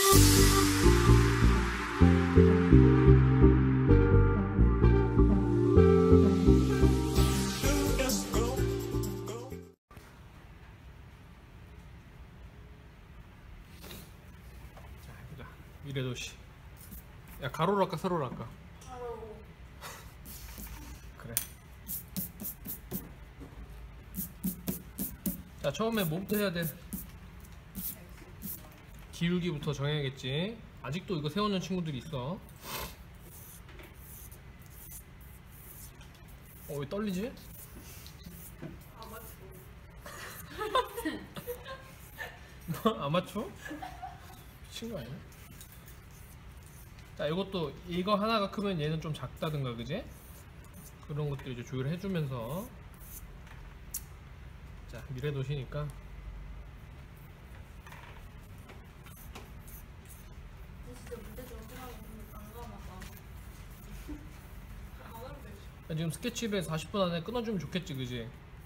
미래도시. 야, 가로로 할까 세로로 할까? 가로. 그래. 자, 처음에 뭐부터 해야 돼? 기울기부터 정해야겠지. 아직도 이거 세우는 친구들이 있어. 왜 떨리지? 아마추어. 아마추어? 미친 거 아니야? 자, 이것도 이거 하나가 크면 얘는 좀 작다든가, 그지? 그런 것들 이제 조율해주면서. 자, 미래도시니까. 진짜 문제 좀 생각이 난감하다. 지금 스케치입에 40분 안에 끊어주면 좋겠지, 그지?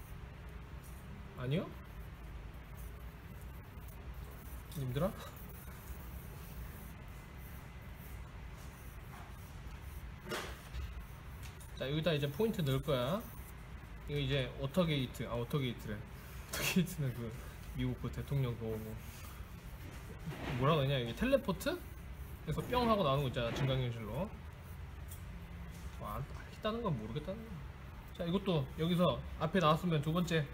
아니요? 힘들어? 자, 여기다 이제 포인트 넣을 거야. 이거 이제 워터게이트, 워터게이트래. 워터게이트는 그 미국 그 대통령 그거고. 뭐라 그러냐, 이게 텔레포트? 그래서 뿅 하고 나오는 거 있잖아, 증강현실로. 알겠다는 건 모르겠다는 거야. 자, 이것도 여기서 앞에 나왔으면 두 번째.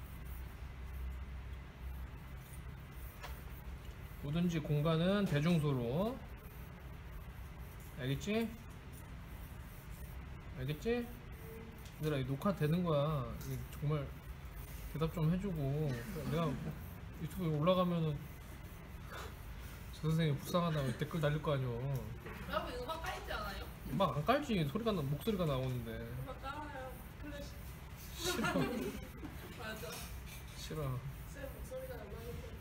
뭐든지 공간은 대중소로. 알겠지? 알겠지? 얘들아, 이 녹화 되는 거야. 정말 대답 좀 해주고. 내가 유튜브에 올라가면은 저 선생님 불쌍하다고 댓글 달릴 거 아니오. 여러분 음악 깔지 않아요? 막 안 깔지. 목소리가 나오는데. 음악 깔아요. 클래식. 싫어. 맞아. 싫어. 쌤 목소리가 너무 예쁘고.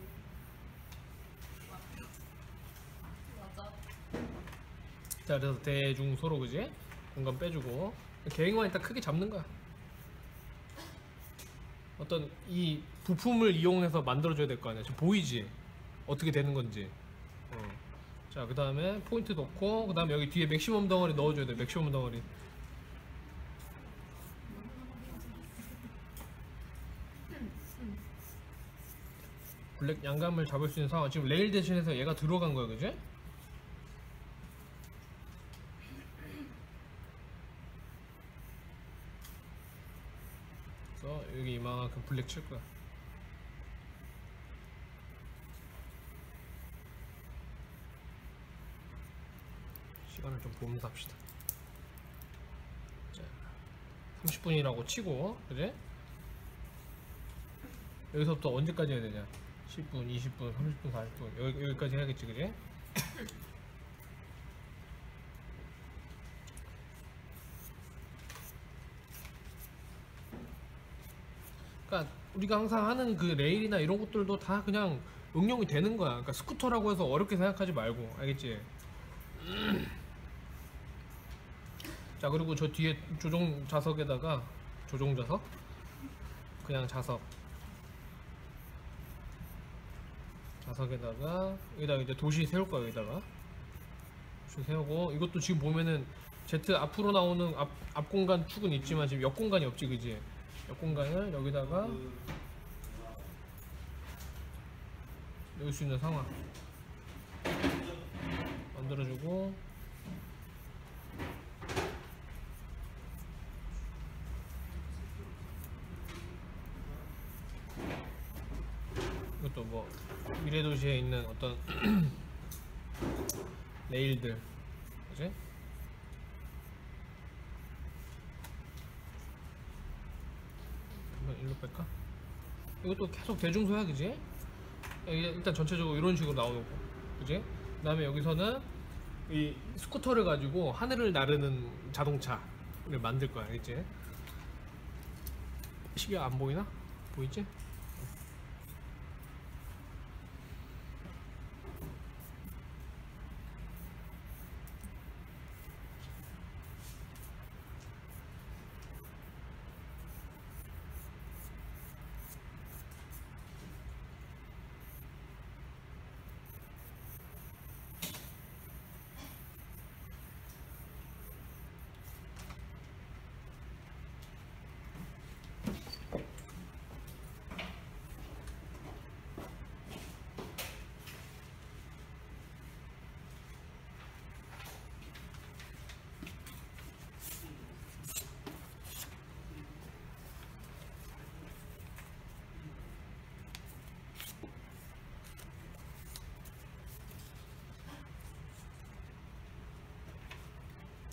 맞아. 자, 그래서 대중소로, 그지? 공간 빼주고 계획만 일단 크게 잡는 거야. 어떤 이 부품을 이용해서 만들어줘야 될 거 아니야. 지금 보이지? 어떻게 되는 건지. 자, 그 다음에 포인트 넣고, 그 다음에 여기 뒤에 맥시멈 덩어리 넣어줘야 돼. 맥시멈 덩어리. 블랙 양감을 잡을 수 있는 상황. 지금 레일 대신해서 얘가 들어간 거야, 그지? 그래서 여기 이만큼 블랙 칠 거야. 시간을 좀 보면서 합시다. 자, 30분이라고 치고, 그지? 여기서부터 언제까지 해야 되냐? 10분, 20분, 30분, 40분 여기까지 해야겠지, 그지? 그러니까 우리가 항상 하는 그 레일이나 이런 것들도 다 그냥 응용이 되는 거야. 그러니까 스쿠터라고 해서 어렵게 생각하지 말고, 알겠지? 자, 그리고 저 뒤에 조종 좌석에다가 조종 좌석? 그냥 좌석에다가 여기다가 이제 도시 세울 거야. 여기다가 도시 세우고, 이것도 지금 보면은 Z 앞으로 나오는 앞 공간 축은 있지만 지금 옆 공간이 없지, 그지? 옆 공간을 여기다가 넣을 수 있는 상황 만들어주고, 이것도 뭐 미래도시에 있는 어떤 레일들, 그지? 한번 일로 뺄까? 이것도 계속 대중소야, 그지? 일단 전체적으로 이런 식으로 나오고, 그지? 그 다음에 여기서는 이 스쿠터를 가지고 하늘을 나르는 자동차를 만들 거야, 알겠지? 시계 안 보이나? 보이지?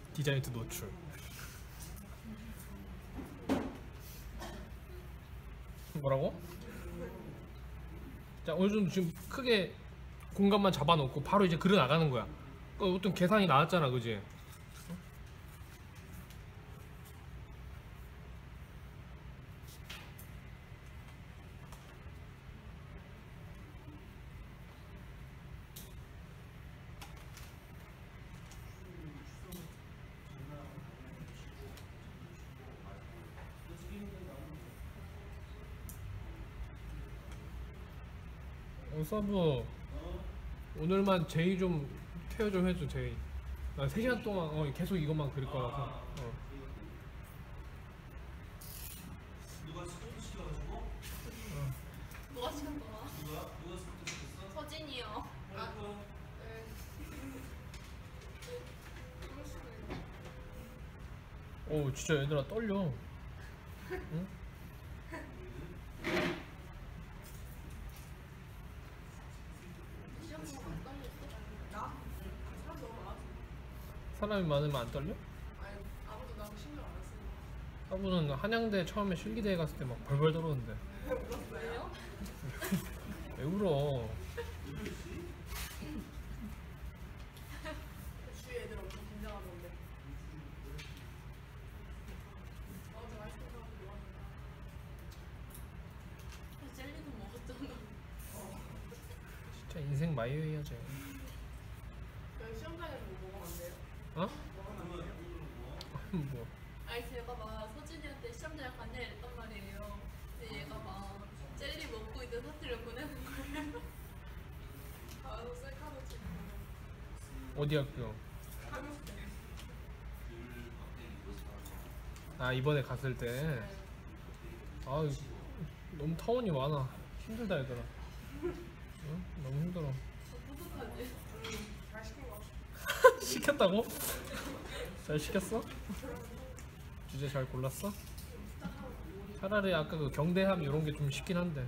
디자이트 노출. 뭐라고? 자, 어느 정도 지금 크게 공간만 잡아놓고 바로 이제 그려 나가는 거야. 어떤 계산이 나왔잖아, 그지? 서브 오늘만 제이 좀 케어 좀 해줘, 제이. 나 3시간 동안 계속 이것만 그릴 거라서. 누가 시켰더라? 서진이요. 아, 네. 진짜 얘들아 떨려. 응? 시험 보고 안 떨렸어? 나? 사람 너무 많았어. 사람이 많으면 안 떨려? 아니, 아무도 나한테 신경 안 했어. 사부는 한양대 처음에 실기대회 갔을 때 막 벌벌 떨었는데. 왜요? 왜 울어? 주위 애들 엄청 긴장하던데. 저 아이스크림 사고 좋아한다. 젤리도 먹었잖아. 진짜 인생 마이웨이야, 쟤. 여기 시험장에서 뭐 먹으면 안 돼요? 어? 먹으면 안 돼요? 뭐. 아니 제가 막 서진이한테 시험장에 갔냐 이랬단 말이에요. 근데 얘가 막 젤리 먹고 있는 사진을 보내는 거예요. 아, 셀카도 찍고. 어디 학교? 한국대. 아, 이번에 갔을 때. 아, 너무 타원이 많아. 힘들다, 얘들아. 응? 너무 힘들어. 뿌듯하지? 잘 시킨 거. 시켰다고? 잘 시켰어? 주제 잘 골랐어? 차라리 아까 그 경대함 이런 게 좀 쉽긴 한데.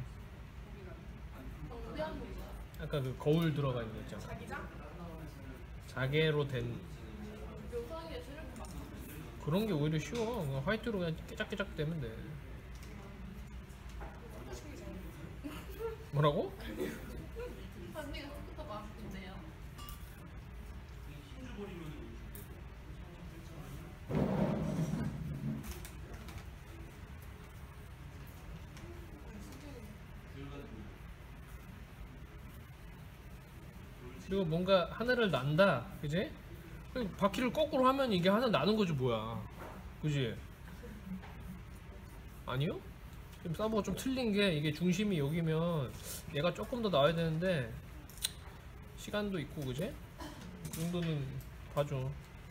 경대한 거 뭐야? 아까 그 거울 들어가 있는 거 있잖아. 자기장? 자개로 된 묘사하기가 싫을 것 같아. 그런 게 오히려 쉬워. 그냥 화이트로 그냥 깨작깨작 되면 돼. 뭐라고? 언니가 스쿠터 맛있던데요. 그리고 뭔가 하늘을 난다, 그지? 바퀴를 거꾸로 하면 이게 하나 나는 거지 뭐야, 그지? 아니요? 지금 서버가 좀 틀린 게 이게 중심이 여기면 얘가 조금 더 나와야 되는데 시간도 있고, 그지? 이 정도는 봐줘.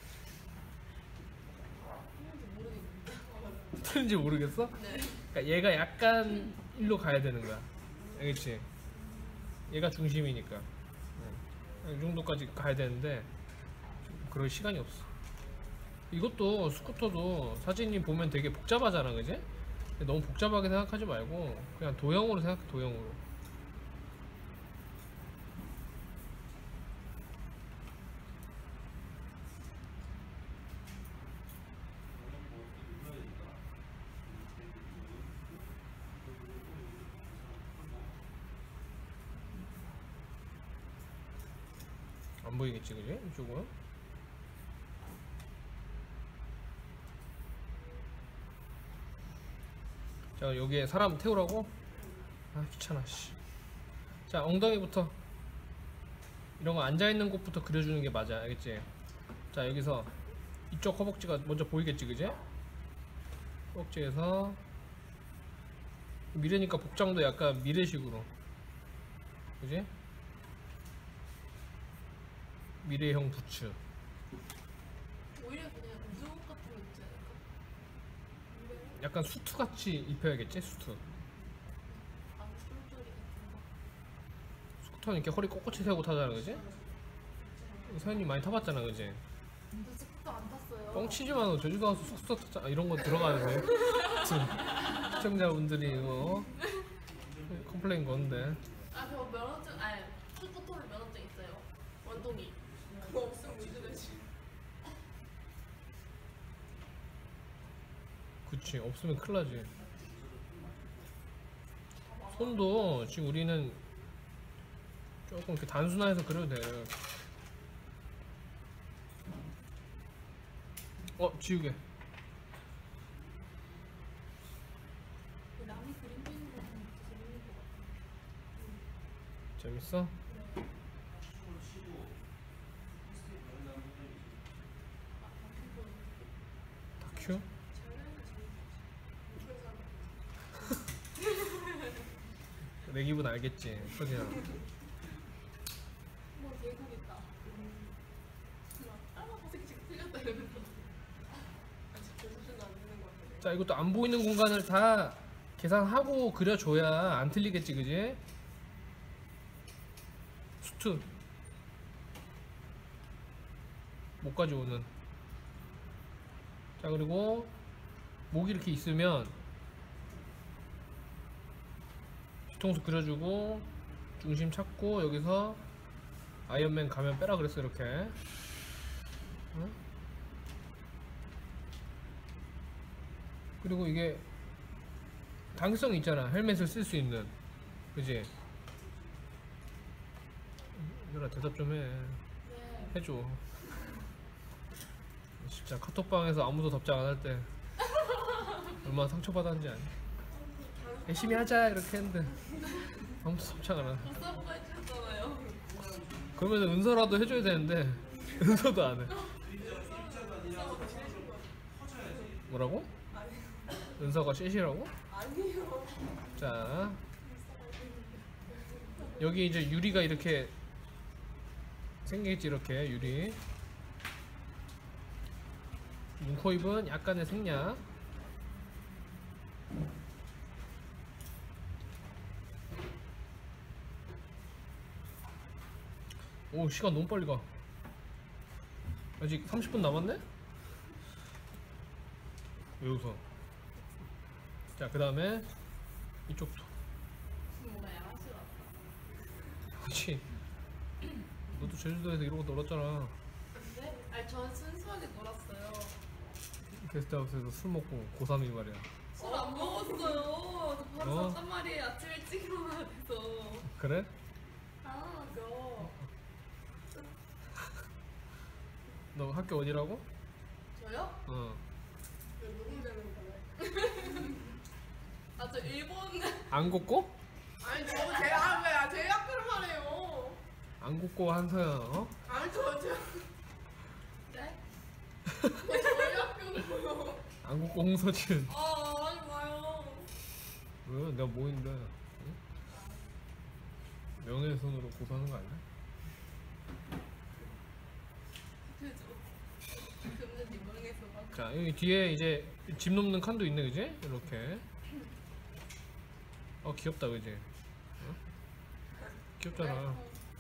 틀린지 모르겠어? 네. 그러니까 얘가 약간 일로 가야 되는 거야, 알겠지? 얘가 중심이니까. 이 정도까지 가야 되는데 그럴 시간이 없어. 이것도 스쿠터도 사진이 보면 되게 복잡하잖아, 그지? 근데 너무 복잡하게 생각하지 말고 그냥 도형으로 생각해, 도형으로. 안 보이겠지, 그지? 이쪽은. 자, 여기에 사람 태우라고? 아, 귀찮아, 씨. 자, 엉덩이부터. 이런 거 앉아있는 곳부터 그려주는 게 맞아, 알겠지? 자, 여기서 이쪽 허벅지가 먼저 보이겠지, 그지? 허벅지에서 미래니까 복장도 약간 미래식으로, 그지? 미래형 부츠. 오히려 그냥 우주옷 같은 거 입지 않을까? 약간 수트 같이 입혀야겠지, 수트. 아, 쫄쫄이 같은 거. 스쿠터는 이렇게 허리 꼿꼿이 세우고 타잖아, 그지? 사연이 많이 타봤잖아, 그지? 저 스쿠터 안 탔어요. 뻥치지만 제주도 가서 숙소 타자 이런 거 들어가는데 지금 시청자분들이 이거 컴플레인 건데. 아, 저 면허증, 아니, 스쿠터를 면허증 있어요. 원동이. 그거 없으면 문제되지. 그렇지. 없으면 큰일 나지. 손도 지금 우리는 조금 이렇게 단순화해서 그려도 돼. 지우개. 남이 그림 그리는 거 보면 재밌는 것 같아. 재밌어? 다큐? 내 기분 알겠지, 서진아. 뭐 계곡 있다. 지금 틀렸다 이러면서. 아직 조수는 안 되는 것 같아. 자, 이것도 안 보이는 공간을 다 계산하고 그려줘야 안 틀리겠지, 그지? 수트. 목까지 오는. 자, 그리고 목이 이렇게 있으면 뒤통수 그려주고 중심 찾고 여기서 아이언맨 가면 빼라 그랬어. 이렇게. 응? 그리고 이게 당성이 있잖아. 헬멧을 쓸 수 있는. 그지? 얘들아 대답 좀 해. 네. 해줘. 진짜 카톡방에서 아무도 답장 안 할 때 얼마나 상처받았는지 아니? 열심히 하자 이렇게 했는데 아무도 답장 안 하네. 박사부가 해주셨잖아요. 그러면 은서라도 해줘야 되는데 은서도 안 해. 뭐라고? 은서가 셋이라고? 아니요. 자, 여기 이제 유리가 이렇게 생기겠지. 이렇게 유리. 눈, 코, 입은 약간의 생략. 오, 시간 너무 빨리 가. 아직 30분 남았네? 왜 웃어? 자, 그 다음에 이쪽도. 뭔가 양아치 같다. 그치? 너도 제주도에서 이러고 놀았잖아. 근데? 아니 전 순수하게 놀았어요. 게스트하우스에서 술 먹고 고3이 말이야. 술 안 먹었어요. 저 바로 어? 잤단 말이에요. 아침 일찍 일어나야 돼서. 그래? 아, 저. 너 학교 어디라고? 저요? 어. 녹음되는 거네. 아, 저 일본. 안 걷고? 아니, 제 학교를 말해요. 안 걷고 한서야, 어? 아니, 네? 저희 학교는 안 걷고 홍서진. 하지 마요. 왜? 내가 뭐 했는데? 응? 명예훼손으로 고소하는 거 아니야? 그죠. 금전 유망에서 막. 자, 여기 뒤에 이제 집 넘는 칸도 있네, 그지? 이렇게. 귀엽다, 그지? 어? 귀엽잖아.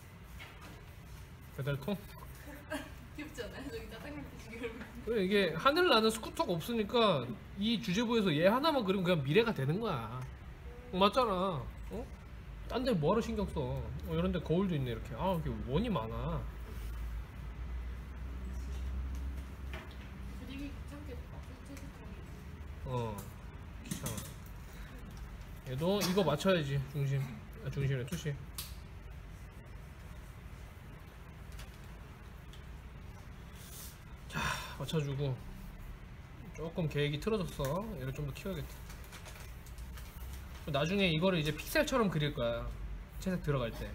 배달통? 귀엽지 않아요? 저기 짜장면 드시기로. 그래, 이게 하늘 나는 스쿠터가 없으니까 이 주제부에서 얘 하나만 그리면 그냥 미래가 되는 거야. 맞잖아. 어? 딴 데 뭐하러 신경 써? 이런 데 거울도 있네, 이렇게. 이렇게 원이 많아. 그림이 귀찮겠다. 귀찮아. 얘도 이거 맞춰야지. 중심에 투시. 자, 맞춰주고. 조금 계획이 틀어졌어. 얘를 좀 더 키워야겠다. 나중에 이거를 이제 픽셀처럼 그릴 거야. 채색 들어갈 때.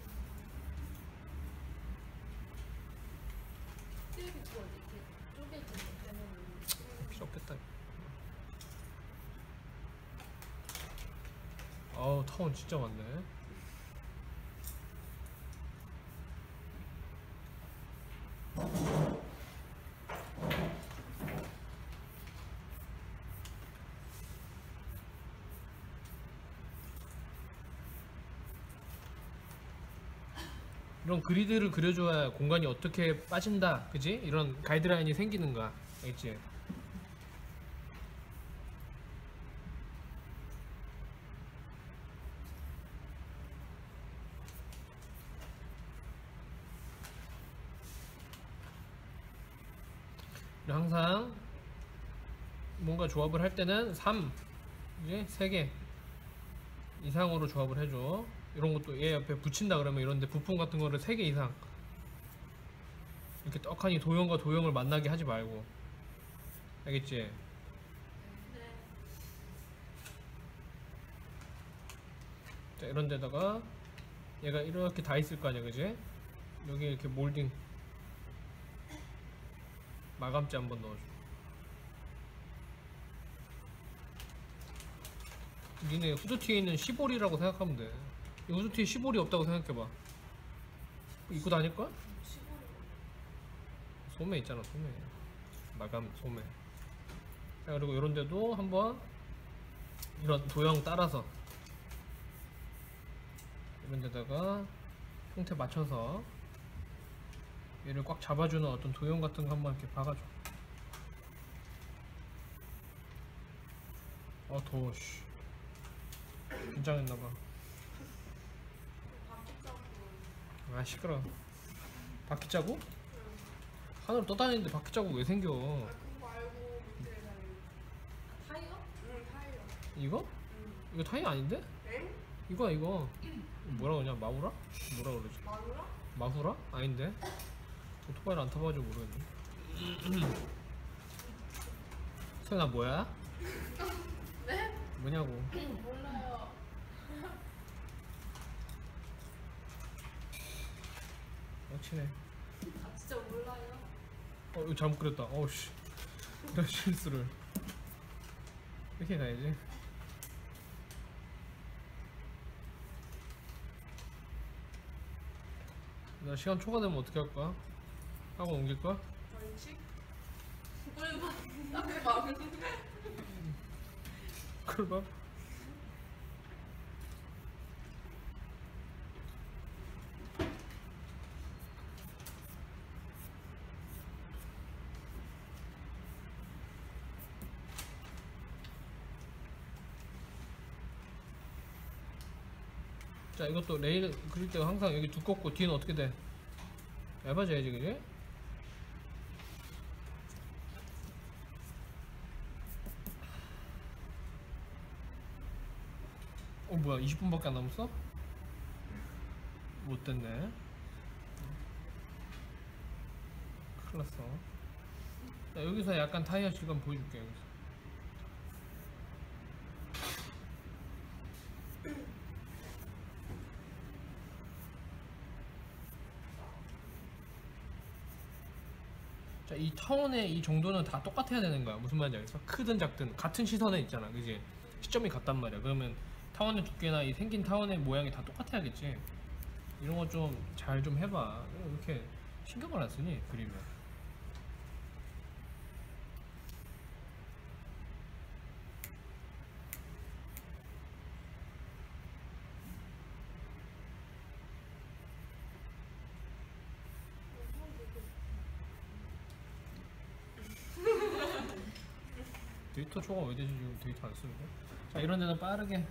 이렇게 쪼개지면 되는. 필요 없겠다. 아우, 타원 진짜 많네. 이런 그리드를 그려줘야 공간이 어떻게 빠진다, 그지? 이런 가이드라인이 생기는 거야, 알겠지? 항상 뭔가 조합을 할 때는 3 이제 3개 이상으로 조합을 해줘. 이런 것도 얘 옆에 붙인다 그러면 이런데 부품 같은 거를 3개 이상 이렇게 떡하니 도형과 도형을 만나게 하지 말고. 알겠지? 네. 자, 이런 데다가 얘가 이렇게 다 있을 거 아니야, 그지? 여기 이렇게 몰딩 마감재 한번 넣어줘. 니네 후드티에 있는 시볼이라고 생각하면 돼. 이 후드티에 시볼이 없다고 생각해봐. 입고 다닐걸? 시골이 소매 있잖아, 소매. 마감 소매. 자, 그리고 이런 데도 한번 이런 도형 따라서 이런 데다가 형태 맞춰서 얘를 꽉 잡아주는 어떤 도형 같은 거 한번 이렇게 박아줘. 더워. 씨. 긴장했나봐. 바뀌자고. 아, 시끄러. 바퀴 자국? 하늘 떠다니는데 바퀴 자국 왜 생겨? 그거 말고 밑에 타이어? 응, 타이어. 이거? 응. 이거 타이어 아닌데? 엥? 이거야, 이거. 뭐라 그러냐? 마우라? 뭐라 그러지? 마누라? 마후라? 아닌데? 오토바이를 안 타봐가지고 모르겠네. 소연아, 뭐야? 네? 뭐냐고. 몰라요. 치네. 아, 진짜 몰라요. 이거 잘못 그렸다. 씨. 이런 실수를. 이렇게 가야지. 나 시간 초과되면 어떻게 할까? 학원 옮길까? 벌칙? 꿀밤. 꿀밤. 그럴까? 자, 이것도 레일 그릴 때 항상 여기 두껍고 뒤는 어떻게 돼? 얇아져야지, 그지? 뭐야, 20분밖에 안 남았어? 못됐네. 큰일 났어. 자, 여기서 약간 타이어 질감 보여줄게. 여기서. 자, 이 타원의 이 정도는 다 똑같아야 되는 거야. 무슨 말인지 알겠어? 크든 작든 같은 시선에 있잖아, 그지? 시점이 같단 말이야. 그러면 타원의 두께나 이 생긴 타원의 모양이 다 똑같아야겠지. 이런 거 좀 잘 좀 해봐. 왜 이렇게 신경을 안 쓰니, 그림에? 데이터 초과 왜 되지? 지금 데이터 안 쓰는데? 자, 이런 데는 빠르게.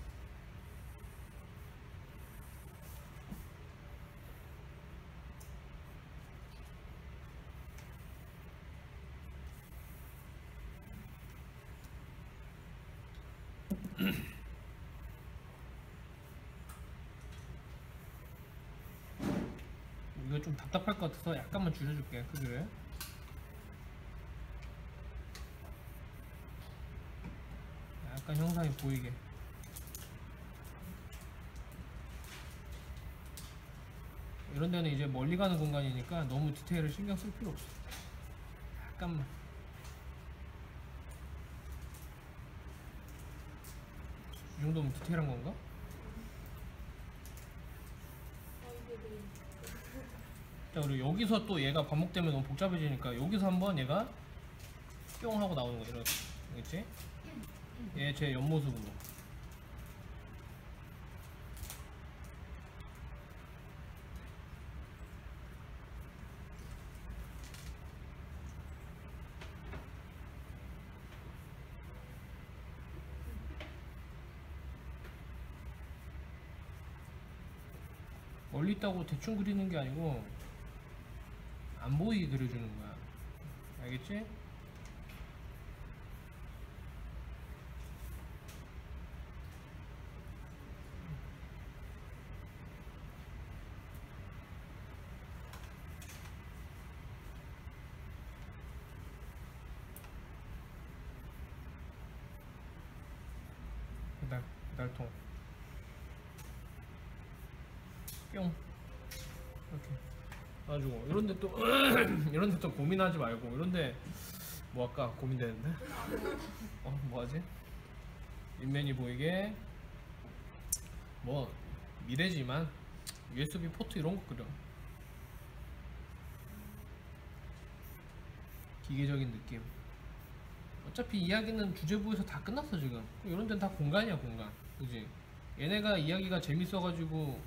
이거 좀 답답할 것 같아서 약간만 줄여줄게, 크기를. 약간 형상이 보이게. 이런 데는 이제 멀리 가는 공간이니까 너무 디테일을 신경 쓸 필요 없어. 약간만. 이 정도면 디테일한 건가? 이게 메인. 자, 그리고 여기서 또 얘가 반복되면 너무 복잡해지니까 여기서 한번 얘가 뿅 하고 나오는 거, 이런. 알겠지? 얘 제 옆모습으로. 멀리 있다고 대충 그리는 게 아니고 안 보이게 그려주는 거야. 알겠지? 배달통 뿅 이렇게 가지고 이런데 또 이런데 또 고민하지 말고 이런데 뭐 할까 고민되는데 뭐하지 윗면이 보이게 뭐 미래지만 USB 포트 이런 거 그려 기계적인 느낌. 어차피 이야기는 주제부에서 다 끝났어 지금. 이런 데는 다 공간이야 공간. 그지? 얘네가 이야기가 재밌어가지고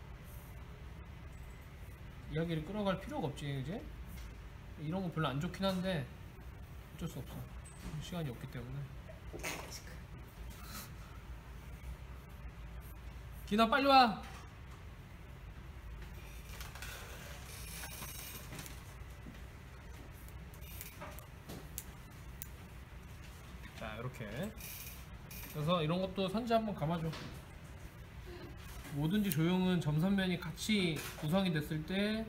이야기를 끌어갈 필요가 없지 그지? 이런 거 별로 안 좋긴 한데 어쩔 수 없어. 시간이 없기 때문에. 기나 빨리 와. 자 이렇게 그래서 이런 것도 선지 한번 감아줘. 뭐든지 조형은 점선면이 같이 구성이 됐을 때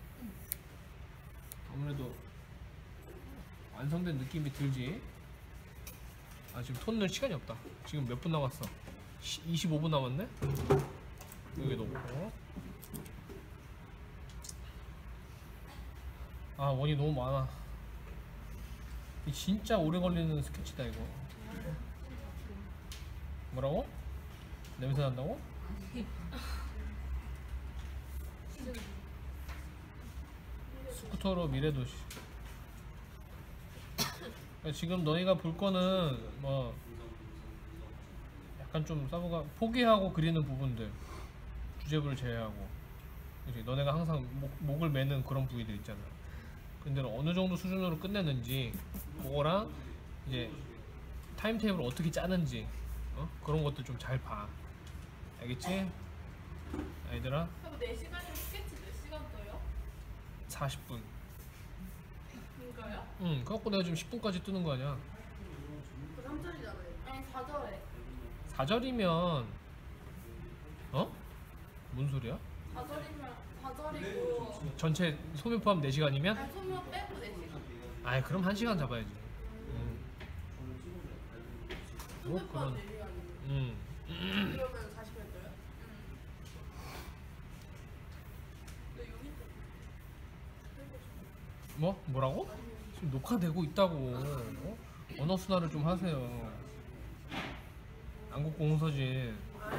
아무래도 완성된 느낌이 들지. 아 지금 톤 넣을 시간이 없다. 지금 몇 분 남았어? 25분 남았네? 여기 놓고 아 원이 너무 많아. 이 진짜 오래 걸리는 스케치다 이거. 뭐라고? 냄새 난다고? 스쿠터로 미래도시. 지금 너희가 볼 거는 뭐 약간 좀 사부가 포기하고 그리는 부분들 주제부를 제외하고 그치? 너네가 항상 목을 매는 그런 부위들 있잖아. 근데 어느 정도 수준으로 끝내는지 그거랑 이제 타임테이블을 어떻게 짜는지 그런 것도 좀 잘 봐. 알겠지? 아이들아? 그럼 4시간이면 스케치 몇 시간 떠요? 40분. 그러니까요? 응, 그래갖고 내가 지금 10분까지 뜨는 거 아니야. 그 3절이잖아요. 아니 4절에. 4절이면 뭔 소리야? 4절이고 전체 소면 포함 4시간이면? 아니 소면 빼고 4시간. 아이 그럼 1시간 잡아야지. 소면 포함 그런 4시간이면. 그러면 40분 떠요? 너 여기 있다. 뭐라고? 지금 녹화되고 있다고. 언어 순환을 좀 하세요. 안국공서진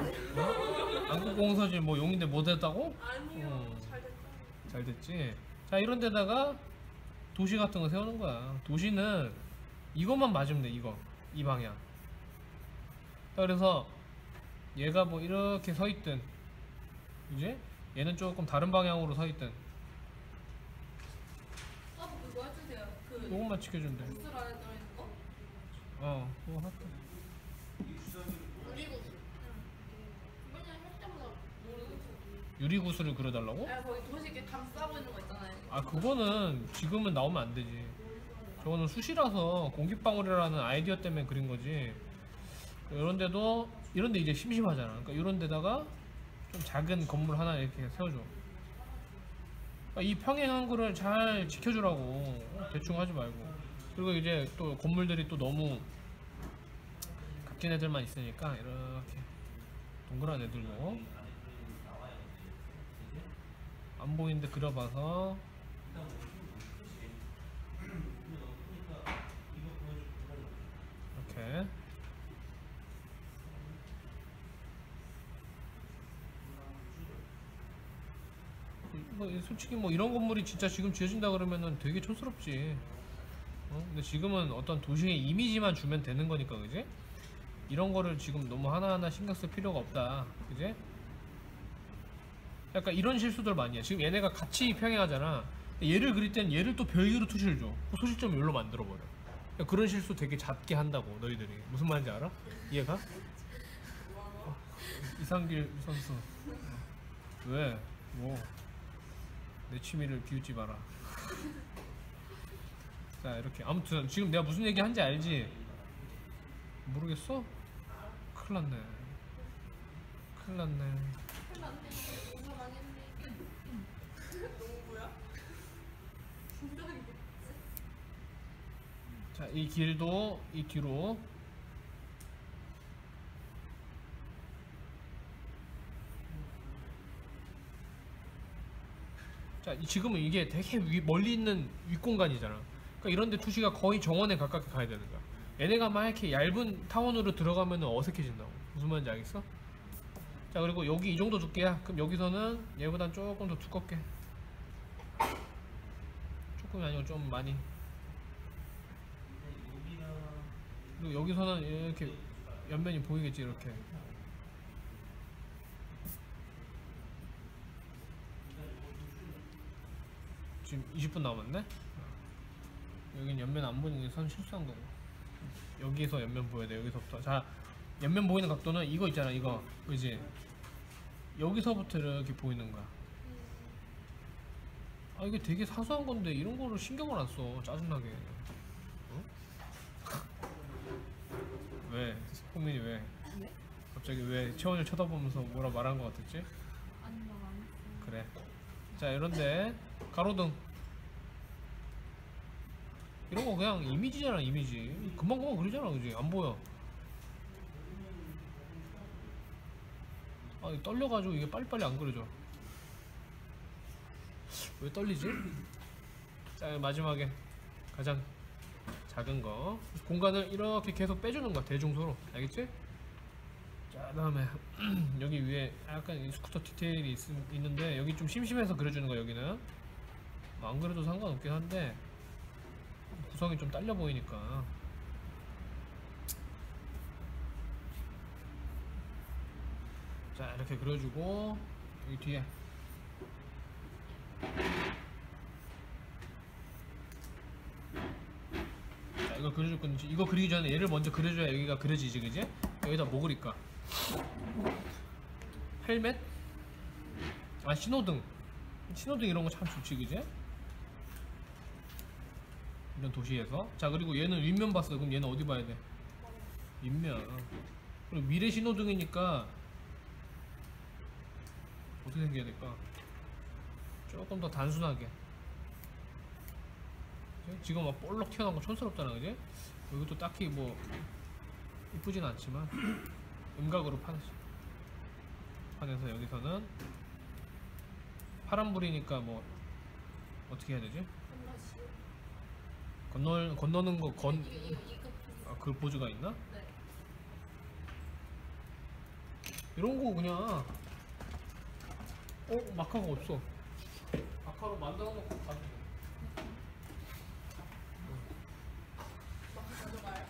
안국공서진 뭐 용인데 뭐 됐다고? 아니요. 잘 됐다. 잘 됐지. 자 이런 데다가 도시 같은 거 세우는 거야. 도시는 이것만 맞으면 돼. 이 방향. 자 그래서 얘가 뭐 이렇게 서 있든 이제 얘는 조금 다른 방향으로 서 있든 그거 해주세요. 그 요것만 지켜주면 돼. 구슬 안에 들어있는 거? 그거 할게. 유리구슬. 맨날 할 때마다 모르겠어. 유리구슬을 그려달라고? 아 거기 도시 이렇게 감싸고 있는 거 있잖아요. 아 그거는 지금은 나오면 안 되지. 저거는 수시라서 공기방울이라는 아이디어 때문에 그린 거지. 이런데 이제 심심하잖아. 그러니까 이런 데다가 좀 작은 건물 하나 이렇게 세워줘. 그러니까 이 평행한 거를 잘 지켜주라고. 대충 하지 말고. 그리고 이제 또 건물들이 또 너무 값진 애들만 있으니까 이렇게 동그란 애들로 안 보이는데 그려봐서 이렇게 솔직히 뭐 이런 건물이 진짜 지금 지어진다 그러면은 되게 촌스럽지. 근데 지금은 어떤 도시의 이미지만 주면 되는 거니까 그지? 이런 거를 지금 너무 하나하나 신경 쓸 필요가 없다 그지? 약간 이런 실수들 많이 해. 지금 얘네가 같이 평행하잖아. 얘를 그릴 땐 얘를 또 별개로 투시를 줘. 소실점을 여기로 만들어버려. 그러니까 그런 실수 되게 잦게 한다고 너희들이. 무슨 말인지 알아? 이해가? 이상길 선수 왜? 뭐 내 취미를 비웃지 마라. 자 이렇게 아무튼 지금 내가 무슨 얘기 한지 알지? 모르겠어? 큰일 났네. 큰일 났네. 너무 많이 했네. 너무 뭐야? 긴장이겠지? 자 이 길도 이 뒤로 자, 지금은 이게 되게 멀리 있는 윗공간이잖아. 그러니까 이런데 투시가 거의 정원에 가깝게 가야 되는 거야. 얘네가 막 이렇게 얇은 타원으로 들어가면 어색해진다고. 무슨 말인지 알겠어? 자, 그리고 여기 이 정도 두께야. 그럼 여기서는 얘보단 조금 더 두껍게. 조금이 아니고 좀 많이. 그리고 여기서는 이렇게 옆면이 보이겠지, 이렇게. 지금 20분 남았네? 여긴 옆면 안 보이는 게 선 실수한 거고. 여기서 옆면 보여야 돼, 여기서부터. 자, 옆면 보이는 각도는 이거 있잖아, 이거. 그지? 여기서부터 이렇게 보이는 거야. 아, 이게 되게 사소한 건데, 이런 거를 신경을 안 써. 짜증나게. 어? 왜? 홍민이 왜? 네? 갑자기 왜 채원을 쳐다보면서 뭐라 말한 것 같았지? 아니 나안 했어요. 그래. 자, 이런데 가로등 이런 거 그냥 이미지잖아, 이미지. 금방금방 그리잖아, 그지? 안 보여. 아, 이거 떨려가지고 이게 빨리빨리 안 그려져. 왜 떨리지? 자, 마지막에 가장 작은 거 공간을 이렇게 계속 빼주는 거야, 대중소로. 알겠지? 자, 그다음에 여기 위에 약간 이 스쿠터 디테일이 있는데 여기 좀 심심해서 그려주는 거야. 여기는 뭐안 그려도 상관없긴 한데 구성이 좀 딸려 보이니까. 자, 이렇게 그려주고 여기 뒤에 자, 이거 그려줄 건지, 이거 그리기 전에 얘를 먼저 그려줘야 여기가 그려지지, 그지? 여기다 뭐 그릴까? 헬멧? 아, 신호등. 신호등 이런 거 참 좋지, 그지? 이런 도시에서. 자, 그리고 얘는 윗면 봤어. 그럼 얘는 어디 봐야 돼? 윗면. 그리고 미래 신호등이니까 어떻게 생겨야 될까? 조금 더 단순하게. 그치? 지금 막 볼록 튀어나온 거 촌스럽잖아, 그지? 여기도 딱히 뭐 이쁘진 않지만 음각으로 판에서 여기서는 파란불이니까 뭐 어떻게 해야 되지? 건너는 거 이거 아, 그 포즈가 있나? 네. 이런 거 그냥 마카가 없어. 마카로 만들어 놓고 가도 돼. 막 가져가요.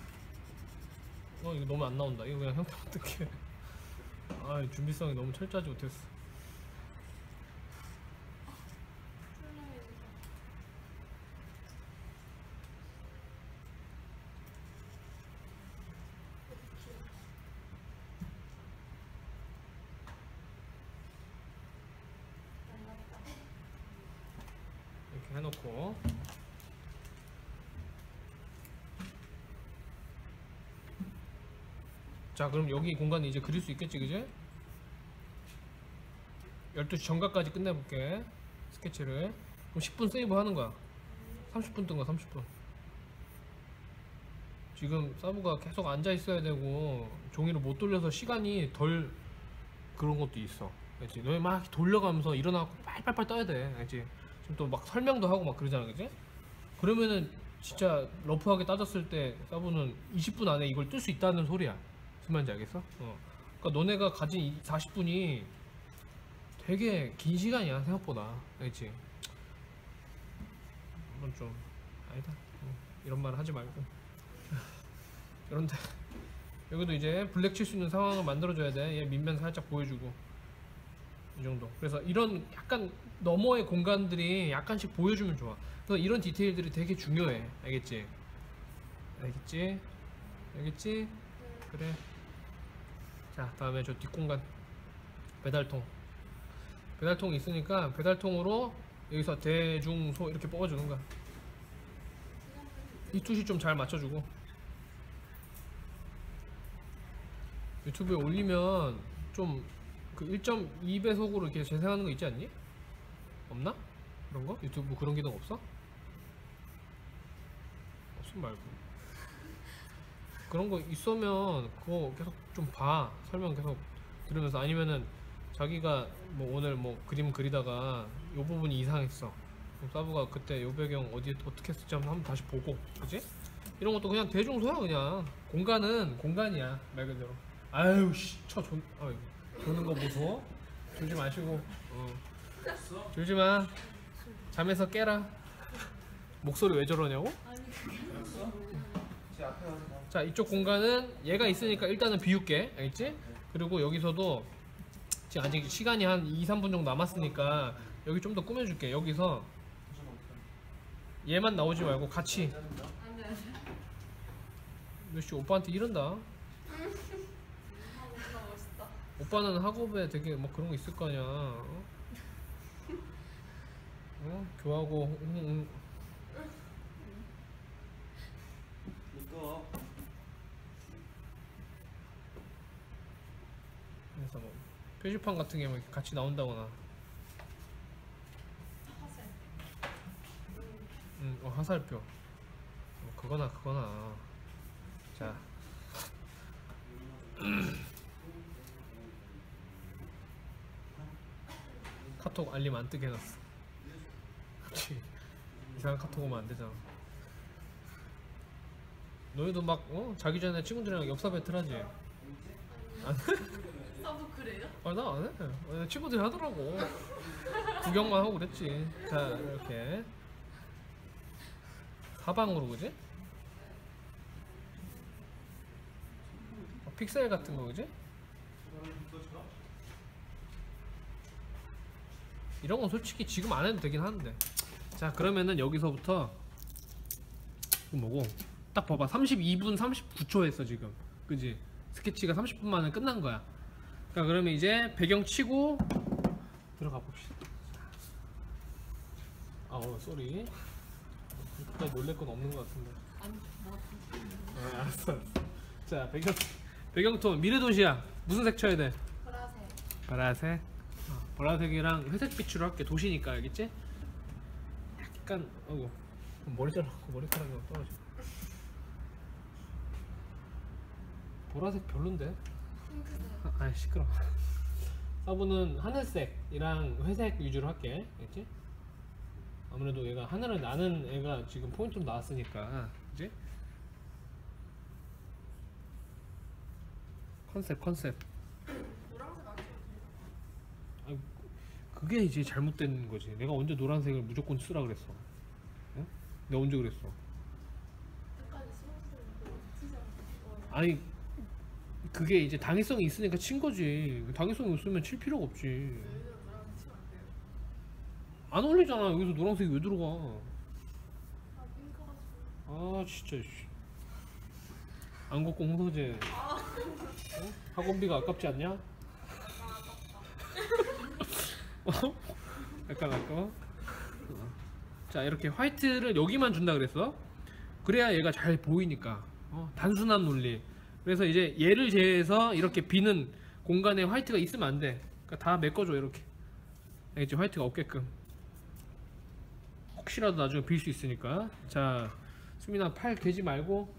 이거 너무 안 나온다. 이거 그냥 형태 어떡해. 아, 준비성이 너무 철저하지 못했어. 이렇게 해놓고 자, 그럼 여기 공간에 이제 그릴 수 있겠지, 그지? 12시 정각까지 끝내볼게, 스케치를. 그럼 10분 세이브 하는 거야. 30분 뜬 거야, 30분. 지금 사부가 계속 앉아 있어야 되고 종이를 못 돌려서 시간이 덜 그런 것도 있어. 그렇지? 너희 막 돌려가면서 일어나고 빨빨빨 떠야 돼. 알지? 지금 또 막 설명도 하고 막 그러잖아, 그지? 그러면은 진짜 러프하게 따졌을 때 사부는 20분 안에 이걸 뜰 수 있다는 소리야. 무슨 말인지 알겠어? 그러니까 너네가 가진 이 40분이 되게 긴 시간이야, 생각보다. 알지? 한번 좀 아니다. 이런 말 하지 말고. 그런데 여기도 이제 블랙 칠 수 있는 상황을 만들어줘야 돼. 얘 밑면 살짝 보여주고 이 정도. 그래서 이런 약간 너머의 공간들이 약간씩 보여주면 좋아. 그래서 이런 디테일들이 되게 중요해. 알겠지? 알겠지? 알겠지? 그래. 자, 다음에 저 뒷공간 배달통. 배달통이 있으니까 배달통으로 여기서 대중소 이렇게 뽑아주는 거야. 이 숱이 좀 잘 맞춰주고. 유튜브에 올리면 좀 그 1.2배속으로 이렇게 재생하는 거 있지 않니? 없나? 그런 거? 유튜브 그런 기능 없어? 없음 말고. 그런 거 있으면 그거 계속 좀 봐. 설명 계속 들으면서. 아니면은 자기가 뭐 오늘 뭐 그림 그리다가 요 부분이 이상했어. 그럼 사부가 그때 요 배경 어디 어떻게 했을지 한번 다시 보고, 그지? 이런 것도 그냥 대중소야. 그냥 공간은 공간이야 말 그대로. 아유 씨, 조는 거 무서워? 졸지 마시고. 졸지 마. 잠에서 깨라. 목소리 왜 저러냐고? 자, 이쪽 공간은 얘가 있으니까 일단은 비울게. 알겠지? 그리고 여기서도 지금 아직 시간이 한 2, 3분 정도 남았으니까 여기 좀 더 꾸며줄게. 여기서 얘만 나오지 말고 같이. 너씨 오빠한테 이른다. 멋있다. 오빠는 학업에 되게 뭐 그런 거 있을 거 아니야. 교하고 그래서 뭐 표지판 같은 게 뭐 같이 나온다거나. 화살표. 그거나. 자. 카톡 알림 안 뜨게 해놨어. 그치. 이상한 카톡 오면 안 되잖아. 너희도 막 자기 전에 친구들이랑 역사 배틀 하지? 안 해? 서브 그래요? 나 안 해. 친구들이 하더라고. 구경만 하고 그랬지. 자, 이렇게 사방으로, 그지? 픽셀 같은 거, 그지? 이런 건 솔직히 지금 안 해도 되긴 하는데. 자, 그러면은 여기서부터 뭐고? 딱 봐봐. 32분 39초 했어 지금. 그지? 스케치가 30분 만에 끝난 거야. 그러니까 그러면 이제 배경 치고 들어가 봅시다. 쏘리. 그때 놀랄 건 없는 것 같은데. 알았어. 자, 배경톤 미래도시야. 무슨 색 쳐야 돼? 보라색. 보라색. 보라색이랑 회색 빛으로 할게. 도시니까, 알겠지? 약간 머리 잘라고 머리카락이 떨어져. 보라색 별론데? 핑크색. 시끄러. 사부는 하늘색이랑 회색 위주로 할게. 알겠지? 아무래도 얘가 하늘을 나는 애가 지금 포인트로 나왔으니까, 그지? 컨셉. 노란색 안 써도 돼요? 그게 이제 잘못된 거지. 내가 언제 노란색을 무조건 쓰라 그랬어? 응? 내가 언제 그랬어? 끝까지 수업을 치지 않고. 아니, 그게 이제 당위성이 있으니까 친 거지. 당위성이 없으면 칠 필요가 없지. 여기서 노란색 치면 안 돼요? 안 어울리잖아. 여기서 노란색이 왜 들어가? 핑크가지고. 진짜 씨. 안곡공 홍서재. 학원비가 아깝지 않냐? 약간 아까워? 자, 이렇게 화이트를 여기만 준다 그랬어. 그래야 얘가 잘 보이니까. 단순한 논리. 그래서 이제 얘를 제외해서 이렇게 비는 공간에 화이트가 있으면 안 돼. 그러니까 다 메꿔줘 이렇게. 알겠지? 화이트가 없게끔. 혹시라도 나중에 빌 수 있으니까. 자, 수민아 팔 개지 말고.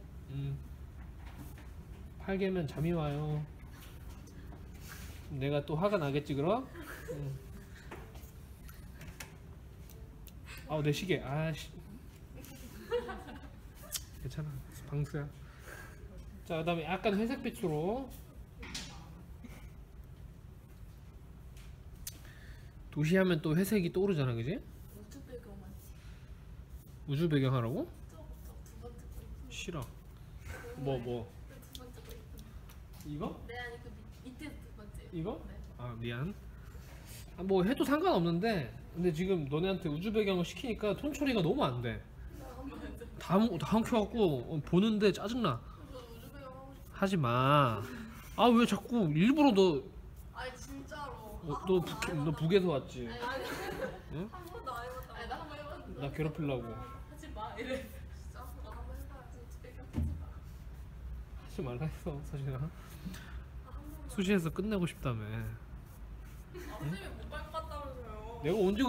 팔 개면 잠이 와요. 내가 또 화가 나겠지 그럼? 내 시계. 괜찮아. 방수야. 자, 그 다음에 약간 회색빛으로. 도시하면 또 회색이 떠오르잖아, 그지? 우주 배경만. 우주 배경 하라고? 저거 두 번째 거 있잖아. 싫어. 두 뭐? 번째 거 있잖아. 이거? 네, 아니 그 밑에 두 번째. 이거? 네. 미안. 뭐 해도 상관없는데, 근데 지금 너네한테 우주 배경을 시키니까 톤 처리가 너무 안 돼. 다 엉켜갖고 보는데 짜증나. 저 우주 배경 하고 싶어. 하지 마. 왜 자꾸 일부러 아니 진짜로. 너 북에서 왔지? 아니. 응? 한 번도 안 해봤다. 아니 나 한 번 해봤는데. 나 괴롭히려고. 하지 마 이래. 진짜 나 한 번 해봐야지. 우주 배경 하지 마. 하지 말라 했어, 서진아. 수시에서 끝내고 싶다며. 선생님이 못 갈 것 같다면서요. 내가 언제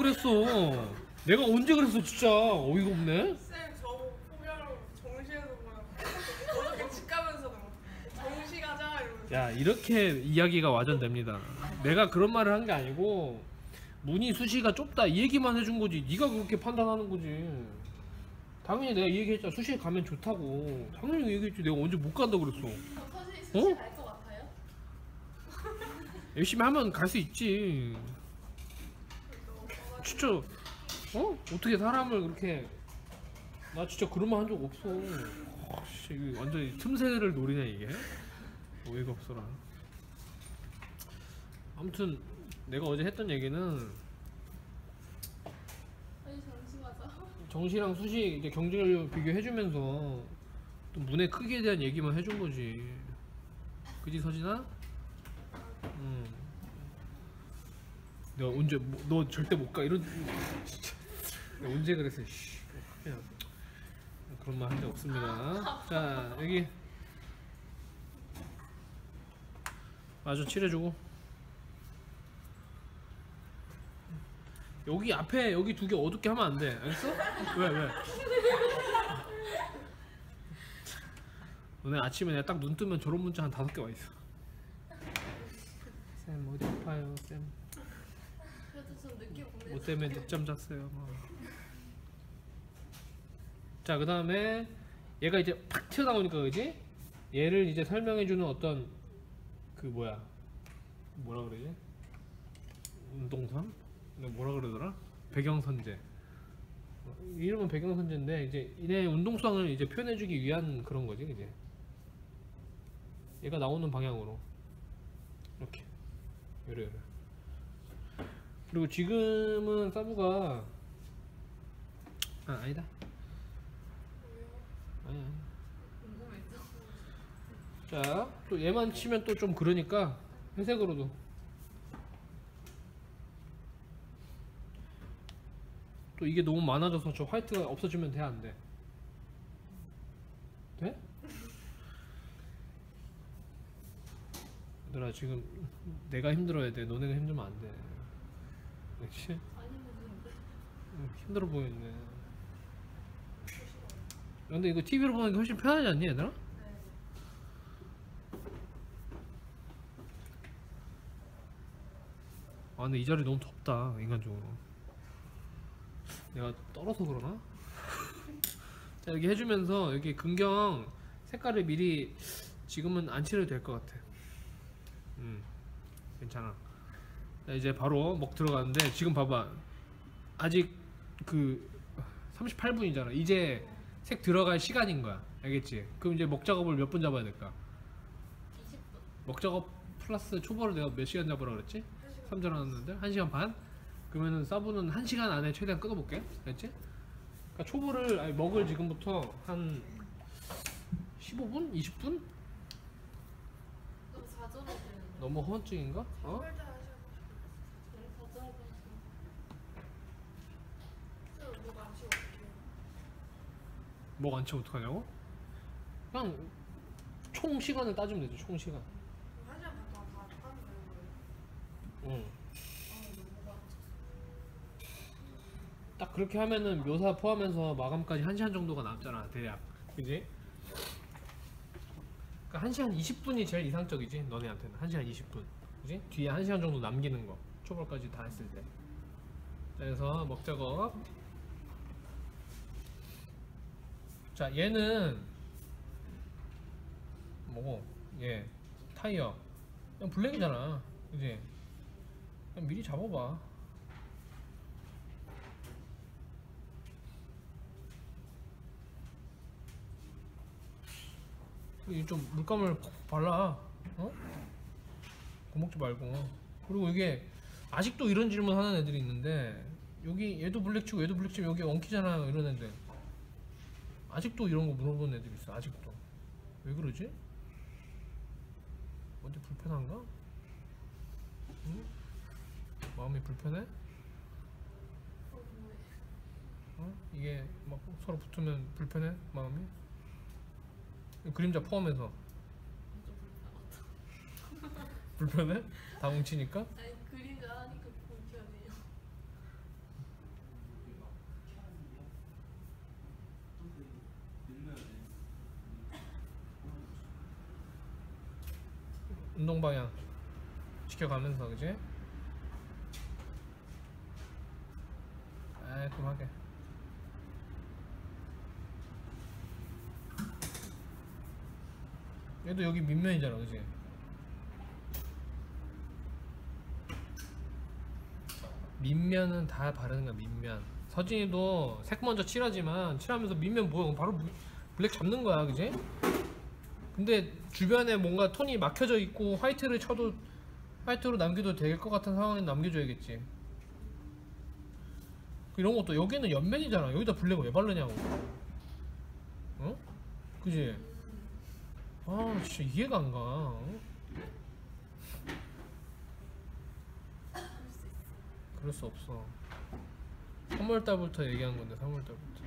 그랬어? 진짜 어이가 없네. 쌤 저보고 포기하라고 정시에서 그냥 어저께 집 가면서도 정시 가자 이러면서 야, 이렇게 이야기가 와전됩니다. 내가 그런 말을 한 게 아니고 문이 수시가 좁다 이 얘기만 해준 거지. 네가 그렇게 판단하는 거지. 당연히 내가 이 얘기했잖아. 수시에 가면 좋다고. 당연히 얘기했지. 내가 언제 못 간다 그랬어. 서진이 수시 갈것 같아요? 열심히 하면 갈 수 있지. 진짜 어떻게 사람을 그렇게. 나 진짜 그런 말 한 적 없어. 씨, 이거 완전히 틈새를 노리냐 이게. 어이가 없어라. 아무튼 내가 어제 했던 얘기는 아니 잠시만요. 정시랑 수시 이제 경쟁률 비교해주면서 또 문의 크기에 대한 얘기만 해준 거지. 그지 서진아? 내가 언제 너 절대 못 가 이런 진짜 내가 언제 그랬어. 씨. 그냥 그런 말 한 적 없습니다. 자 여기 마저 칠해주고 여기 앞에 여기 두 개 어둡게 하면 안 돼. 알겠어? 왜? 오늘 아침에 내가 딱 눈 뜨면 저런 문자 한 5개 와 있어. 쌤 어디 아파요 쌤. 그래도 좀 늦게 보내. 뭐 때문에 늦잠 잤어요. 자, 그 다음에 얘가 이제 팍 튀어나오니까 그지? 얘를 이제 설명해주는 어떤 그 뭐라 그러지? 운동선? 뭐라 그러더라? 배경선제. 이름은 배경선제인데 이제 얘의 운동성을 이제 표현해주기 위한 그런 거지, 이제. 얘가 나오는 방향으로 이렇게 요래. 그리고 지금은 사부가 아니다. 아니야. 궁금했죠. 자, 또 얘만 치면 또 좀 그러니까 회색으로도. 또 이게 너무 많아져서 저 화이트가 없어지면 돼, 안 돼? 돼? 얘들아 지금 내가 힘들어야 돼. 너네가 힘들면 안 돼. 그렇지? 아니면 힘들어 보이네. 근데 이거 TV로 보는 게 훨씬 편하지 않니, 얘들아? 네. 아 근데 이 자리 너무 덥다, 인간적으로. 내가 떨어서 그러나? 자, 여기 해주면서 여기 근경 색깔을 미리 지금은 안 칠해도 될 것 같아. 괜찮아. 자, 이제 바로 먹 들어가는데 지금 봐봐. 아직 그 38분이잖아. 이제 색 들어갈 시간인 거야. 알겠지? 그럼 이제 먹 작업을 몇 분 잡아야 될까? 20분. 먹 작업 플러스 초벌을 내가 몇 시간 잡으라 그랬지? 3절 나왔는데 1시간 반? 그러면은 서브는 1시간 안에 최대한 끊어볼게. 알겠지? 그러니까 초벌을 아니 먹을 지금부터 한 15분? 20분? 너무 자주 하야 되는데. 너무 허언증인가? 어? 설때 하셔도 너무 자주 하야 되는데. 쌤 뭐가 안 치고 어떡해요? 먹 안 치면 어떡하냐고? 그냥 총 시간을 따지면 되죠. 총 시간. 1시간 반 동안 다 하는 거예요? 응. 딱 그렇게 하면은 묘사 포함해서 마감까지 1시간 정도가 남잖아, 대략. 그지? 그러니까 1시간 20분이 제일 이상적이지, 너네한테는. 1시간 20분. 그지? 뒤에 1시간 정도 남기는 거. 초벌까지 다 했을 때. 자, 그래서 먹 작업. 자, 얘는 뭐고? 얘 타이어. 그냥 블랙이잖아. 그지? 그냥 미리 잡아봐. 이 좀 물감을 팍 발라. 어? 겁먹지 말고. 그리고 이게 아직도 이런 질문 하는 애들이 있는데, 여기 얘도 블랙 치고 얘도 블랙 치고 여기 엉키잖아요, 이런 애들. 아직도 이런 거 물어보는 애들이 있어. 아직도. 왜 그러지? 어디 불편한가? 응? 마음이 불편해? 어? 이게 막 서로 붙으면 불편해? 마음이? 그림자 포함해서 불편해? 다 뭉치니까? 아니 그림자 하니까 불편해요. 운동 방향 지켜. 지켜가면서 그지? 깔끔하게. 얘도 여기 밑면이잖아 그지? 밑면은 다 바르는 거야. 밑면. 서진이도 색 먼저 칠하지만 칠하면서 밑면 뭐 바로 블랙 잡는 거야 그지? 근데 주변에 뭔가 톤이 막혀져 있고 화이트를 쳐도 화이트로 남겨도 될 것 같은 상황에 남겨줘야겠지. 이런 것도 여기는 옆면이잖아. 여기다 블랙을 왜 바르냐고. 어? 그지? 아 진짜 이해가 안 가. 어? 그럴 수 없어. 3월달부터 얘기한 건데 3월달부터.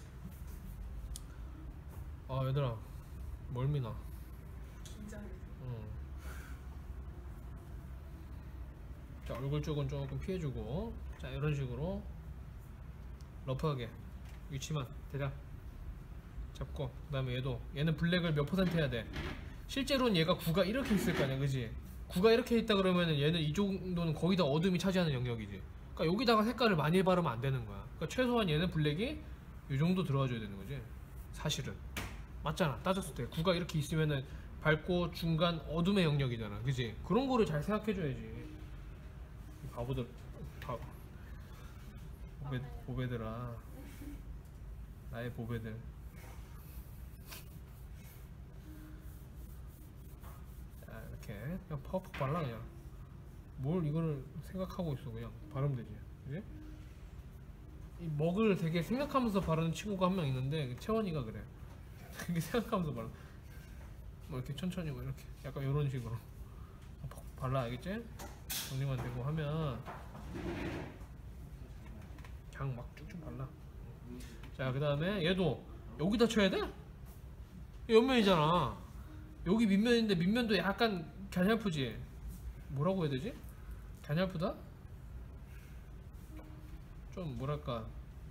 아 얘들아 멀미나. 긴장해. 응. 자 얼굴 쪽은 조금 피해주고 자 이런 식으로 러프하게 위치만 대략 잡고 그 다음에 얘는 블랙을 몇 퍼센트 해야 돼. 실제로는 얘가 9가 이렇게 있을 거 아니야 그지? 9가 이렇게 있다 그러면은 얘는 이 정도는 거의 다 어둠이 차지하는 영역이지. 그러니까 여기다가 색깔을 많이 바르면 안 되는 거야. 그러니까 최소한 얘는 블랙이 이 정도 들어가줘야 되는 거지 사실은. 맞잖아. 따졌을 때 9가 이렇게 있으면은 밝고 중간 어둠의 영역이잖아 그지? 그런 거를 잘 생각해줘야지. 바보들 보배들아 나의 보배들. 자 이렇게 그냥 퍽퍽 발라 그냥. 뭘 이거를 생각하고 있어. 그냥 바르면 되지 그지? 이 먹을 되게 생각하면서 바르는 친구가 한 명 있는데 채원이가 그래. 되게 생각하면서 발라. 뭐 이렇게 천천히 뭐 이렇게 약간 이런 식으로 퍽 발라. 알겠지? 정리만 되고 하면 그냥 막 쭉쭉 발라. 자 그 다음에 얘도 여기다 쳐야 돼? 옆면이잖아. 여기 밑면인데 밑면도 약간 갸냘프지? 뭐라고 해야 되지? 갸냘프다? 좀 뭐랄까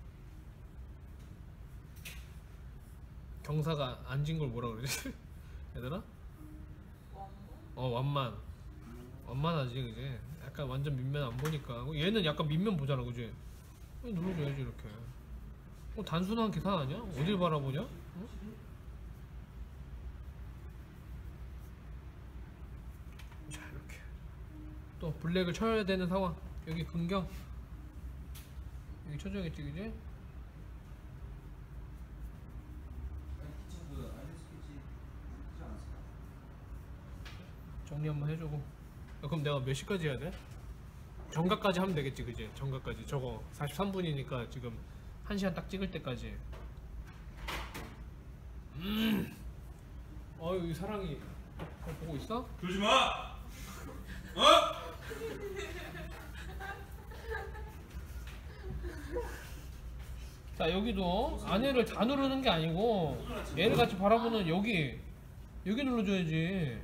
경사가 앉은 걸 뭐라 그러지? 얘들아? 완만하지 그지? 약간 완전 밑면 안 보니까. 얘는 약간 밑면 보잖아 그지? 눌러줘야지 이렇게. 단순한 계산 아니야? 어딜 바라보냐? 어? 자 이렇게 또 블랙을 쳐야 되는 상황. 여기 근경 여기 쳐줘야겠지 그지? 정리 한번 해주고. 그럼 내가 몇 시까지 해야 돼? 정각까지 하면 되겠지 그지? 정각까지 저거 43분이니까 지금 1시간 딱 찍을 때까지. 어이 사랑이 그거 보고 있어? 그러지 마! 어? 자 여기도 안에를 다 누르는 게 아니고 얘를 같이 바라보는 여기 눌러줘야지.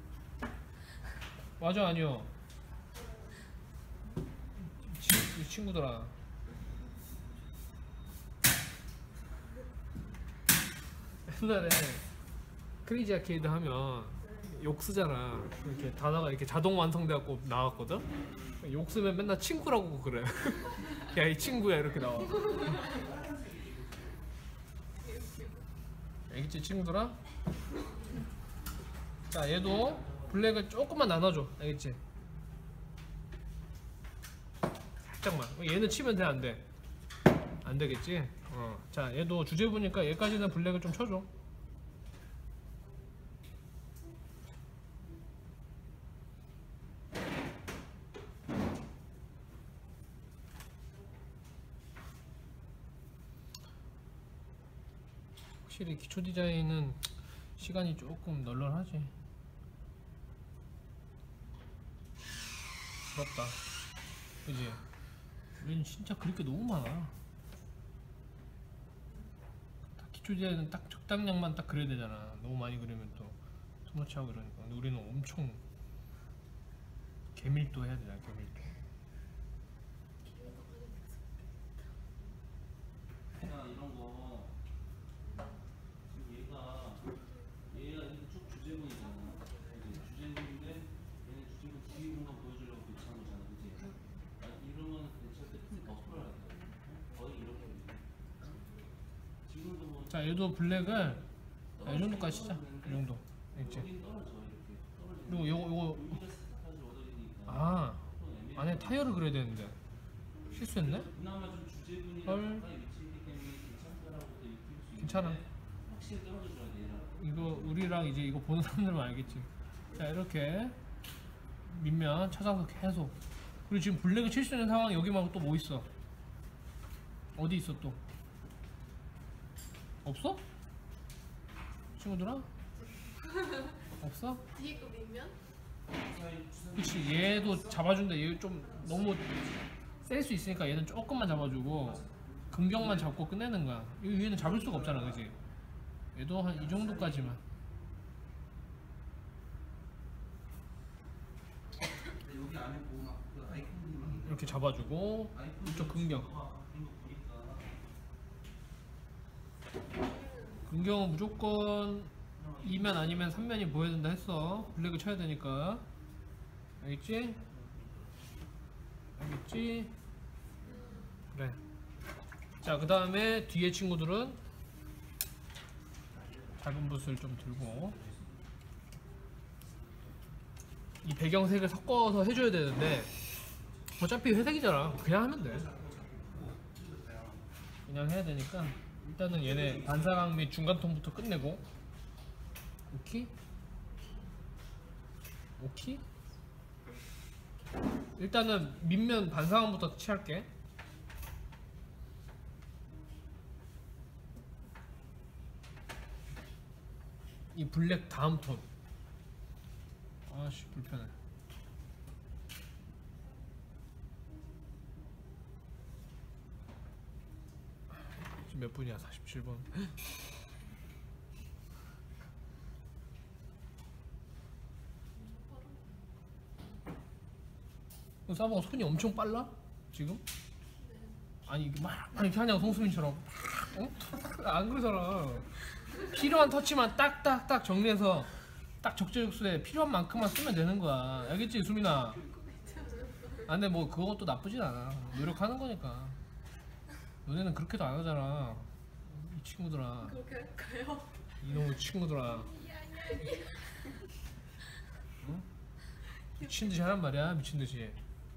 맞아 아니요? 이 친구들아 옛날에 크레이지 아케이드 하면 욕 쓰잖아. 이렇게 단어가 이렇게 자동 완성돼갖고 나왔거든? 욕 쓰면 맨날 친구라고 그래. 야 이 친구야 이렇게 나와. 알겠지 친구들아? 자 얘도 블랙을 조금만 나눠줘. 알겠지? 살짝만. 얘는 치면 돼 안 돼? 안 되겠지? 자 얘도 주제부니까 얘까지는 블랙을 좀 쳐줘. 확실히 기초 디자인은 시간이 조금 널널하지. 부럽다. 그지? 우리는 진짜 그릴 게 너무 많아. 기초 디자인은 딱 적당량만 딱 그려야 되잖아. 너무 많이 그리면 또 투머치하고 이러니까. 근데 우리는 엄청 개밀도 해야 되잖아. 개밀도. 이런 거 지금 얘가 이렇게 쭉 주제문이잖아. 주제문인데 얘는 주제문 뒤에 있는 거 보여줘. 자 얘도 블랙을 이 정도까지 치자. 이 정도. 있지. 여긴 떨어져 이렇게 떨어지는. 그리고 요거 여기가 스타까지 얻어지니까. 아 안에 타이어를 그려야 되는데 실수했네? 그나마 좀 주제분이랑 헐. 가까이 위치이기 때문에 괜찮다라고도 느낄 수 있는데. 괜찮아. 확실히 떨어져줘야 돼 얘랑. 이거 우리랑 이제 이거 보는 사람들만 알겠지. 자 이렇게 밑면 찾아서 계속. 그리고 지금 블랙을 칠 수 있는 상황 여기 말고 또 뭐 있어? 어디 있어 또? 없어? 친구들아? 없어? 뒤에 거 밀면? 그치 얘도 잡아준다. 얘 좀 너무 셀 수 있으니까 얘는 조금만 잡아주고 근경만 잡고 끝내는 거야. 이 위에는 잡을 수가 없잖아 그치? 얘도 한 이 정도까지만. 근데 여기 안에 보면 막그 아이콘이 막 이렇게 잡아주고 이쪽 근경. 근경은 무조건 2면 아니면 3면이 보여야 된다 했어. 블랙을 쳐야 되니까. 알겠지? 알겠지? 그래. 자, 그 다음에 뒤에 친구들은 작은 붓을 좀 들고 이 배경색을 섞어서 해줘야 되는데 어차피 회색이잖아. 그냥 하면 돼. 그냥 해야 되니까 일단은 얘네 반사각 및 중간톤부터 끝내고. 오케이? 오케이? 일단은 밑면 반사각부터 칠할게. 이 블랙 다음 톤. 아씨 불편해. 지금 몇 분이야? 47분. 사바가 손이 엄청 빨라? 지금? 아니 이게 막 이렇게 하냐고 송수민처럼. 어? 안 그러잖아. 필요한 터치만 딱딱딱 정리해서 딱 적재적소에 필요한 만큼만 쓰면 되는 거야. 알겠지 수민아? 아 근데 뭐 그것도 나쁘진 않아. 노력하는 거니까. 너네는 그렇게도 안 하잖아. 이 친구들아. 그렇게 할까요? 이놈의 친구들아. 응? 미친듯이 하란 말이야. 미친듯이.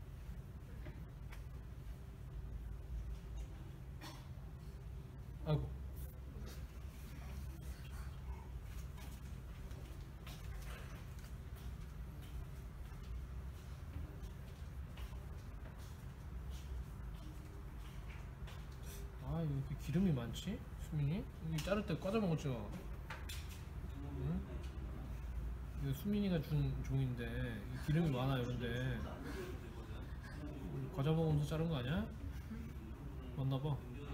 아이고. 아 이렇게 기름이 많지? 수민이? 여기 자를 때 과자 먹었죠? 응? 이거 수민이가 준 종인데 기름이 많아 이런데 과자 먹으면서 자른 거 아니야? 맞나봐.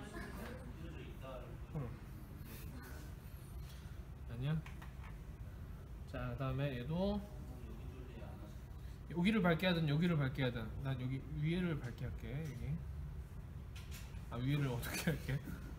아니야? 자 그 다음에 얘도 여기를 밝게 하든 여기를 밝게 하든 난 여기 위에를 밝게 할게. 여기 아 위에를 어떻게 할게?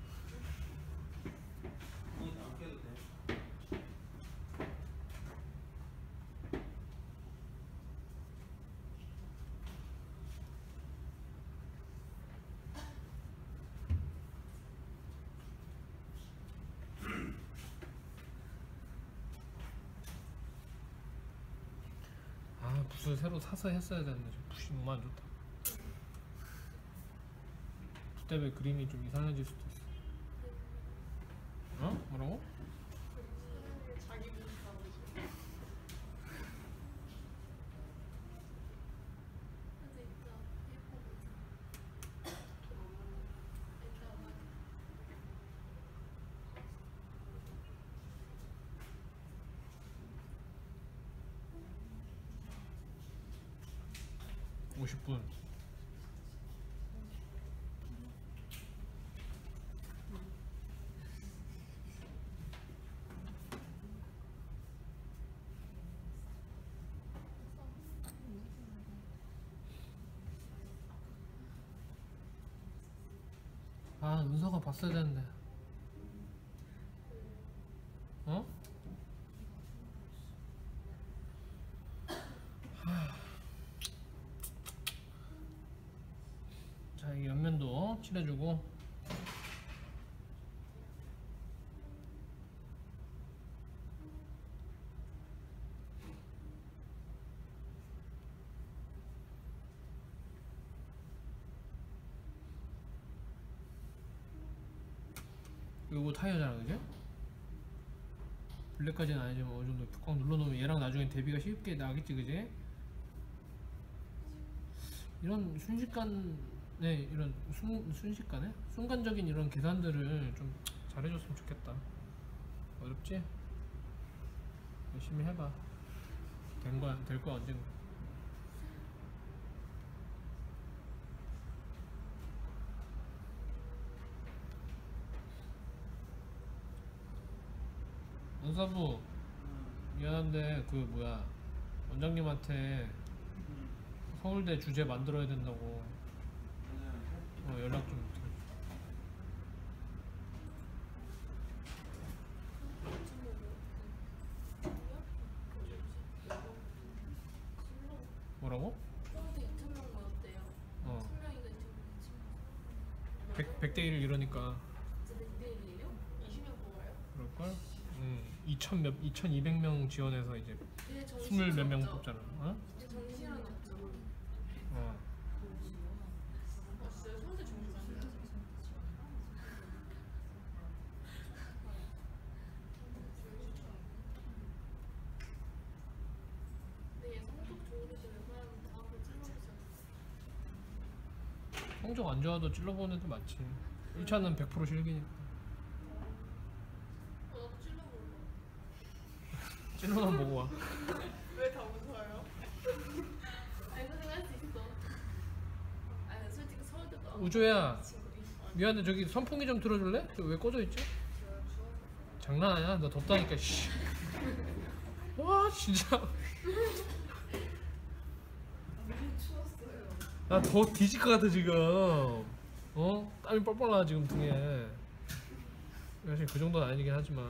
아 붓을 새로 사서 했어야 되는데 붓이 너무 안 좋다. 붓 때문에 그림이 좀 이상해질 수도 있어. 어? 뭐라고? 자기 분이라고 근데 이따 예뻐 보자. 이따 막 50분. 아 은서가 봤어야 되는데. 어? 자, 이 옆면도 칠해주고 이거 타이어잖아, 그지? 블랙까지는 아니지만 어느 정도 꽉 눌러놓으면 얘랑 나중에 대비가 쉽게 나겠지, 그지? 이런 순식간에 이런 순식간에 순간적인 이런 계산들을 좀 잘해줬으면 좋겠다. 어렵지? 열심히 해봐. 될 거야 언젠가. 원사부 미안한데 그 뭐야 원장님한테 서울대 주제 만들어야 된다고 연락 좀 드려. 뭐라고? 서울대 인터뷰한 거 어때요? 어 1,000명인가 인터뷰 100대 1 이러니까 진짜 100대1이에요? 20명 뽑아요? 그럴걸? 2,200명 지원해서 이제 근데 20 몇 명 뽑잖아. 어? 정시는 없죠. 어. 진짜 서울대 정시 안 돼요? 근데 얘 성적 좋은 애들 웬만하면 다 한번 찔러보자. 성적 안 좋아도 찔러보는 애도 많지. 1차는 100% 실기니까. 나도 찔러볼래. 찔러만 보고 와. 왜 다 웃어요? 아니 선생님 할 수 있어. 아니 솔직히 서울대도 안 우주야 친구들이. 미안한데 저기 선풍기 좀 틀어줄래? 왜 꺼져 있지? 장난 아니야. 너 덥다니까. 씨. 와 진짜. 나 더 뒤질 것 같아 지금. 어? 땀이 뻘뻘 나 지금 등에. 사실 그 정도는 아니긴 하지만.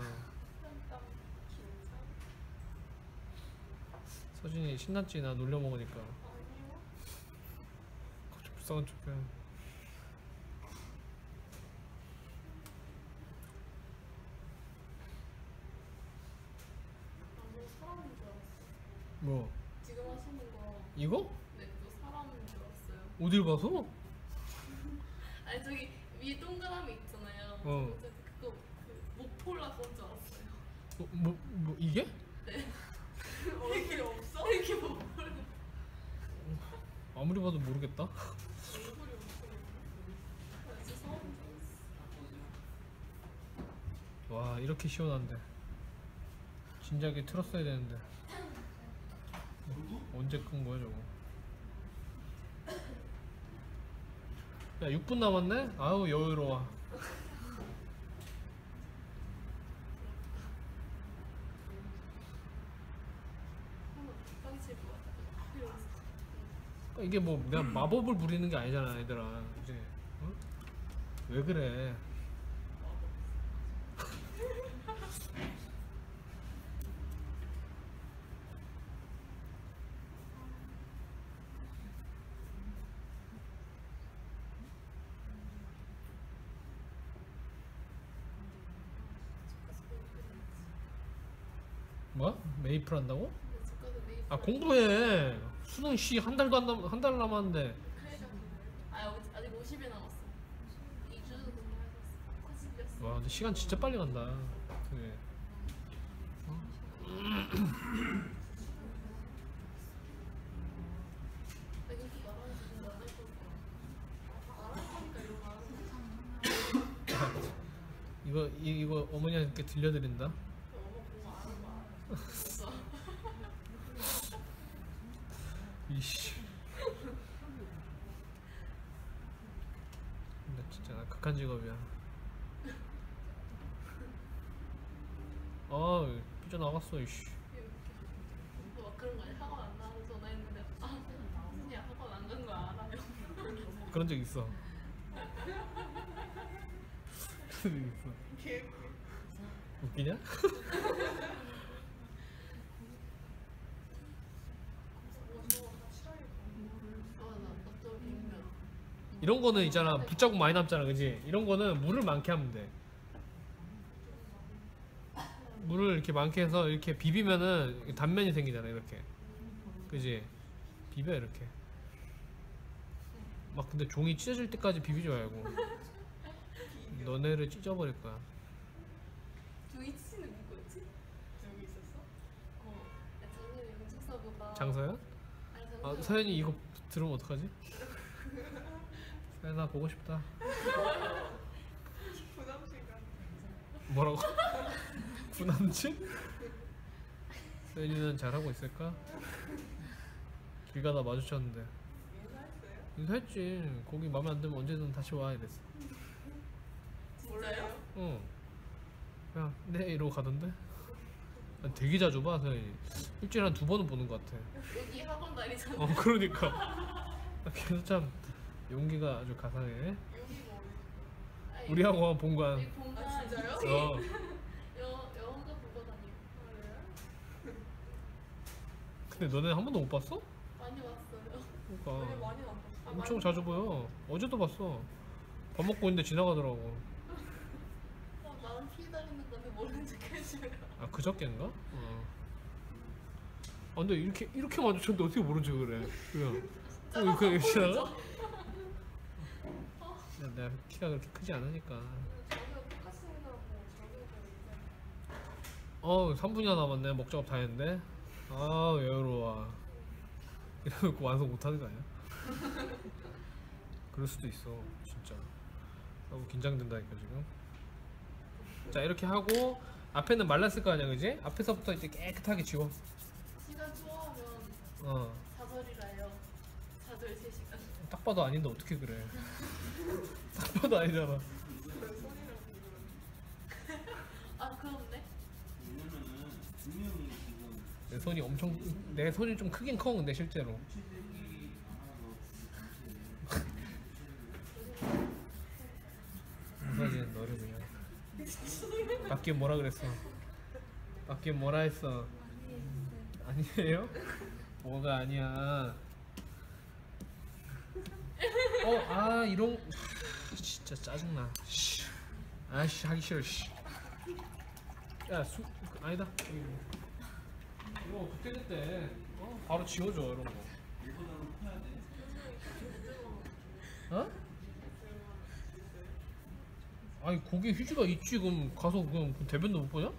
서진이 신났지 나 놀려 먹으니까. 갑자기 불쌍한 척해. 아무 사람인 줄 알았어. 뭐 지금 하시는 거. 이거? 네, 그거 사람인 줄 알았어요. 어딜 봐서? 아니 저기 위에 동그라미 있잖아요. 어. 그거 그 목폴라 그건 줄 알았어요. 뭐 이게? 네. 얼굴이 없어? 이렇게 목폴라. 아무리 봐도 모르겠다. 얼굴이 없어. 아, 진짜 사람인 줄 알았어. 와 이렇게 시원한데 진작에 틀었어야 되는데 언제 끈 거야 저거. 야 6분 남았네? 아우 여유로워. 깜칠 것 같아. 이러면서. 이게 뭐 내가 마법을 부리는 게 아니잖아 얘들아 이제 어? 왜 그래. 뭐? 메이플 한다고? 근데 집 가서 메이플 아 공부해. 수능 씨 한 달도 한 달 남았는데. 아직 50일 남았어. 2주 공부해서 40이었어. 와 근데 시간 진짜 빨리 간다. 그게. 내가 이렇게 말하는 거 안할 거야. 말할 거니까 이런 거 하는 거야. 이거 어머니한테 들려드린다. 엄마 공부 안 하는 거 알아. 진짜. 이씨. 근데 진짜 나 극한 직업이야. 아 삐져나갔어 이씨. 막 그런 거 아니야? 학원 안 나와서 전화했는데 선생님 학원 안 간 거 알아요? 그런 적 있어. 그런 적 있어. 개 웃기냐? 나또 비밀. 이런 거는 있잖아 붓자국 많이 남잖아 그지? 이런 거는 물을 많게 하면 돼. 물을 이렇게 많게 해서 이렇게 비비면은 단면이 생기잖아 이렇게. 그지? 비벼 이렇게. 막 근데 종이 찢어질 때까지 비비지 말고 너네를 찢어버릴 거야. 조이치는 누구였지? 여기 있었어? 작년에 영식사보다. 장서연? 아니 아 장서연. 서연이 이거 들으면 어떡하지? 서연아 보고 싶다. 부담시간. 뭐라고? 구남친? 서연이는 잘하고 있을까? 길 가다 마주쳤는데 인사했어요? 인사했지. 거기 마음에 안 들면 언제든 다시 와 이랬어. 진짜요? 응. 그냥 네 이러고 가던데. 난 되게 자주 봐 서연이. 일주일에 한 2번은 보는 것 같아. 여기 학원 다니잖아. 그러니까 나 걔도 참 용기가 아주 가상해. 여기가 어디? 우리 학원 본관. 이 공간. 아, 진짜요? 어. 영어가 보고 다녀요. 그래요? 근데 너네 한 번도 못 봤어? 많이 왔어요. 되게 그러니까 많이 안 봤어. 엄청 자주 보여. 어제도 봤어. 밥 먹고 있는데 지나가더라고. 나는 피해 다니는 건데 모르는 척 해줘요. 아 그저께인가? 아 근데 이렇게 마주쳤는데 어떻게 모른 척을 해? 그냥 그냥 지나가? 야, 내가 키가 그렇게 크지 않으니까. 자기가 똑같이 생각하고 자기가 3분이나 남았네. 먹 작업 다 했는데. 아 외로워. 이러면 완성 못하는 거 아니야? 그럴 수도 있어 진짜. 너무 긴장된다니까 지금. 자 이렇게 하고 앞에는 말랐을 거 아니야 그지? 앞에서부터 이제 깨끗하게 지워. 시간 좋아하면 어. 4절이라요. 4절 3시간. 딱 봐도 아닌데 어떻게 그래? 딱 봐도 아니잖아. 그 손이랑 비교를. 아 그렇네. 왜냐면은 분명히 지금 내 손이 좀 크긴 커 근데 실제로. 체력이 아마 무사지는 너를 그냥. 밖에 뭐라 그랬어? 밖에 뭐라 했어? 아니에요? 뭐가 아니야? 이런 진짜 짜증나. 아씨 하기 싫어. 씨. 야 아니다. 이거 그때 바로 지워줘 이런 거. 이보다는 커야 돼. 어? 아니 거기 휴지가 있지. 그럼 가서 그냥 대변도 못 보냐?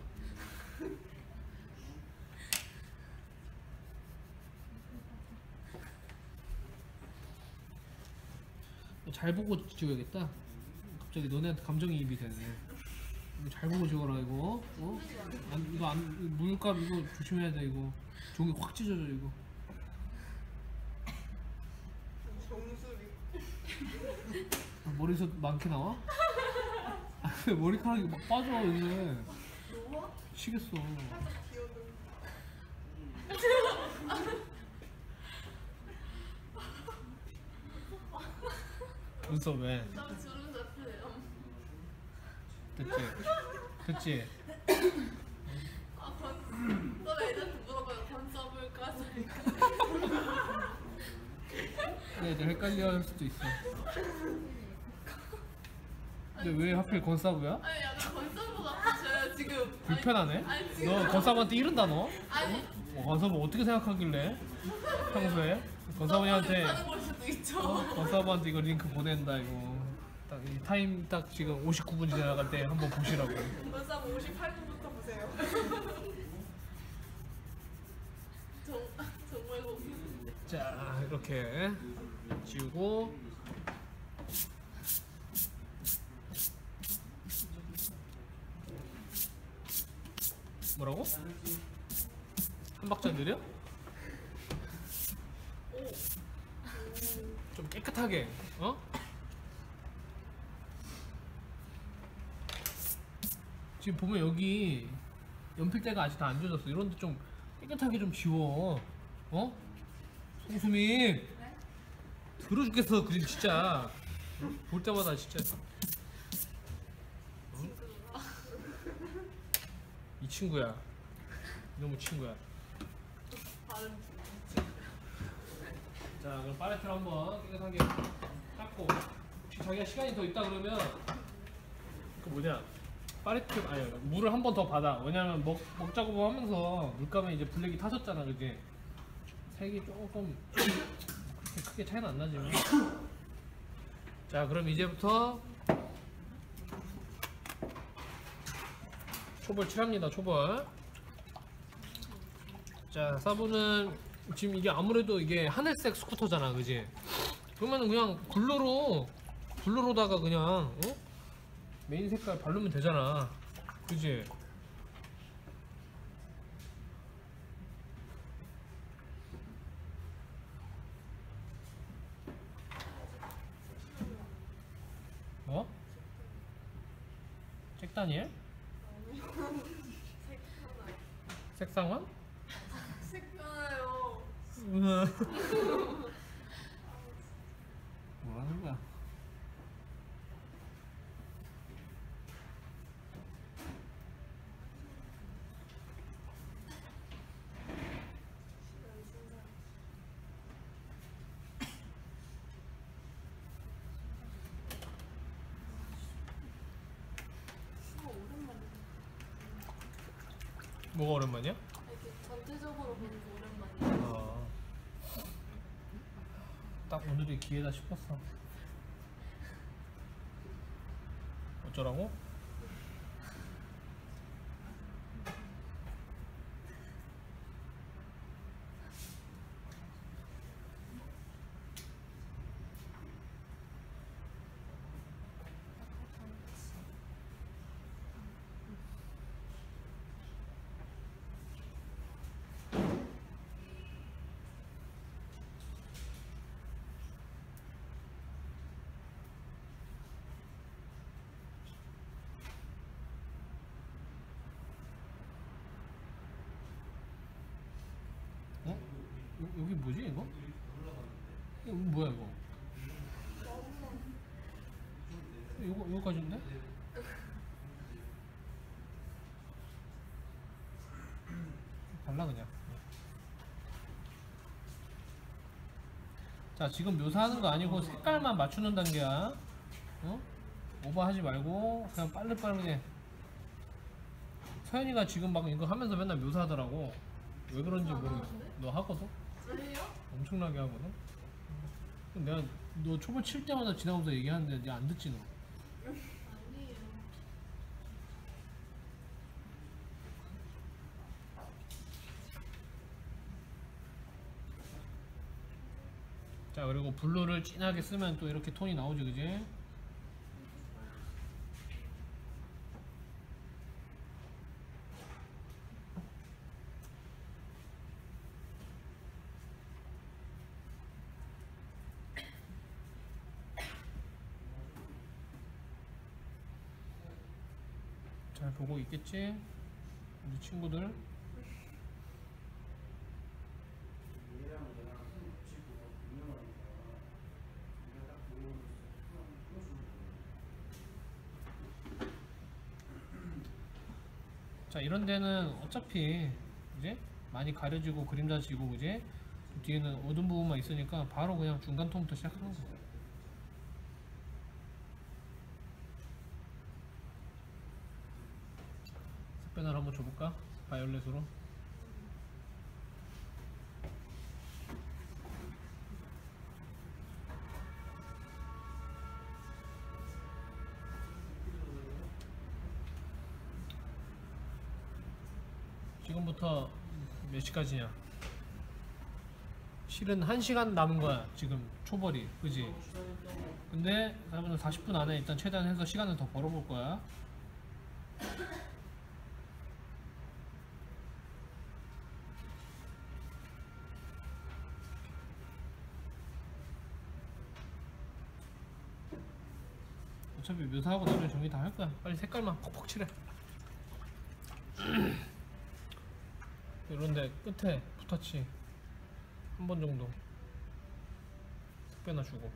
잘 보고 지워야겠다. 갑자기 너네한테 감정이입이 되네. 이거 잘 보고 지워라 이거. 이거 물감 이거 조심해야 돼 이거. 종이 확 찢어져 이거. 정수리. 머리에서 많게 나와? 머리카락이 막 빠져 이제. 노화? 치겠어. 살짝 기어든. 눈썹 왜? 나 주름 잡혀요. 됐지? 너 애들한테 물어봐요. 건서블 까줄까? 애들 헷갈려 할 수도 있어. 근데 왜 하필 건사부야? 아니 약간 건서블 같으셔요 지금. 불편하네? 아니, 지금. 너 건사부한테 이른다 너? 아니 건사부 어떻게 생각하길래? 평소에? 건사부한테 하는 걸 수도 있죠. 건사부한테 이거 링크 보낸다 이거. 딱 이 타임 딱 지금 59분 지나갈 때 한번 보시라고. 벌써 58분부터 보세요. 정말 고기. 자 이렇게 지우고 뭐라고? 한 박자 느려? 좀 깨끗하게 지금 보면 여기 연필대가 아직 다 안 지워졌어. 이런데 좀 깨끗하게 좀 지워. 송수민 더러 죽겠어 그림 진짜. 볼 때마다 진짜 이 친구야 이놈의 친구야. 발음. 자 그럼 파레트를 한번 깨끗하게 닦고 혹시 자기가 시간이 더 있다 그러면 그 뭐냐 파레트 아니 물을 한 번 더 받아. 왜냐면 먹 작업을 하면서 물감에 이제 블랙이 타졌잖아 그지? 색이 조금 그렇게 크게 차이는 안 나지만. 자 그럼 이제부터 초벌 칠합니다. 초벌. 자, 사부는 지금 이게 아무래도 이게 하늘색 스쿠터잖아, 그지? 그러면은 그냥 블루로다가 그냥 어? 메인 색깔 바르면 되잖아, 그지? 뭐? 잭다니엘? 색상원? 색깔요. 뭐라는 거야? 뭐가 오랜만이야? 이렇게 전체적으로 보는 게 오랜만이에요. 딱 오늘이 기회다 싶었어. 어쩌라고? 어? 여기 뭐지 이거? 이거 뭐야 이거? 요거까지인데? 발라 그냥. 자, 지금 묘사하는 거 아니고 색깔만 맞추는 단계야. 어? 오버하지 말고 그냥 빠르게. 서연이가 지금 막 이거 하면서 맨날 묘사하더라고. 왜 그런지 모르겠어. 너 하거든? 왜요? 엄청나게 하거든? 내가 너 초벌 칠 때마다 지나가면서 얘기하는데 니 안 듣지 너? 아니에요. 자, 그리고 블루를 진하게 쓰면 또 이렇게 톤이 나오지, 그지? 잘 보고 있겠지? 우리 친구들. 얘랑 얘랑 손 붙이고 분명하니까 내가 딱 보면 자, 이런 데는 어차피 이제 많이 가려지고 그림자 지고 그지? 뒤에는 어두운 부분만 있으니까 바로 그냥 중간 톤부터 시작하는 거야. 색변을 한번 줘볼까? 바이올렛으로. 지금부터 몇 시까지냐? 실은 1시간 남은 거야 지금 초벌이, 그지? 근데 여러분은 40분 안에 일단 최대한 해서 시간을 더 벌어볼 거야. 어차피 묘사하고 나중에 정리 다 할 거야. 빨리 색깔만 퍽퍽 칠해. 이런데 끝에 붓터치 한 번 정도 색변화 주고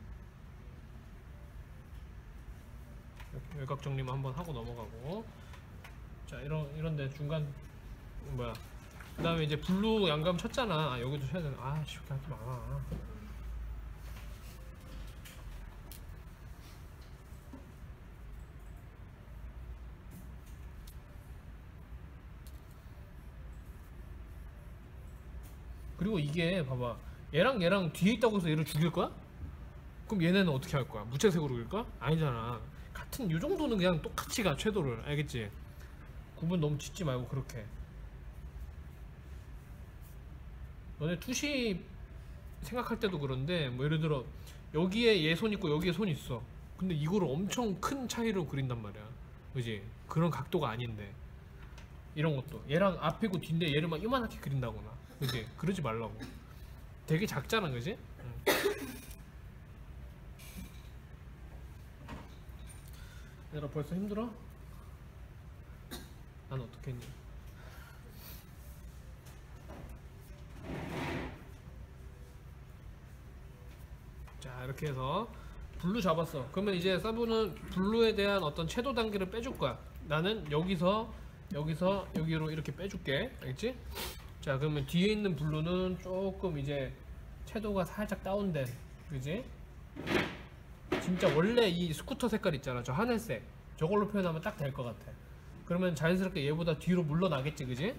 외곽 정리만 한번 하고 넘어가고. 자, 이런데 중간 뭐야, 그 다음에 이제 블루 양감 쳤잖아. 아, 여기도 쳐야 되나? 아, 쉽게 하지 마. 그리고 이게 봐봐, 얘랑 뒤에 있다고 해서 얘를 죽일 거야? 그럼 얘네는 어떻게 할 거야? 무채색으로 그릴 거야? 아니잖아. 같은 요 정도는 그냥 똑같이 가, 채도를. 알겠지? 구분 너무 짓지 말고 그렇게. 너네 투시 생각할 때도 그런데 뭐 예를 들어 여기에 얘 손 있고 여기에 손 있어. 근데 이거를 엄청 큰 차이로 그린단 말이야. 그지? 그런 각도가 아닌데. 이런 것도 얘랑 앞이고 뒤인데 얘를 막 이만하게 그린다거나. 그지? 그러지 말라고. 되게 작잖아, 그지? 응. 얘들아 벌써 힘들어? 난 어떻게 했니? 자, 이렇게 해서 블루 잡았어. 그러면 이제 서브는 블루에 대한 어떤 채도 단계를 빼줄 거야. 나는 여기서 여기로 이렇게 빼줄게. 알겠지? 자, 그러면 뒤에 있는 블루는 조금 이제 채도가 살짝 다운된, 그지? 진짜 원래 이 스쿠터 색깔 있잖아, 저 하늘색, 저걸로 표현하면 딱 될 것 같아. 그러면 자연스럽게 얘보다 뒤로 물러나겠지, 그지?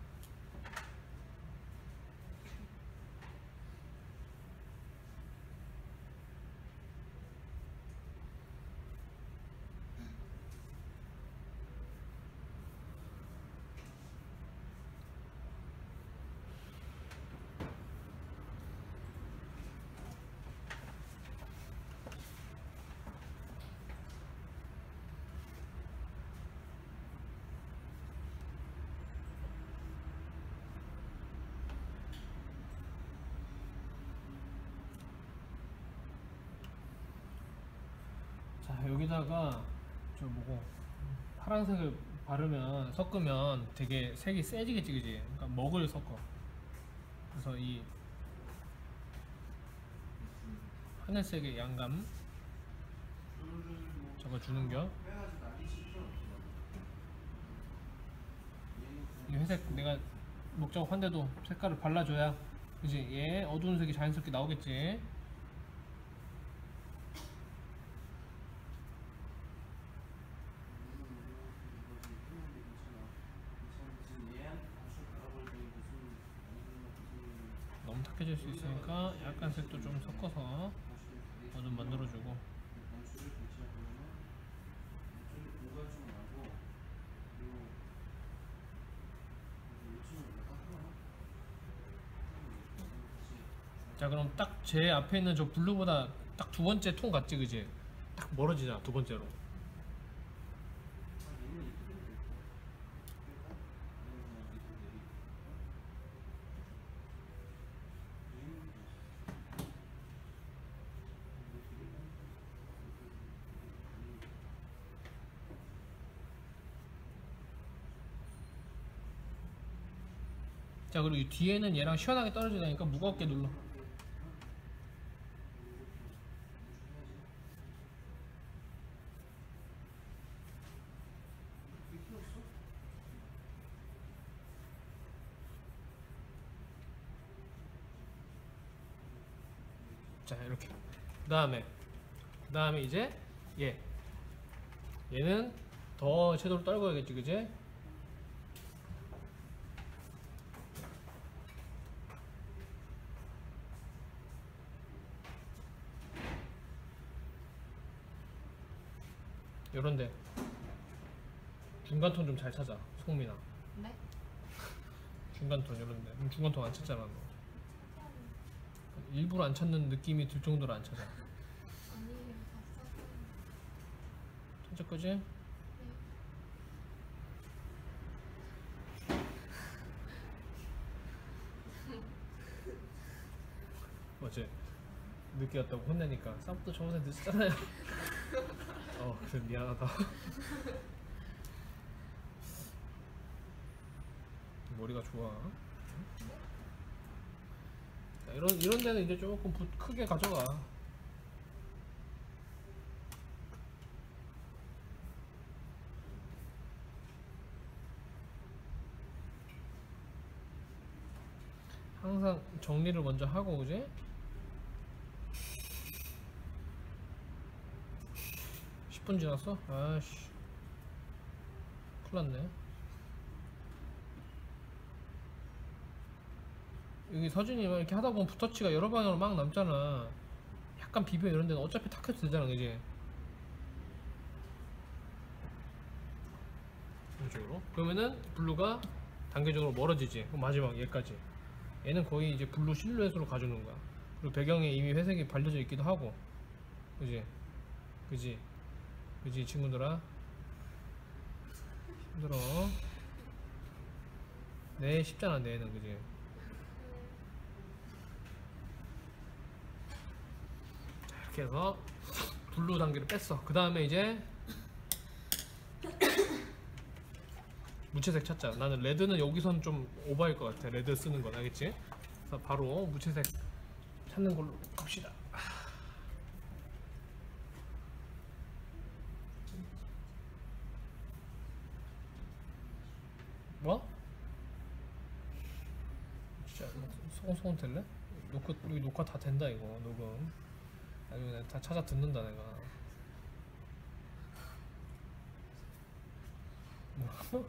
자, 여기다가 저 뭐고 파란색을 바르면 섞으면 되게 색이 세지겠지, 그지? 그러니까 먹을 섞어. 그래서 이 하늘색의 양감 저거 주는겨. 이 회색 내가 목적 환대도 색깔을 발라줘야, 그지? 얘 어두운 색이 자연스럽게 나오겠지. 너무 탁해질 수 있으니까 약간 색도 좀 섞어서 어둠 만들어주고. 자, 그럼 딱 제 앞에 있는 저 블루보다 딱 두 번째 톤 같지, 그지? 딱 멀어지자, 두 번째로. 자, 그리고 이 뒤에는 얘랑 시원하게 떨어지다니까 무겁게 눌러. 자, 이렇게. 그 다음에 이제 얘는 더 섀도우를 떨궈야겠지, 그지? 요런데 중간톤 좀 잘 찾아, 송민아. 네? 중간톤 요런데. 중간톤 안 찾잖아, 너. 일부러 안 찾는 느낌이 들 정도로 안 찾아. 아니에요, 다 썼어요. 찾을 거지? 네. 어제 늦게 왔다고 혼내니까 쌈도 저번에 늦었잖아요. 그래 미안하다. 머리가 좋아. 자, 이런 데는 이제 조금 크게 가져가. 항상 정리를 먼저 하고, 그지? 분 지났어? 아씨, 큰일났네. 여기 서준이 막 이렇게 하다보면 붓터치가 여러 방향으로 막 남잖아. 약간 비벼. 이런 데는 어차피 탁해도 되잖아, 그지? 이쪽으로. 그러면은 블루가 단계적으로 멀어지지. 그럼 마지막 얘까지. 얘는 거의 이제 블루 실루엣으로 가주는 거야. 그리고 배경에 이미 회색이 발려져 있기도 하고. 그지? 그지? 그지 친구들아? 힘들어. 네 쉽잖아 내는. 그지? 이렇게 해서 블루 단계를 뺐어. 그 다음에 이제 무채색 찾자. 나는 레드는 여기선 좀 오버일 것 같아. 레드 쓰는 건 알겠지? 그래서 바로 무채색 찾는 걸로 갑시다. 뭐? 진짜 소곤소곤 될래? 여기 녹화 다 된다 이거 녹음. 아니면 다 찾아 듣는다 내가. 뭐?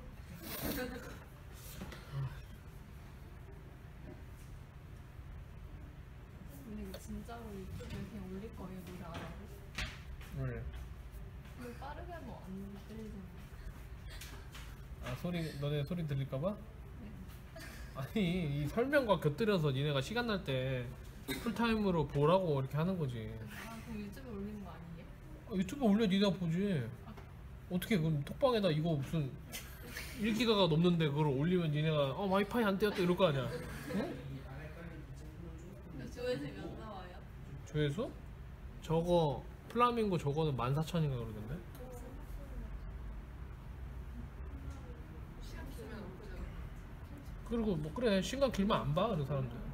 근데 이거 진짜로 유튜브에 그냥 올릴 거예요, 노래 안 하고? 왜? 근데 빠르게 하면 안 들리잖아. 아 소리 너네 소리 들릴까봐? 네. 아니 이 설명과 곁들여서 니네가 시간 날 때 풀타임으로 보라고 이렇게 하는 거지. 아, 그럼 유튜브에 올리는 거 아니에요? 유튜브에 올려 니네가 보지. 어떻게 그럼 톡방에다 이거 무슨 1기가가 넘는데 그걸 올리면 니네가 와이파이 안 떼었다 이럴 거 아니야. 응? 근데 조회수 몇 나와요? 조회수? 저거 플라밍고 저거는 14,000인가 그러던데. 시간 길면 그죠? 그리고 뭐 그래 시간 길면 안 봐 그런 사람들.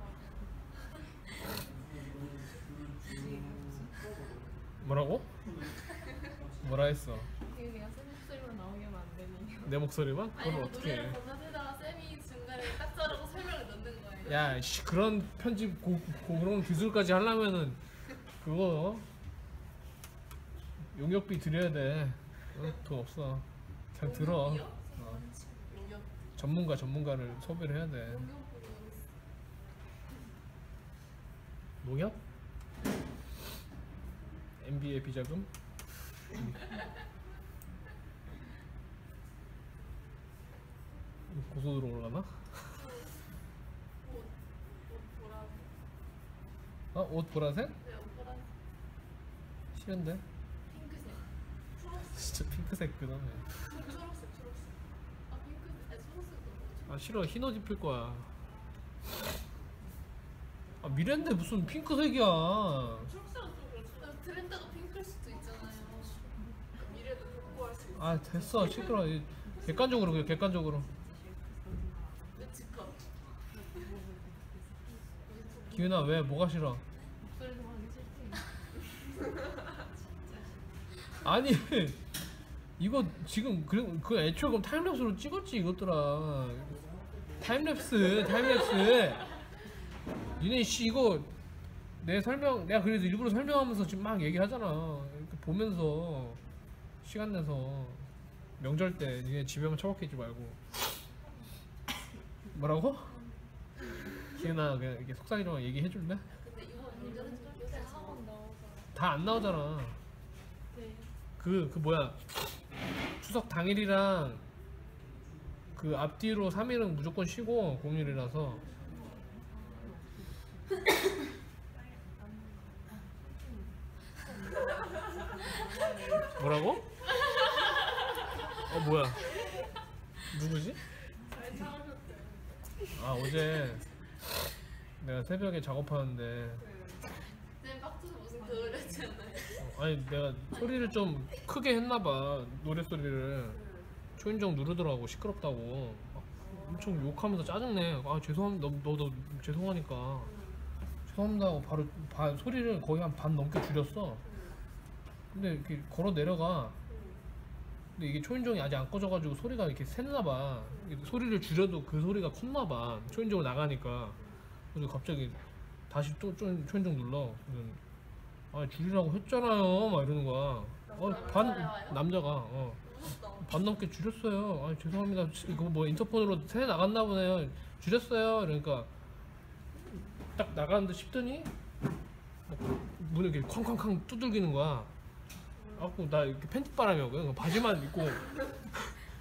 뭐라고? 뭐라 했어? 이게 그냥 쌤 목소리만 나오게 하면 안 되니? 내 목소리만? 아니, 그럼 어떻게 노래를 해? 건너뛰다가 쌤이 중간에 딱 자르고 설명을 넣는 거예요. 야, 씨, 그런 편집 그런 기술까지 하려면은 그거 용역비 드려야 돼. 돈 없어. 그냥 들어. 용역이요? 용역. 전문가를 섭외를 해야 돼. 용역으로. 농협? MBA 비자금? 고소 들어올라나? 옷 보라색. 옷 보라색? 네, 옷 보라색. 싫은데? 핑크색. 진짜 핑크색 그다음에. 초록색. 아, 핑크색. 아니, 초록색도 뭐죠? 아 싫어 흰 옷 입힐 거야. 아 미래인데 무슨 핑크색이야. 초록색은 좀 그렇죠. 트렌드가 핑크일 수도 있잖아요. 미래도 복구할 수 있어. 아 됐어 시끄러. 객관적으로 그래 객관적으로. 내 직업. 기훈아 왜 뭐가 싫어? 목소리 좀 하기 싫대. 아니 이거 지금 그 애초에 그럼 타임랩스로 찍었지 이것들아. 타임랩스. 니네 씨 이거 내가 그래도 일부러 설명하면서 지금 막 얘기하잖아. 이렇게 보면서 시간 내서 명절 때 니네 집에만 처박혀 있지 말고. 뭐라고? 기훈아 그냥 이렇게 속삭이지만 얘기해 줄래? 근데 이거 요새 학원 나와서. 다 안 나오잖아. 네. 그 뭐야 추석 당일이랑 그 앞뒤로 3일은 무조건 쉬고 공휴일이라서. 뭐라고? 뭐야 누구지? 잘 참으셨어요. 아 어제 내가 새벽에 작업하는데 쌤 빡쳐서 무슨 그걸 했잖아요. 아니 내가 소리를 좀 크게 했나봐. 노래소리를 초인종 누르더라고. 시끄럽다고 막 엄청 욕하면서 짜증내. 아 죄송합니다. 너 죄송하니까 죄송합니다 하고 바로 소리를 거의 한 반 넘게 줄였어. 근데 이렇게 걸어 내려가. 근데 이게 초인종이 아직 안 꺼져가지고 소리가 이렇게 샜나봐. 소리를 줄여도 그 소리가 컸나봐. 초인종 나가니까. 그래서 갑자기 다시 또 초인종 눌러. 그래서 아 줄이라고 했잖아요 막 이러는 거야. 남자가 무섭다. 반 넘게 줄였어요. 아 죄송합니다. 이거 뭐 인터폰으로 새 나갔나 보네요. 줄였어요. 그러니까 딱 나가는데 싶더니 문을 이렇게 쾅쾅쾅 두들기는 거야. 그래갖고 나 이렇게 팬티바람이었거든. 바지만 입고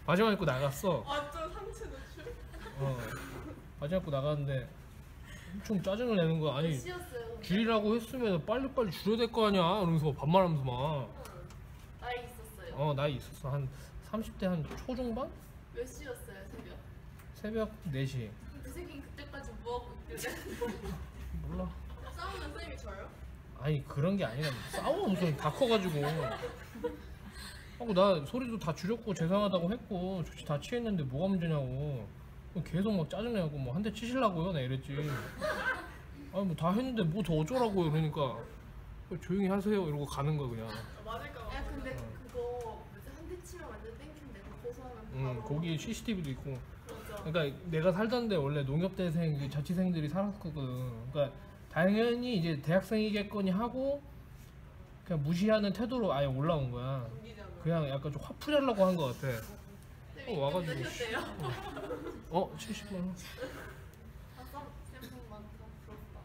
바지만 입고 나갔어. 완전 상체 노출. 바지만 입고 나갔는데 엄청 짜증을 내는 거야. 아니 몇 시였어요? 근데? 줄이라고 했으면 빨리빨리 줄여야 될 거 아니야. 이러면서 반말하면서 막. 나이 있었어요. 나이 있었어. 한 30대 한 초중반? 몇 시였어요 새벽? 새벽 4시. 그 새끼 그때까지 뭐 하고 있길래? 몰라. 싸우면 선생님이 져요? 아니 그런 게 아니라 싸워 무슨 다 커가지고. 하고 나 소리도 다 줄였고 죄송하다고 했고 조치 다 취했는데 뭐가 문제냐고. 계속 막 짜증내고 뭐 한 대 치실라고요? 나 이랬지. 아니 뭐 다 했는데 뭐 더 어쩌라고요. 그러니까 조용히 하세요 이러고 가는 거야 그냥. 맞을까 봐. 야 근데 그거 뭐지 한 대 치면 완전 땡긴데 그거 고소하면 바로. 거기 CCTV도 있고. 맞아. 그러니까 내가 살던 데 원래 농협대생 자취생들이 살았거든. 그러니까 당연히 이제 대학생이겠거니 하고 그냥 무시하는 태도로 아예 올라온 거야. 웃기잖아. 그냥 약간 좀 화풀이하려고 한 것 같아. 와가지고. 내셨대요? 70만 원. 쌤 많다. 부럽다.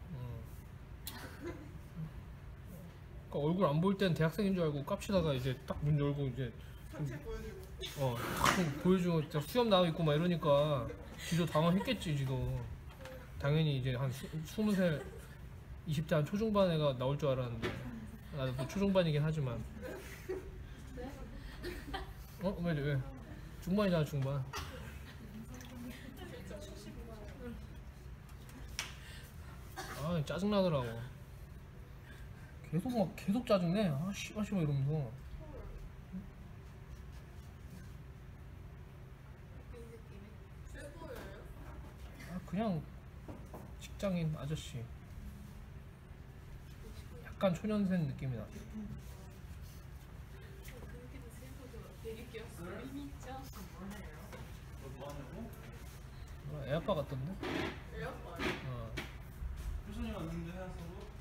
그러니까 얼굴 안 보일 땐 대학생인 줄 알고 깝치다가 이제 딱 문 열고 이제 상체 보여주고. 탁 보여주고 진짜 수염 나와 있고 막 이러니까 지도 당황했겠지 지도. 당연히 이제 한 20살 20대 한 초중반 애가 나올 줄 알았는데 나도 뭐 초중반이긴 하지만. 왜? 중반이잖아 중반. 짜증나더라고. 계속 짜증내. 씨발 이러면서. 이 새끼네. 세 보여요? 그냥 직장인 아저씨. 약간 초년생 느낌이 나. 그 새끼도 세보고 대리기였어. 진짜. 뭐 하냐고? 애 아빠 같던데? 에어팟. 효선이 왔는데 해서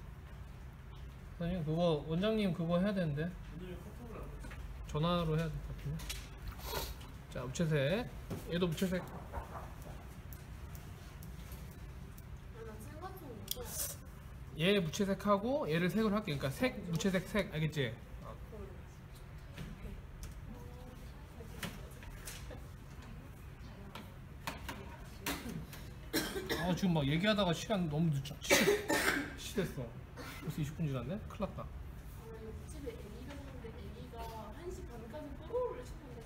선생님 그거 원장님 그거 해야 되는데 오늘 카톡을 안 했어. 전화로 해야 될 것 같은데. 자 무채색. 얘도 무채색. 난 생방송 못 봤어. 얘 무채색하고 얘를 색을 할게. 그러니까 색 무채색 색 알겠지? 지금 막 얘기하다가 시간 너무 시됐어. 벌써 20분 지났네? 큰일 났다. 옆집에 애기가 사는데 애기가 1시 반까지 뽀로로를 쳤는데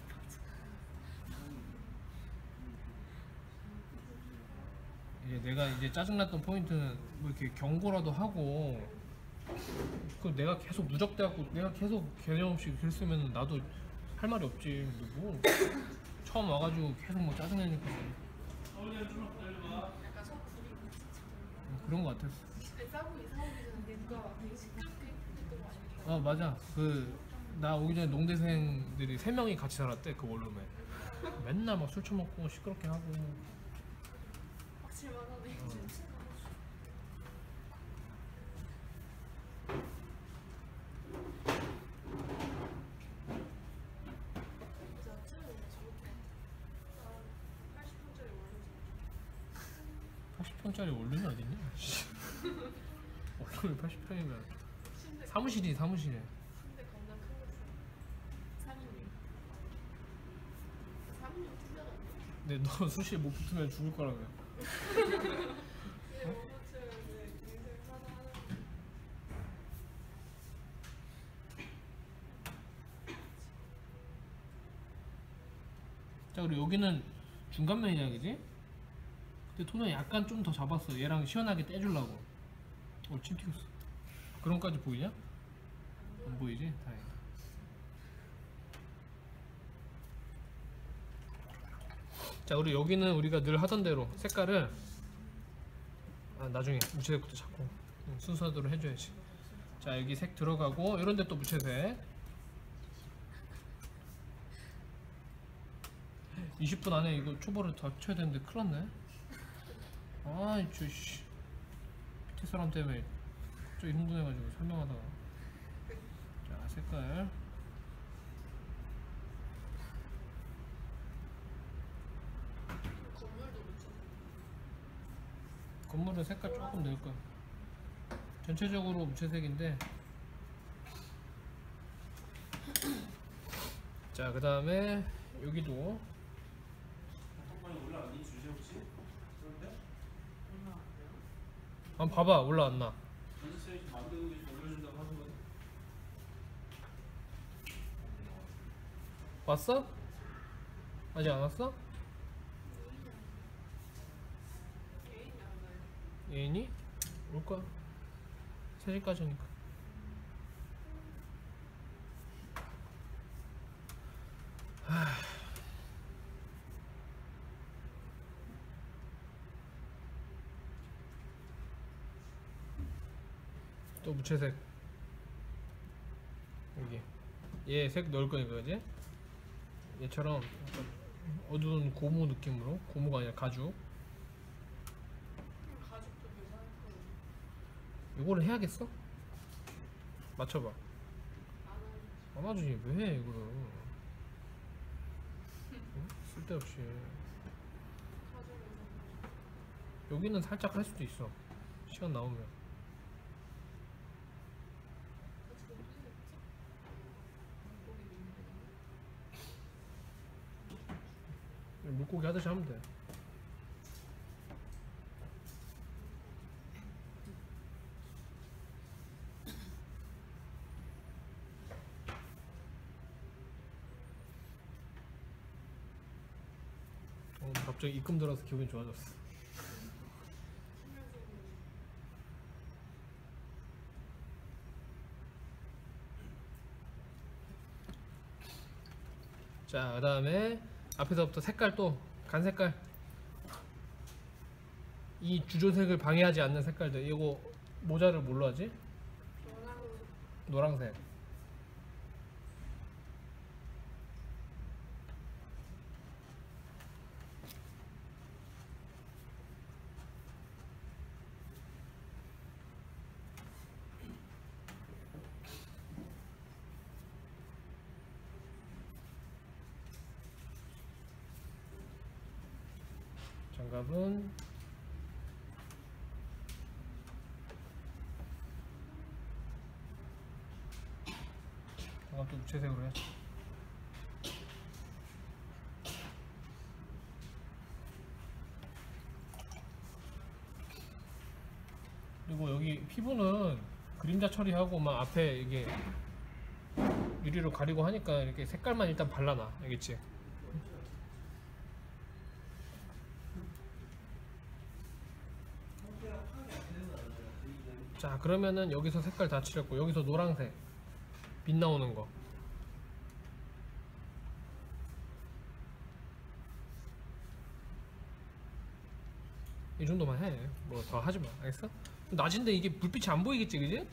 이제 내가 이제 짜증났던 포인트는 뭐 이렇게 경고라도 하고 그 내가 계속 누적돼갖고 내가 계속 개념 없이 그랬으면 나도 할 말이 없지. 근데 뭐 처음 와가지고 계속 뭐 짜증내니까 약간 속 부리고 그런 거 같았어. 싸고 이사 오기 전에 누가 되게 시끄럽게 했던 거 아니야? 맞아. 나 오기 전에 농대생들이 3명이 같이 살았대 그 원룸에. 맨날 막 술 처먹고 시끄럽게 하고. 확실만 하네. 아, 80분짜리 원룸. 80평짜리 원룸이 어딨냐? 원룸이 80평이면 사무실이 사무실에. 침대 겁나 큰 거 써. 3인용. 3인용 침대가 있네. 근데 너 수시에 못 붙으면 죽을 거라며. 근데 못 붙이면 이제 인생 하나 하는. 자 그리고 여기는 중간면이야 그지? 근데 톤을 약간 좀 더 잡았어. 얘랑 시원하게 떼주려고. 침 튀겼어. 그런 거까지 보이냐? 안 보이지? 다행이다. 자 그리고 여기는 우리가 늘 하던 대로 색깔을 나중에 무채색부터 잡고 순서대로 해줘야지. 자 여기 색 들어가고 이런데 또 무채색. 20분 안에 이거 초벌을 다 쳐야 되는데 큰일 났네. 아이 씨 밑에 사람 때문에 갑자기 흥분해가지고 설명하다가. 자 색깔 건물도 묻혀. 건물은 색깔 조금 넣을 거야. 전체적으로 무채색인데. 자 그 다음에 여기도 단톡방에 올라왔니 주제 혹시? 그런데 한번 봐봐. 올라왔나? 전세이 만드는 게 올려준다고 하거든. 왔어? 아직 안 왔어? 개인이 안 나요. 예인이? 올 거야. 3시까지니까. 또 무채색. 여기. 얘 색 넣을 거니까, 그지? 얘처럼 약간 어두운 고무 느낌으로. 고무가 아니라 가죽. 가죽도 괜찮을 거예요. 이거를 해야겠어? 맞춰봐. 안 하는 안 와주지. 왜 해, 이거를. 응? 쓸데없이. 가죽에서 여기는 살짝 할 수도 있어. 시간 나오면. 가죽은 무슨 색이지? 물고기 있는 물고기 하듯이 하면 돼. 갑자기 입금 들어서 기분이 좋아졌어. 자, 그 다음에 앞에서부터 색깔 또 간 색깔. 이 주조색을 방해하지 않는 색깔들. 이거 모자를 뭘로 하지? 노란색. 장갑은 장갑도 무채색으로 해. 그리고 여기 피부는 그림자 처리하고 막 앞에 이게 유리로 가리고 하니까 이렇게 색깔만 일단 발라놔. 알겠지? 자, 그러면은 여기서 색깔 다 칠했고 여기서 노란색 빛 나오는 거. 이 정도만 해. 뭐 더 하지 마. 알겠어? 낮인데 이게 불빛이 안 보이겠지, 그지?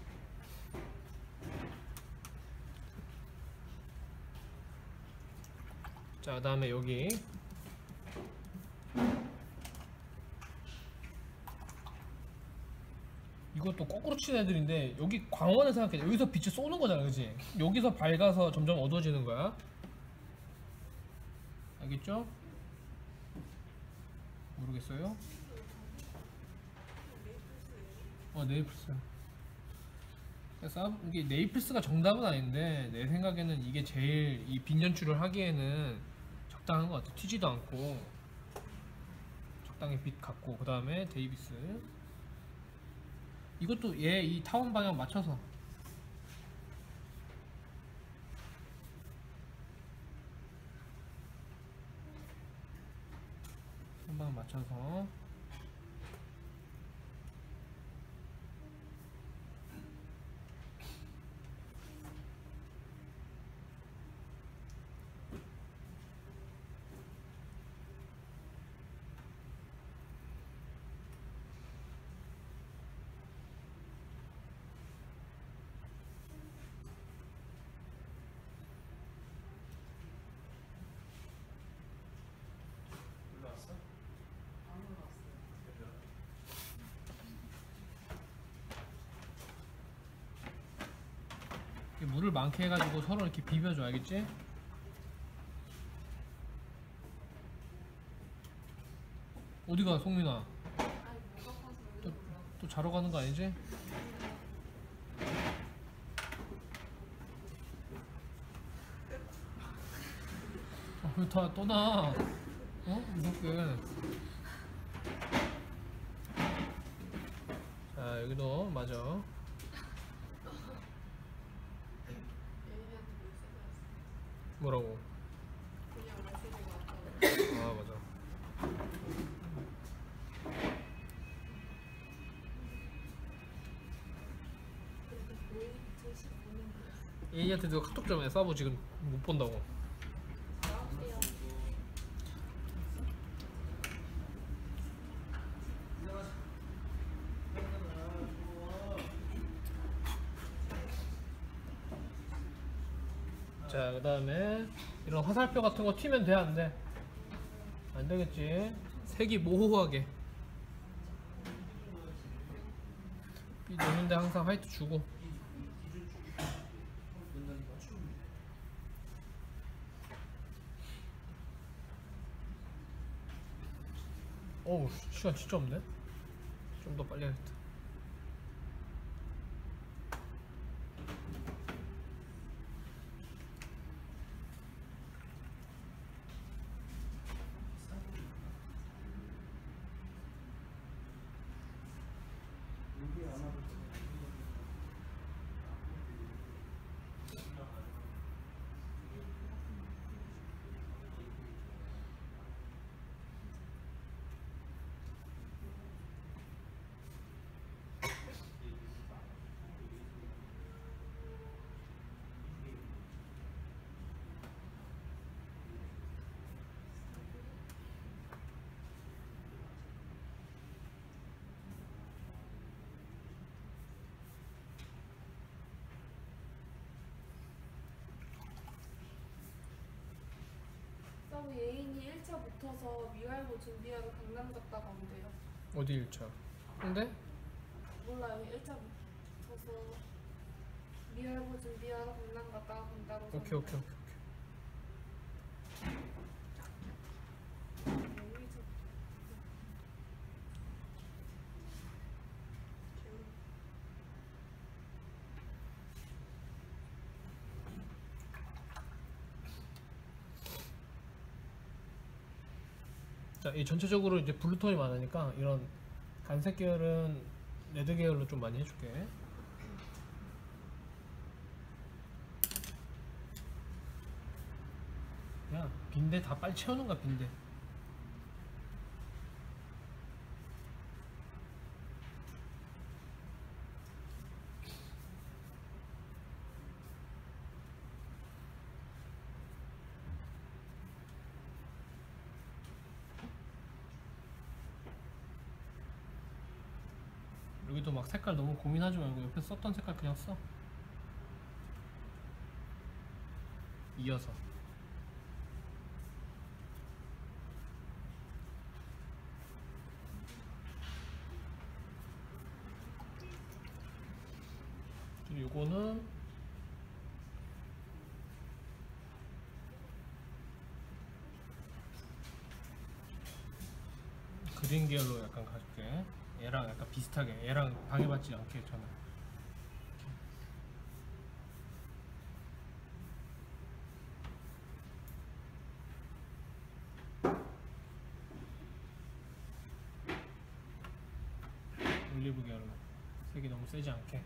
자, 그다음에 여기 이것도 거꾸로 친 애들인데 여기 광원을 생각해. 여기서 빛이 쏘는 거잖아, 그지? 여기서 밝아서 점점 어두워지는 거야. 알겠죠? 모르겠어요? 네이플스. 그래서 이게 네이플스가 정답은 아닌데 내 생각에는 이게 제일 이 빈 연출을 하기에는 적당한 것 같아. 튀지도 않고 적당히 빛 갖고. 그 다음에 데이비스. 이것도 얘 이 타원 방향 맞춰서 타원 방향 맞춰서 올라왔어? 안 올라왔어요. 이렇게 물을 많게 해가지고 서로 이렇게 비벼줘. 알겠지? 어디가 송민아? 아니 뭐가 파서 여기로 올라와. 또 자러 가는 거 아니지? 그렇다 또 나. 어? 무섭게. 자 여기도 맞아. 애인한테 메시지 왔어. 뭐라고? 그냥 메시지가 왔다고. 아 맞아. 그래도 매일 2015년 그랬어. 애인한테 누가 카톡 좀 해. 사부 지금 못 본다고. 나올게요. 자 그다음에 이런 화살표 같은 거 튀면 돼 안 돼? 안 되겠지. 색이 모호하게. 이 넣는데 항상 화이트 주고. 어우 시간 진짜 없네. 좀 더 빨리 해야겠다. 여기 안 와도 돼. 서브 예인이 1차 붙어서 미활보 준비하러 강남 갔다가 온대요. 어디 1차? 근데? 몰라요. 1차 붙어서 미활보 준비하러 강남 갔다가 간다고. 오케이 오케이 오케이. 여기서 자, 이 전체적으로 이제 블루톤이 많으니까 이런 간색 계열은 레드 계열로 좀 많이 해줄게. 야, 빈대 다 빨리 채우는 거야, 빈대. 여기도 막 색깔 너무 고민하지 말고 옆에 썼던 색깔 그냥 써. 이어서. 그리고 요거는 그린 계열로 약간 가줄게. 얘랑 약간 비슷하게. 얘랑 방해받지 않게 저는. 올리브 계열로. 색이 너무 세지 않게.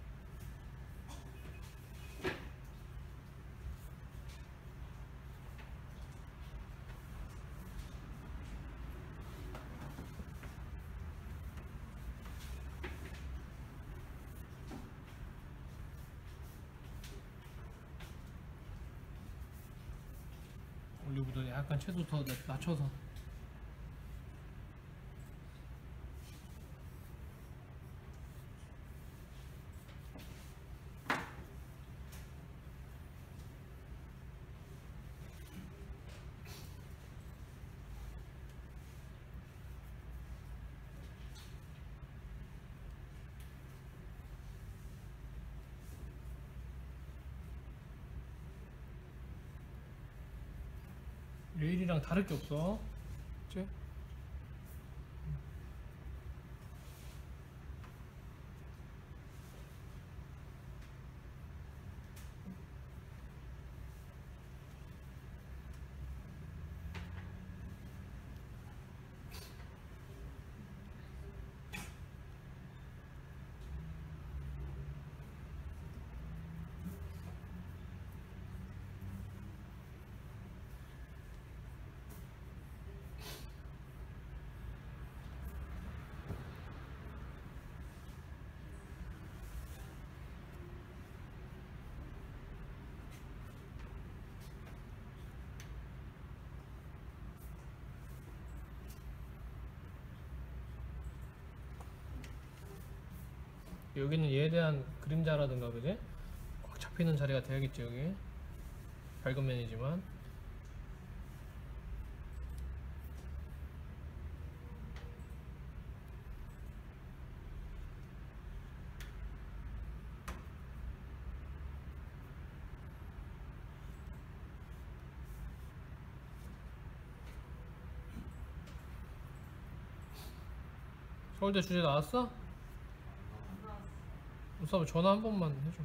올리브도 약간 채도 더 낮춰서. 레일이랑 다를 게 없어. 그치? 여기는 얘에 대한 그림자라든가 그지? 꽉 잡히는 자리가 돼야겠지 여기. 밝은 면이지만. 서울대 주제 나왔어? 우선 전화 한 번만 해줘.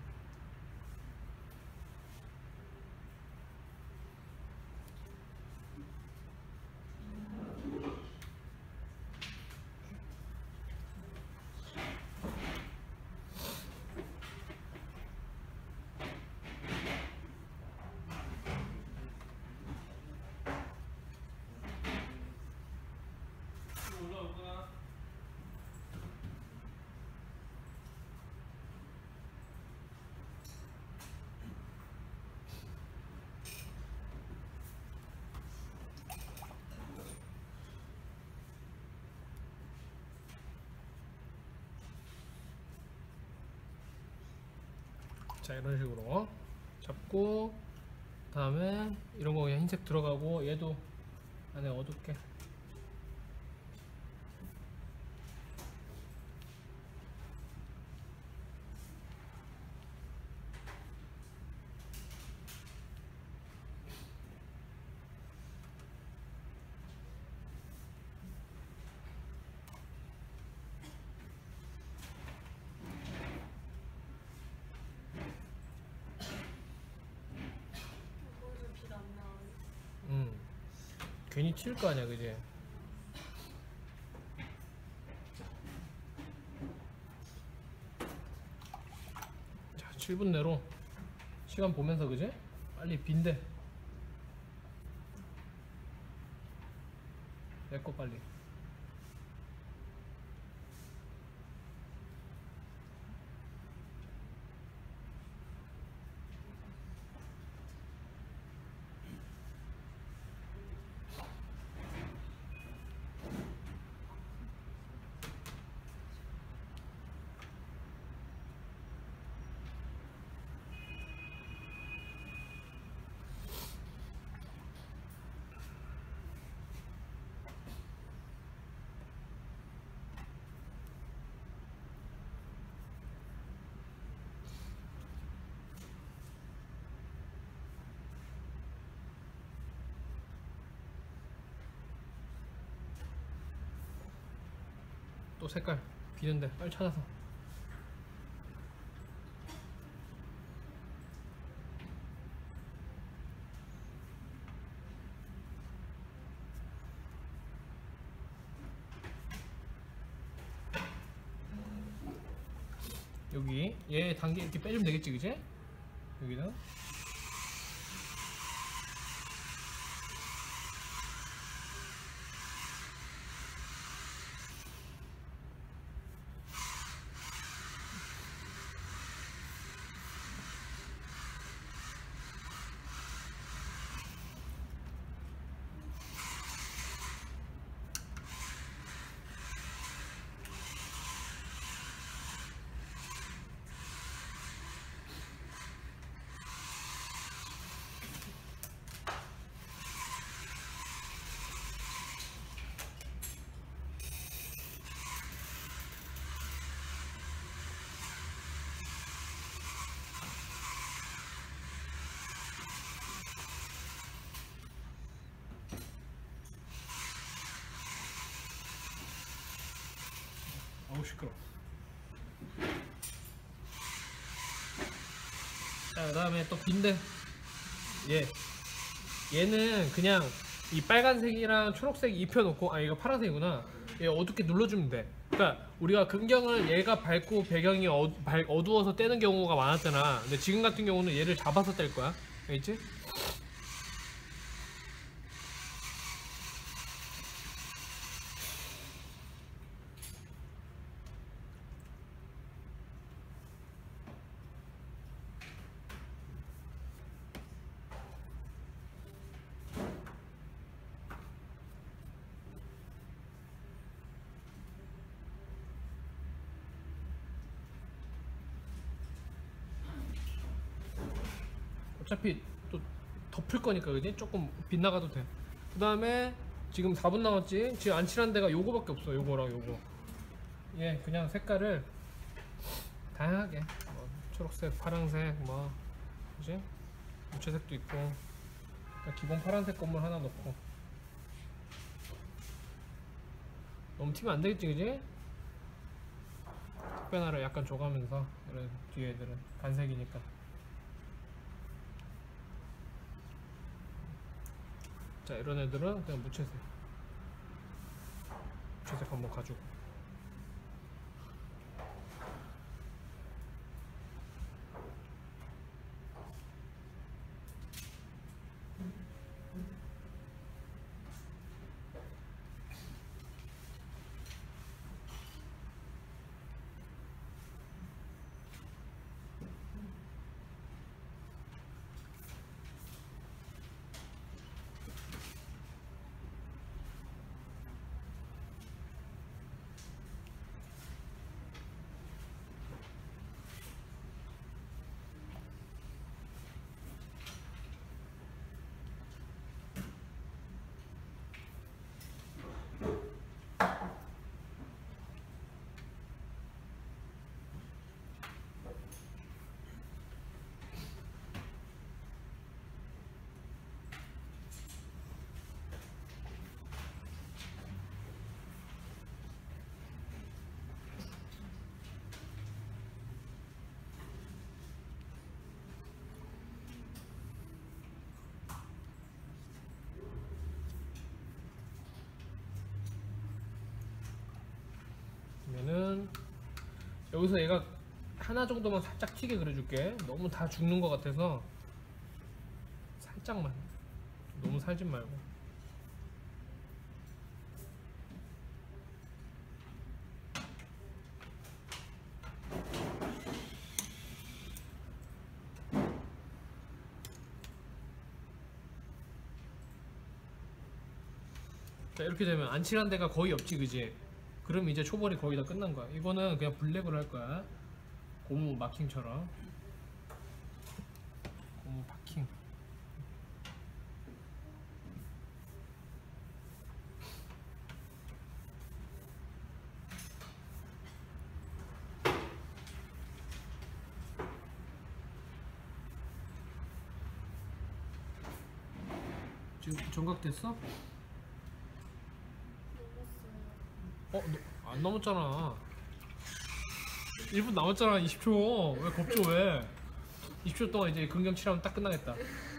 자 이런 식으로 잡고 그다음에 이런 거 그냥 흰색 들어가고 얘도 안에 어둡게. 거기서 빛안 나와요. 괜히 칠 거 아니야 그지? 자 7분 내로 시간 보면서 그지? 빨리 빈대 내 거 빨리. 또 색깔 비는데 빨리 찾아서. 여기 얘 단계 이렇게 빼주면 되겠지 그지? 여기다 어우 시끄러워. 자 그 다음에 또 빈대 얘는 그냥 이 빨간색이랑 초록색 입혀놓고 아 이거 파란색이구나. 얘 어둡게 눌러주면 돼. 그러니까 우리가 긍정을 얘가 밝고 배경이 어두워서 떼는 경우가 많았잖아. 근데 지금 같은 경우는 얘를 잡아서 뗄 거야. 알겠지? 어차피 또 덮을 거니까 그지? 조금 빗나가도 돼. 그 다음에 지금 4분 남았지? 지금 안 칠한 데가 요거밖에 없어. 요거랑 요거. 예, 그냥 색깔을 다양하게 뭐 초록색, 파란색, 뭐 그지? 무채색도 있고 그냥 기본 파란색 건물 하나 넣고. 너무 튀면 안 되겠지, 그지? 흑변화를 약간 줘가면서 이런 뒤에 애들은 간색이니까. 자, 이런 애들은 그냥 무채색 한번 가지고. 그러면은 여기서 얘가 하나 정도만 살짝 튀게 그려줄게. 너무 다 죽는 것 같아서 살짝만, 너무 살진 말고. 자, 이렇게 되면 안 칠한 데가 거의 없지, 그지? 그럼 이제 초벌이 거의 다 끝난 거야. 이거는 그냥 블랙으로 할 거야. 고무 마킹처럼. 고무 파킹. 지금 정각됐어? 안 남았잖아. 1분 남았잖아. 20초. 왜 겁줘 왜? 20초 동안 이제 긍정 칠하면 딱 끝나겠다.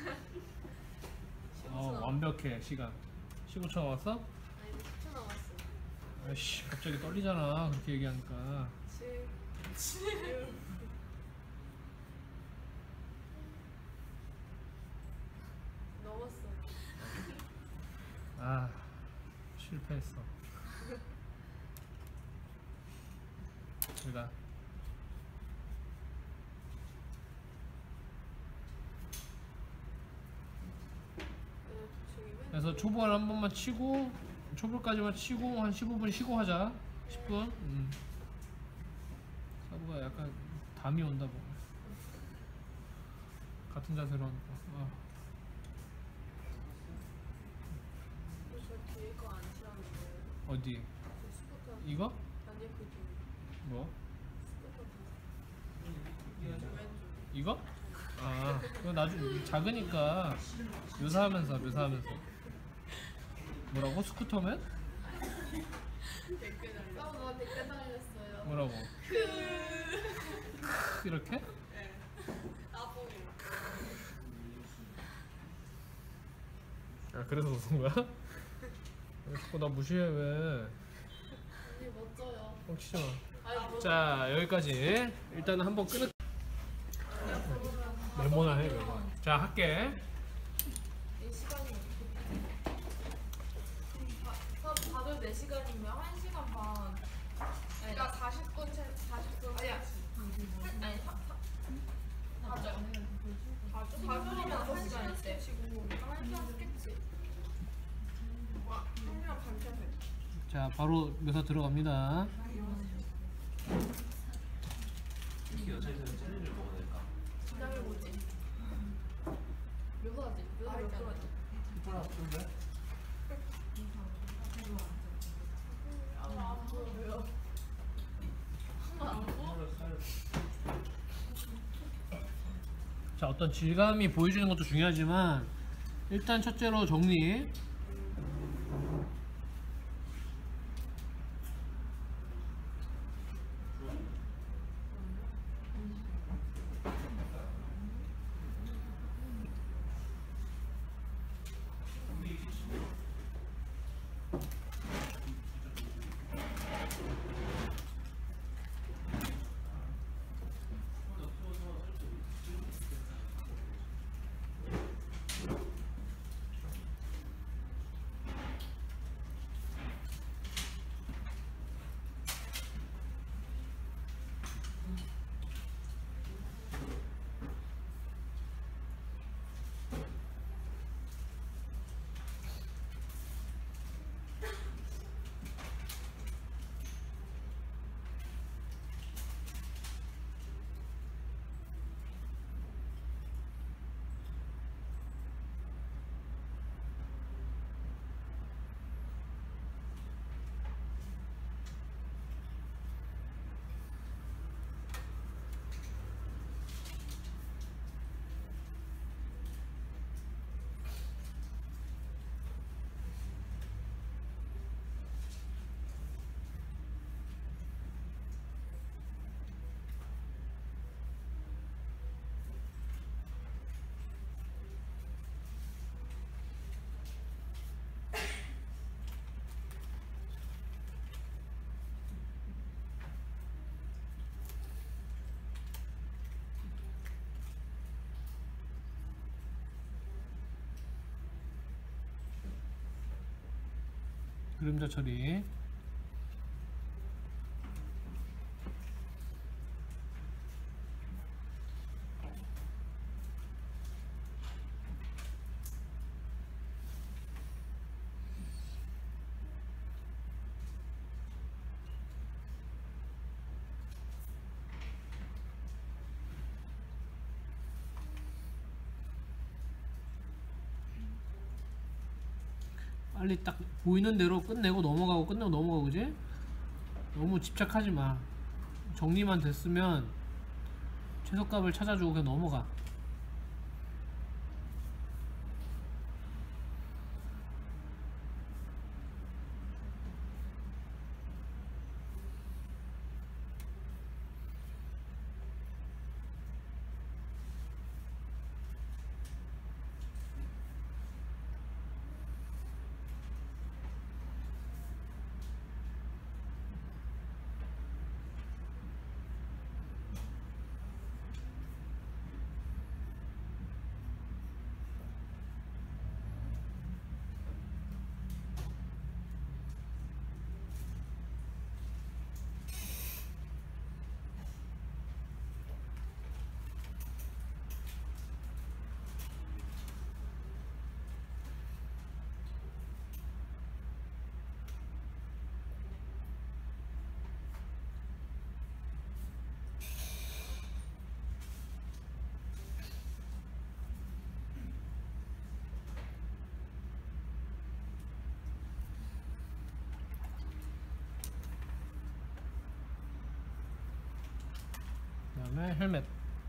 완벽해. 시간 15초 남았어? 아니 10초 남았어. 아이씨, 갑자기 떨리잖아 그렇게 얘기하니까. 7 넘었어. 아, 실패했어. 제가 그래서 초벌 한 번만 치고, 초벌까지만 치고 한 15분 쉬고 하자. 10분. 사부가 약간 담이 온다 뭐. 같은 자세로 하니까. 저 뒤에 거 안 칠하는데. 어디? 그 스쿠터. 이거? 아니 그 뒤. 뭐? 스쿠터. 왼쪽. 이거? 아, 이거 나중에 작으니까 묘사하면서. 뭐라고? 스쿠터맨? 댓글 달려. 나 댓글 달렸어요. 뭐라고? 이렇게? 네. 나보고. 아, 그래서 웃은 거야? 왜 자꾸 나 무시해 왜? 언니 멋져요. 뻥치지 마. 아니 멋. 자, 여기까지. 일단은 한번 끊을. 메모나 해, 메모. 자, 할게. 이 시간이 다들 4시간이면 1시간 반. 그러니까 40분 40분. 아니야. 아니 4분이면 5시간 있대. 1시간 쓰겠지. 와, 1시간 반 채. 자, 바로 묘사 들어갑니다. 기다려 보지. 하나 없던데? 안 보여요. 안 보여? 자, 어떤 질감이 보여주는 것도 중요하지만 일단 첫째로 정리. 그림자 처리. 빨리 딱 보이는 대로 끝내고 넘어가고 끝내고 넘어가고, 그지? 너무 집착하지 마. 정리만 됐으면 최소값을 찾아주고 그냥 넘어가. 그 다음에 헬멧.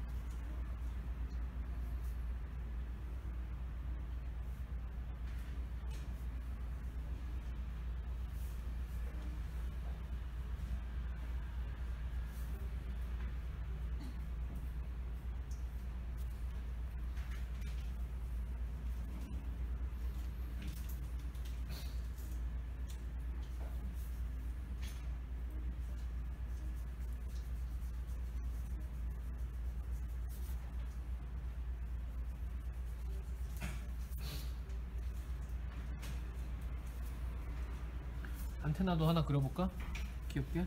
안테나도 하나 그려볼까? 귀엽게.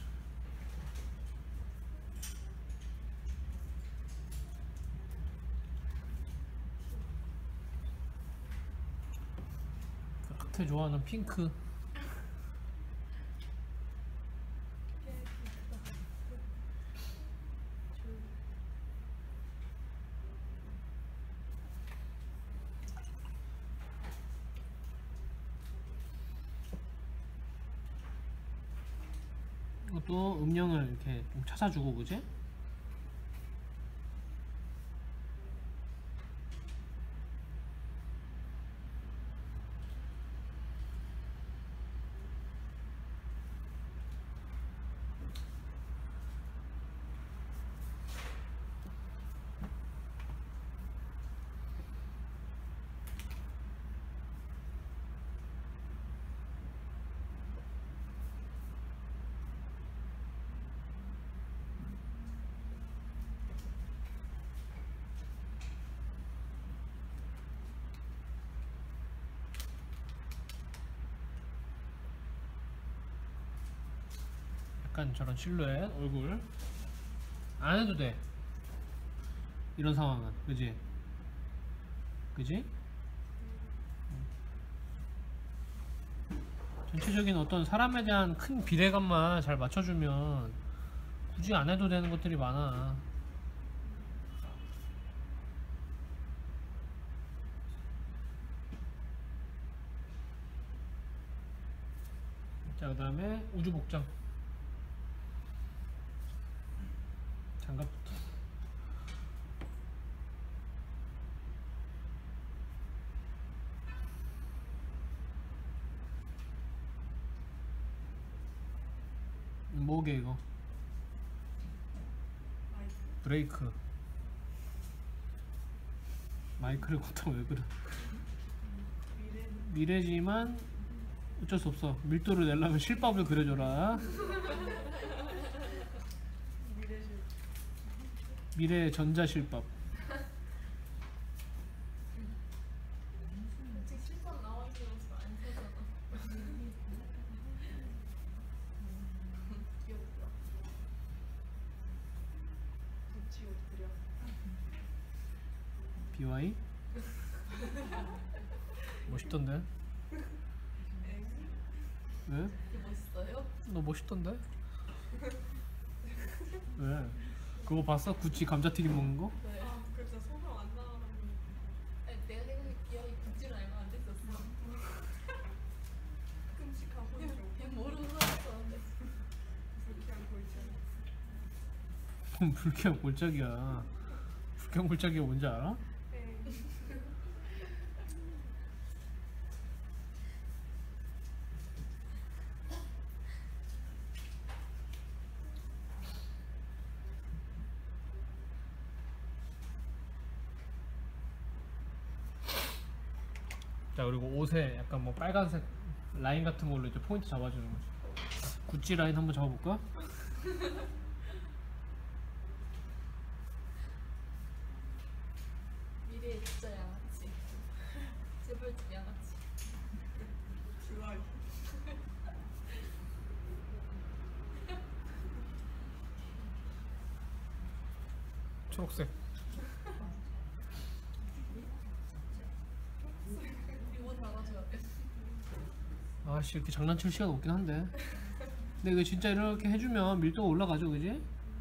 각태 좋아하는 핑크. 이것도 음영을 이렇게 좀 찾아주고 그지? 약간 저런 실루엣 얼굴 안 해도 돼. 이런 상황은 그지? 그지? 전체적인 어떤 사람에 대한 큰 비례감만 잘 맞춰주면 굳이 안 해도 되는 것들이 많아. 자, 그 다음에 우주복장 장갑부터. 뭐게 이거? 브레이크. 마이크를 걷다가 왜 그래? 미래지만 어쩔 수 없어. 밀도를 내려면 실밥을 그려줘라. 미래 전자실밥. 아직 실밥 나왔으면서 안 되잖아. 귀엽다. 붙이고 그려. BY? 멋있던데? 왜? 이게 멋있어요? 너 멋있던데? 왜? 그거 봤어? 구찌 감자튀김 먹는 거? 네. 그래서 소감 안 나가는 아니, 내가 생각했기에 이 굿즈를 알면 안 됐었어. 끔찍하고 좀 그냥 모르고 살았었는데. 불쾌한 골짜기. 불쾌한 골짜기야. 불쾌한 골짜기가 뭔지 알아? 자, 그리고 옷에 약간 뭐 빨간색 라인 같은 걸로 이제 포인트 잡아주는 거지. 구찌 라인 한번 잡아볼까? 미래의 진짜 양아치. 재벌집 양아치. 드라이. 초록색. 이거 달아줘야 돼. 아씨, 이렇게 장난칠 시간 없긴 한데. 근데 이거 진짜 이렇게 해주면 밀도가 올라가죠, 그지?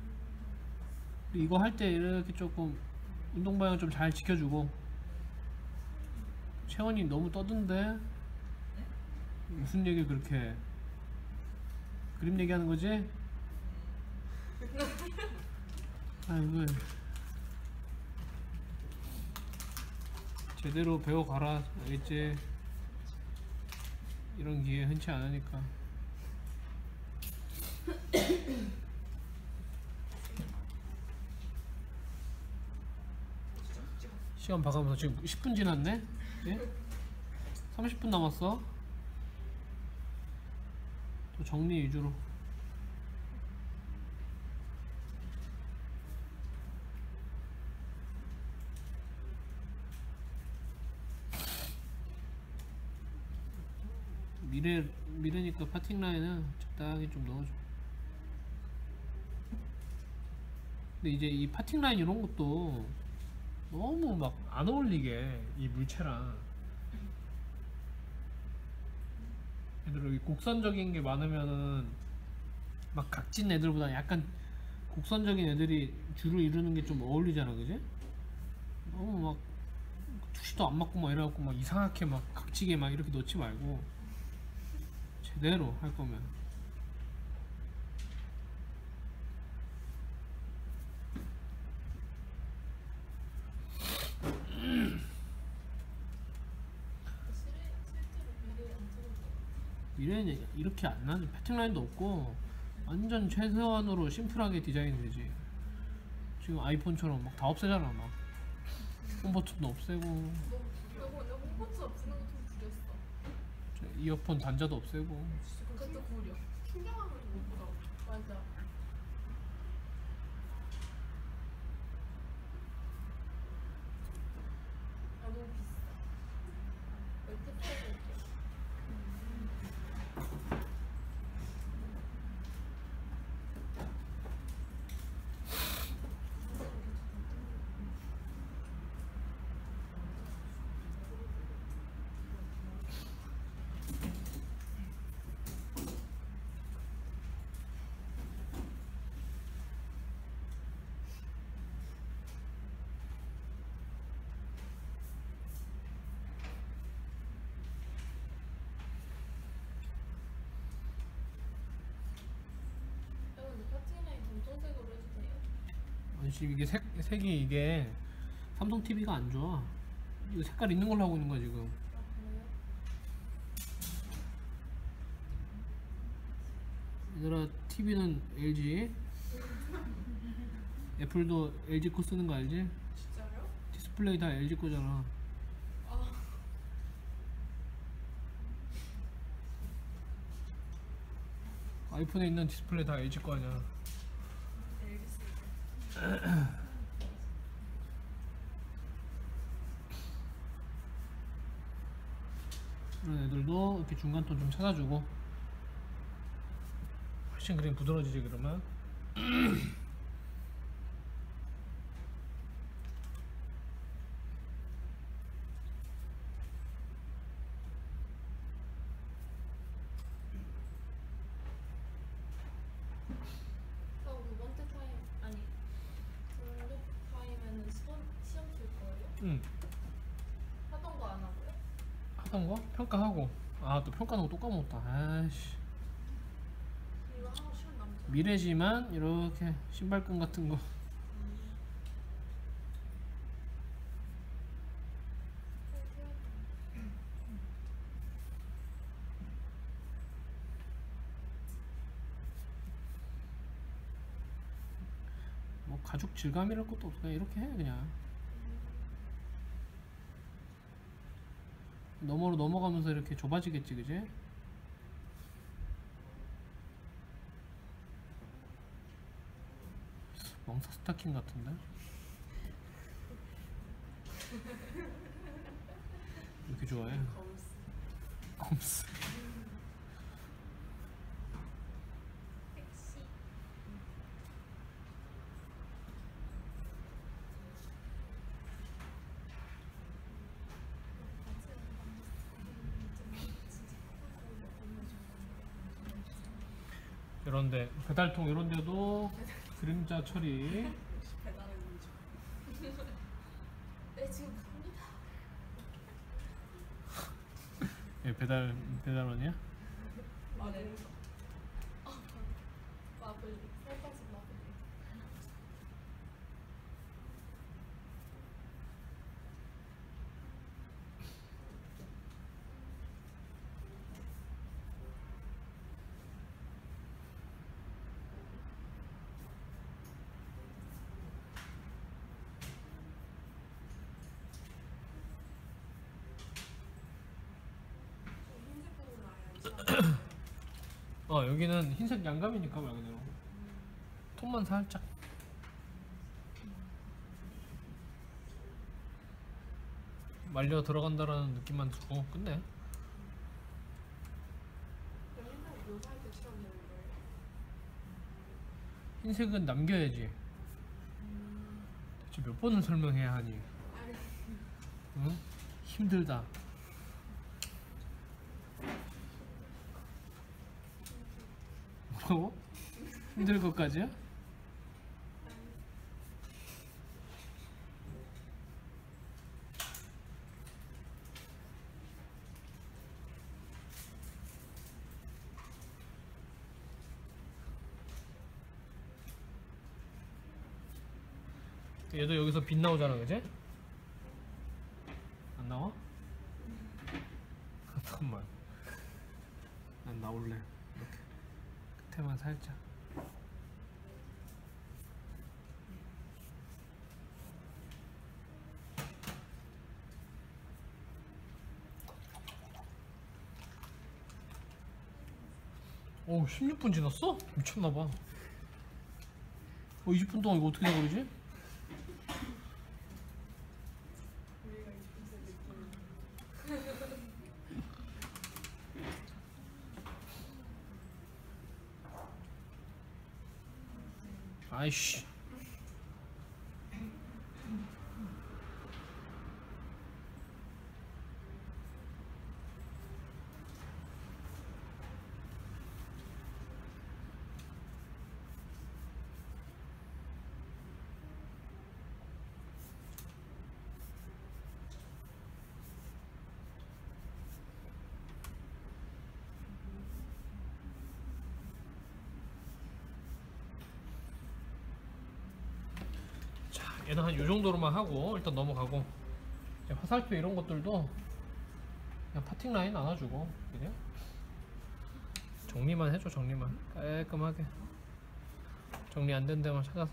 이거 할 때 이렇게 조금 운동 방향 좀 잘 지켜주고. 채원이 너무 떠든데? 무슨 얘기 그렇게 그림 얘기하는 거지? 아이고, 제대로 배워가라, 알겠지? 이런 기회 흔치 않으니까. 시간 봐가면서 지금 10분 지났네? 예? 30분 남았어. 또 정리 위주로. 미래니까 파팅 라인은 적당히 좀 넣어줘. 근데 이제 이 파팅 라인 이런 것도 너무 막 안 어울리게 이 물체랑 얘들 곡선적인 게 많으면은 막 각진 애들보다 약간 곡선적인 애들이 주를 이루는 게 좀 어울리잖아, 그지? 너무 막 투시도 안 맞고 막 이래갖고 막 이상하게 막 각지게 막 이렇게 넣지 말고 제대로 할 거면 미래는 이렇게 안 나는 패팅 라인도 없고 완전 최소한으로 심플하게 디자인 되지. 지금 아이폰처럼 막 다 없애잖아. 막 홈 버튼도 없애고 그리고 근데 홈포트 없애는 거좀 구렸어. 저 이어폰 단자도 없애고. 그것도 구려. 충전하면 못 보다. 맞아. 아 너무 비싸. 이렇게 팔아볼게. 근데 파티라인 검정색으로 해도 돼요? 아니 지금 이게 색이 이게 삼성 TV가 안 좋아. 이거 색깔 있는 걸로 하고 있는 거야 지금. 아 그래요? 얘들아 TV는 LG, 애플도 LG 거 쓰는 거 알지? 진짜요? 디스플레이 다 LG 거잖아. 아이폰에 있는 디스플레이 다 LG 거 아니야. 알겠습니다. 이런 애들도 이렇게 중간톤 좀 찾아주고 훨씬 그림 부드러워지지 그러면. 두 번째 타임 아니 등록 타임에는 시험 칠 거예요? 응. 하던 거 안 하고요? 하던 거 평가하고. 아 또 평가하는 거 또 까먹었다. 아이씨. 이거 하고 시간 남죠? 미래지만 이렇게 신발끈 같은 거. 뭐 가죽 질감이랄 것도 없어. 그냥 이렇게 해 그냥. 너머로 넘어가면서 이렇게 좁아지겠지 그지? 멍사 스타킹 같은데? 이렇게 좋아해? 검스. 섹시. 이런데 배달통 이런데도 그림자 처리. 배달의 민족. 네 지금 갑니다. 예, 배달원이야? 네. 마블링 살까지 마블링. 흰색 부분 아예 여기는 흰색 양감이니까 말 그대로 톤만 살짝. 말려 들어간다라는 느낌만 주고 끝내. 흰색 묘사할 때 시험 되는 거예요? 흰색은 남겨야지. 대체 몇 번을 설명해야 하니? 응? 힘들다. 뭐라고? 힘들 것까지야? 얘도 여기서 빛 나오잖아, 그지? 안 나와? 잠깐만. 난 나올래. 이렇게 끝에만 살짝. 오, 16분 지났어? 미쳤나봐. 20분 동안 이거 어떻게 다 그러지? 우리가 이쁜 느낌. 아이씨. 얘는 한 요 정도로만 하고 일단 넘어가고, 이제 화살표 이런 것들도 그냥 파팅 라인 안아주고 그냥 정리만 해줘. 정리만 깔끔하게 정리 안 된 데만 찾아서.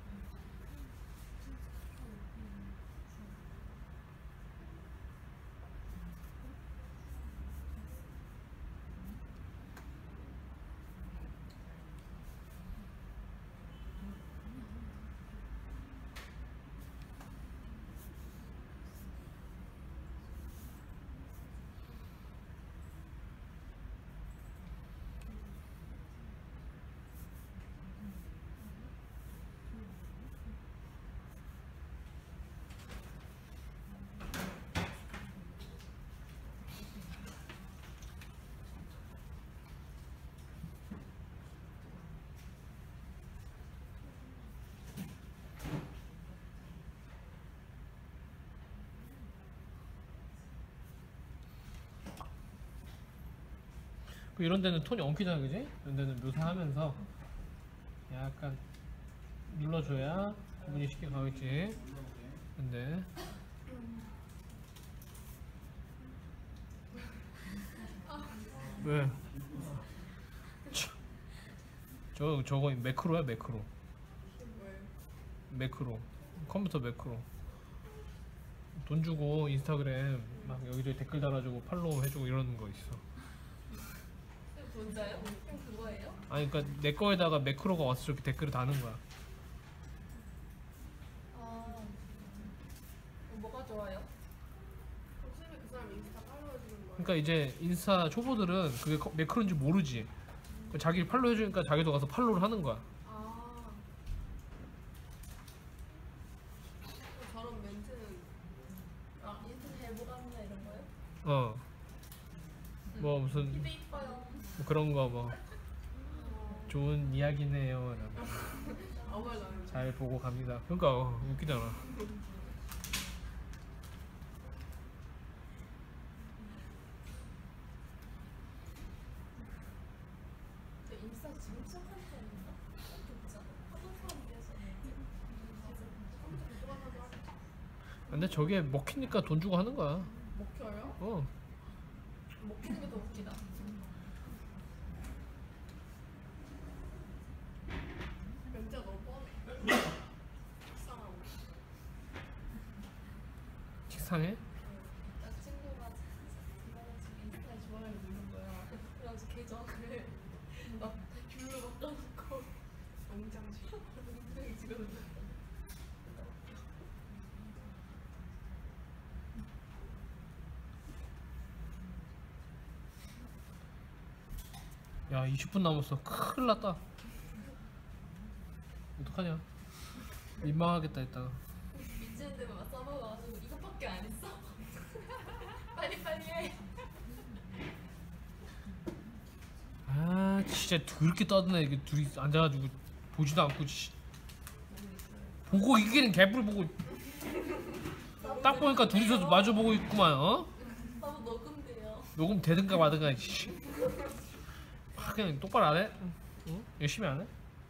이런 데는 톤이 엉키잖아, 그지? 이런 데는 묘사하면서 약간 눌러줘야 구분이 쉽게 가겠지. 근데 왜? 저거 매크로야, 매크로. 뭐예요? 매크로. 컴퓨터 매크로. 돈 주고 인스타그램 막 여기저기 댓글 달아주고 팔로우 해주고 이러는 거 있어. 진짜요? 그럼 그거예요? 아니 그러니까 내 거에다가 매크로가 와서 저렇게 댓글을 다는 거야. 아, 뭐가 좋아요? 혹시 그 사람 인스타 팔로우해주는 거예요? 그러니까 이제 인스타 초보들은 그게 매크로인지 모르지. 그러니까 자기를 팔로우 해주니까 자기도 가서 팔로우를 하는 거야. 아. 저런 멘트는 아, 인스타 제보감이나 이런 거요? 어. 뭐 무슨 입에 이뻐요. 뭐 그런 거 뭐 좋은 이야기네요. 라고. 아무 말도 안 해요. 잘 보고 갑니다. 그러니까 웃기잖아. 저 인스타 지금 시작한 사람인가? 진짜 하던 사람이었었는데. 근데 저게 먹히니까 돈 주고 하는 거야. 먹혀요? 어. 먹히는 게 더 웃기다. 멘트가 너무 뻔해. 식상하고. 식상해? 나 친구가 지금 인스타에 좋아요를 누른 거야. 그래가지고 계정을 막 귤로 바꿔놓고 농장식. 동생이 찍어줬는데. 야 20분 남았어. 큰일 났다. 어떡하냐. 민망하겠다 이따가. 미치는 데만 막 써먹어가지고 이것밖에 안 했어? 빨리 해. 아 진짜 그렇게 떠드네. 이게 둘이 앉아가지고 보지도 않고 씨. 보고 이기는 개뿔 보고 딱 보니까 둘이서 마주 보고 있구만. 어? 바로 녹음돼요. 녹음 되든가 마든가. 씨. 그냥 똑바로 안 해? 응? 열심히 안 해?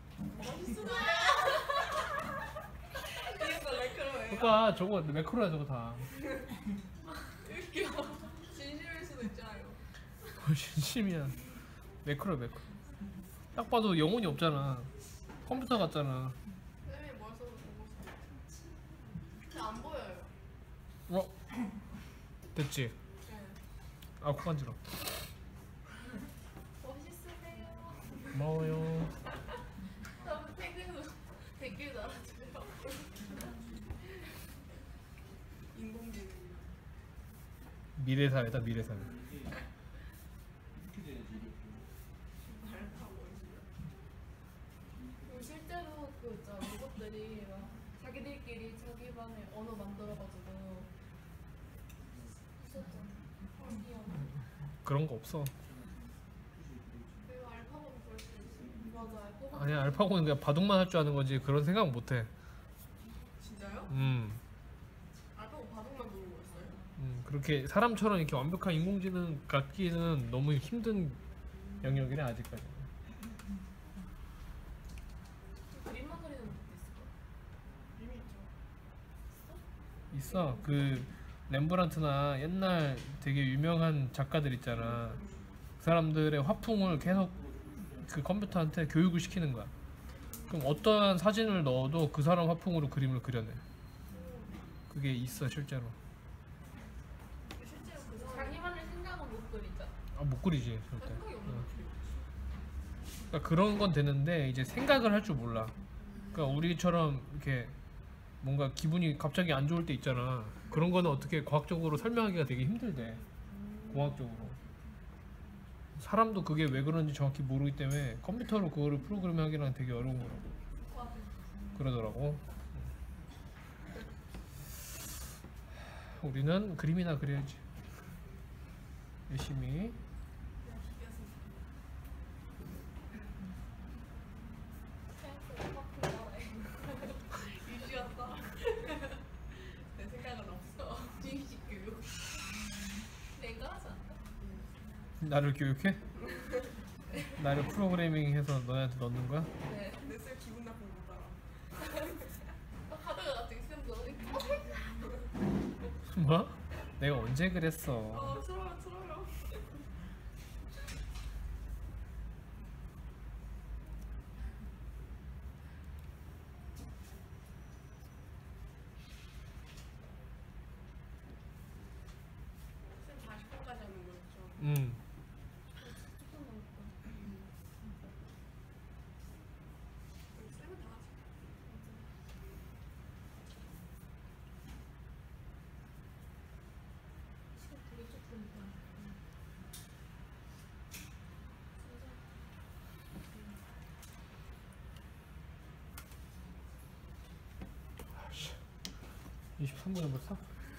이거 레크로예요. 그러니까 저거 매크로야 저거 다. 웃겨. 진심일 수도 있잖아요. 뭘 진심이야. 매크로. 딱 봐도 영혼이 없잖아. 컴퓨터 같잖아. 쌤이 뭘 써도 보고 싶어. 근데 안 보여요. 어? 됐지? 네. 아, 코 간지러. 멋있으세요. 고마워요. 너무 댓글 달아줘요. 인공지능. 미래사회다, 미래사회. 말하고 그리고 실제로 그 있잖아 로봇들이 막 자기들끼리 자기만의 언어 만들어가지고 있었잖아. 그런 거 없어. 그리고 알파고는 그럴 수 있어. 맞아. 알고 아니야, 알파고는 그냥 바둑만 할 줄 아는 거지. 그런 생각 못 해. 진짜요? 알파고 바둑만 보는 거였어요? 그렇게 사람처럼 이렇게 완벽한 인공지능 갖기는 너무 힘든 영역이래, 아직까지. 그림만 그리는 것도 있을까? 이미 있죠. 있어. 그 렘브란트나 옛날 되게 유명한 작가들 있잖아. 그 사람들의 화풍을 계속 그 컴퓨터한테 교육을 시키는 거야. 그럼 어떠한 사진을 넣어도 그 사람 화풍으로 그림을 그려내. 그게 있어, 실제로. 실제로 그 사람 자기만의 생각은 못 그리죠. 아, 못 그리지, 절대. 생각이 없는 것 같아요. 그러니까 그런 건 되는데 이제 생각을 할 줄 몰라. 그러니까 우리처럼 이렇게 뭔가 기분이 갑자기 안 좋을 때 있잖아. 그런 거는 어떻게 과학적으로 설명하기가 되게 힘들대. 공학적으로. 사람도 그게 왜 그런지 정확히 모르기 때문에 컴퓨터로 그거를 프로그램하기는 되게 어려운 거라고 그러더라고. 우리는 그림이나 그려야지. 열심히. 유지였다. 내 생각은 없어. 주입식 교육. 내가 하지 않나? 나를 교육해? 나를 프로그래밍해서 너네한테 넣는 거야? 네. 내쌤 기분 나쁜 거 따라. 하다가 갑자기 쌤도 뭐? 내가 언제 그랬어? 틀어요. 쌤 40분까지 하는 거였죠? 쌤은 다 하지. 시간 되게 조금. 아씨, 23분에 벌써?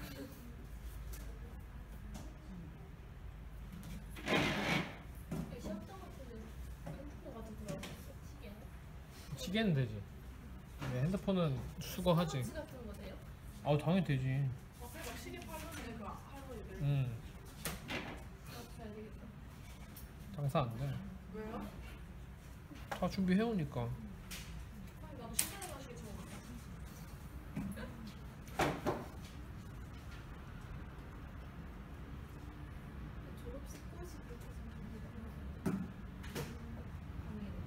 시험장 같은 데 핸드폰 가지고 들어갔어. 시계는? 시계는 되지. 근데 핸드폰은 수거하지. 워치 같은 거 돼요? 아우, 당연히 되지. 앞에 막 시계 팔던데 그 할머니들. 그렇게 해야 되겠다. 장사 안 돼. 왜요? 다 준비해오니까. 아니 나도 시계를 마시기 처음 봤어. 졸업식 꽃이 그렇게 생겼는데. 강의로.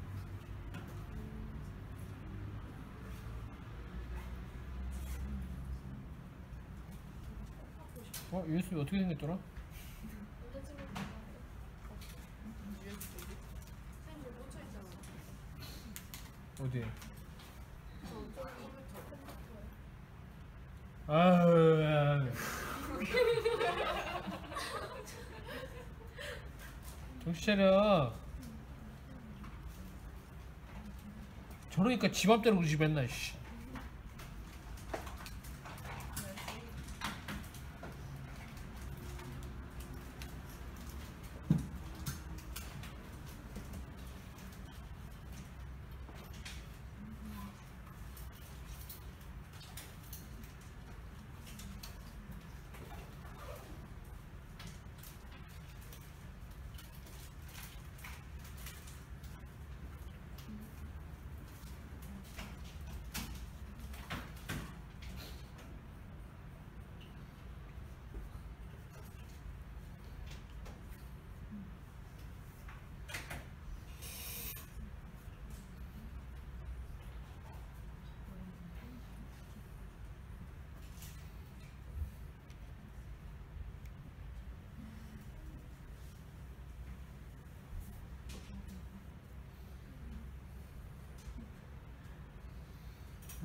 USB 어떻게 생겼더라? 언제 찍을 거야? USB. 쌤 저기 꽂혀 있잖아. 어디에? 저 컴퓨터. 아유, 정신 차려. 저러니까 지 맘대로 그러지 맨날. 씨.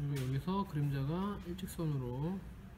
그리고 여기서 그림자가 일직선으로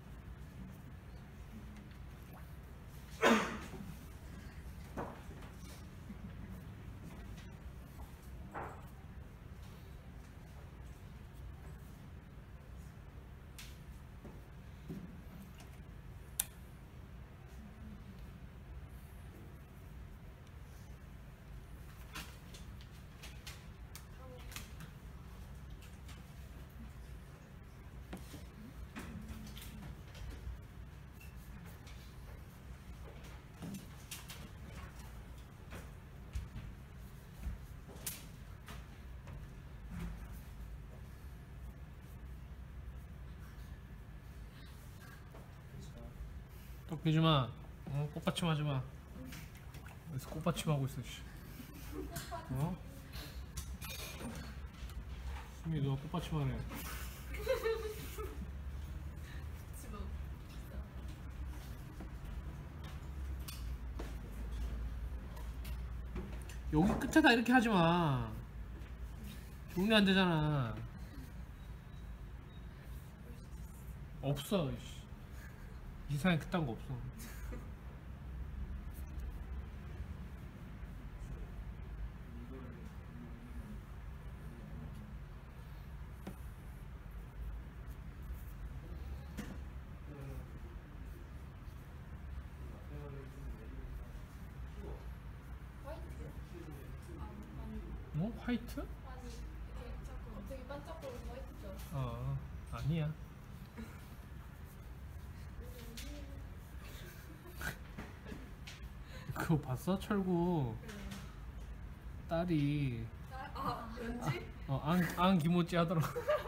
떡 비주마. 꽃받침 하지마. 여기서 꽃받침 하고 있어. 씨. 어? 수미 누가 꽃받침 하래. 지금 여기 끝에다 이렇게 하지마. 정리 안 되잖아. 없어. 씨. 이상하게 그딴 거 없어. 뭐? 화이트? 아니 이렇게 자꾸 되게 반짝거리는 화이트 줄 알았어. 아니야. 그거 봤어? 철구 딸이 왠지? 안 기모찌 하더라고.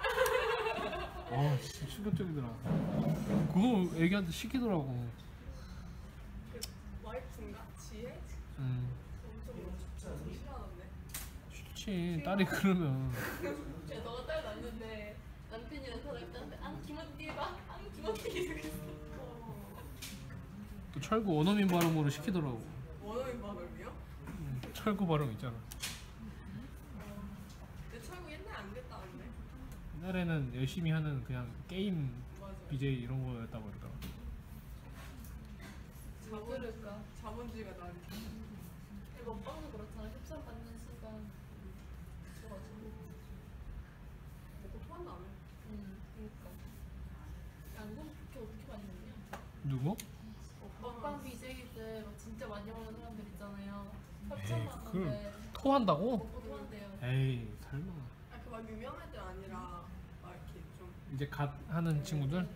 진짜 충격적이더라. 그거 애기한테 시키더라고. 와이프인가? 지혜? 엄청 싫어하는데. 싫지. 딸이 그러면. 제가 너가 딸 낳는데 남편이랑 사람 딸한테 안 기모띠봐, 안 기모띠 이랬어. 또 철구 원어민 발음으로 시키더라고. 원어민 발음이요? 철구 발음 있잖아. 근데 철구 옛날 안 됐다는데. 옛날에는 열심히 하는 그냥 게임 맞아. BJ 이런 거였다고 그러더라고. 왜 그럴까? 자본주의가 나한테. 먹방도 그렇잖아. 협찬 받는 순간 좋아지고. 먹고 토한다며. 그러니까. 양금 그렇게 어떻게 많이 먹냐? 누구? 먹방 BJ들 막 진짜 많이 먹는 사람들 있잖아요. 협찬 에이, 받는데 토한다고? 먹고 토한대요. 에이 설마. 그 막 유명한 애들 아니라 막 이렇게 좀. 이제 갓 하는 친구들?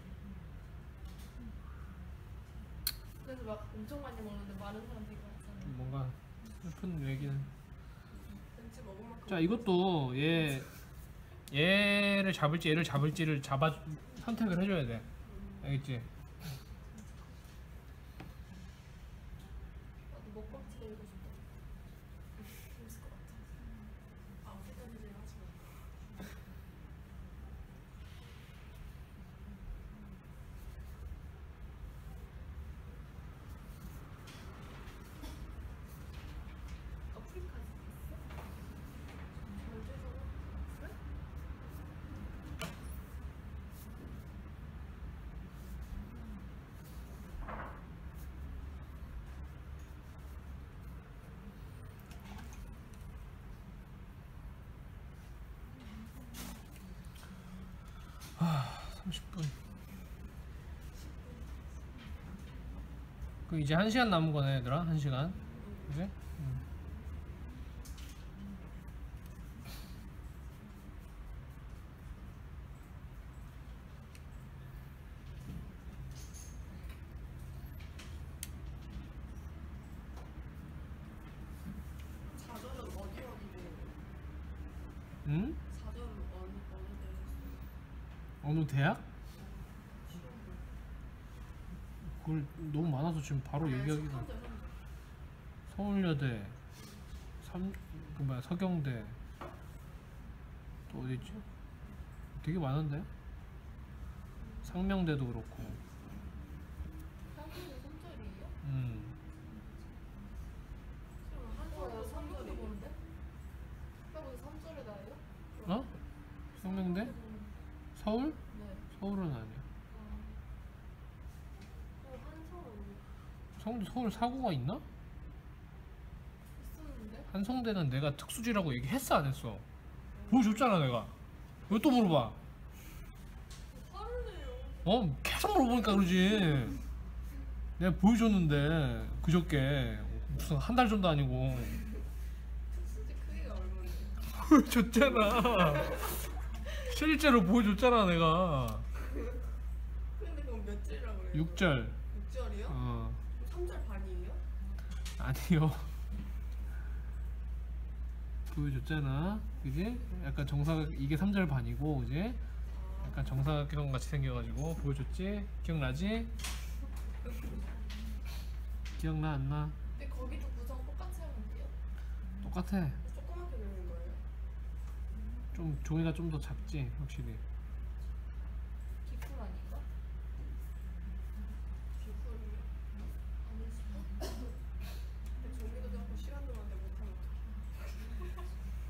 그래서 막 엄청 많이 먹는데 마른 사람 되게 많잖아요. 뭔가 슬픈 얘기는. 왠지 먹을 만큼. 자 이것도 얘를 잡을지 얘를 잡을지를 선택을 해줘야 돼. 알겠지? 나도 먹방 찍어보고 싶다. 재밌을 것 같아. 아프리카 BJ 하지 마. 아프리카에서 봤어? 절대적으로 그래? 아 30분. 그 이제 1시간 남은 거네 얘들아. 1시간. 그지? 사전은 어디 돼? 응? 사전 어느 데서? 어느 대학? 그걸 너무 많아서 지금 바로 얘기하기가. 서울여대, 서경대, 또 어디 있지? 되게 많은데? 상명대도 그렇고. 한국은 3절이에요? 한국은 3절이 모른데? 한국은 3절에 나요? 어? 상명대? 서울? 네. 서울은 아니야. 한성 서울 사고가 있나? 있었는데? 한성대는 내가 특수지라고 얘기했어 안 했어? 보여줬잖아 내가. 왜 또 물어봐? 화를 내요. 계속 물어보니까 그러지. 내가 보여줬는데 그저께 무슨 한 달 전도 아니고 특수지 크기가 얼마예요? 보여줬잖아. 실제로 보여줬잖아 내가. 근데 그건 며칠이라고 그래요? 6절. 6절이요? 3절 반이에요? 아니요. 보여줬잖아. 그지? 약간 정사각 이게 3절 반이고 그지? 약간 정사각형 같이 생겨가지고 보여줬지? 기억나지? 기억나 안 나? 근데 거기도 구성 똑같이 하면 돼요? 똑같아. 조그맣게 그리는 거예요? 좀 종이가 좀 더 작지 확실히. 기품 아닌가? 뷰풀이요? 아니지. 근데 종이도 잡고 시간도 많은데 못하면 어떡해.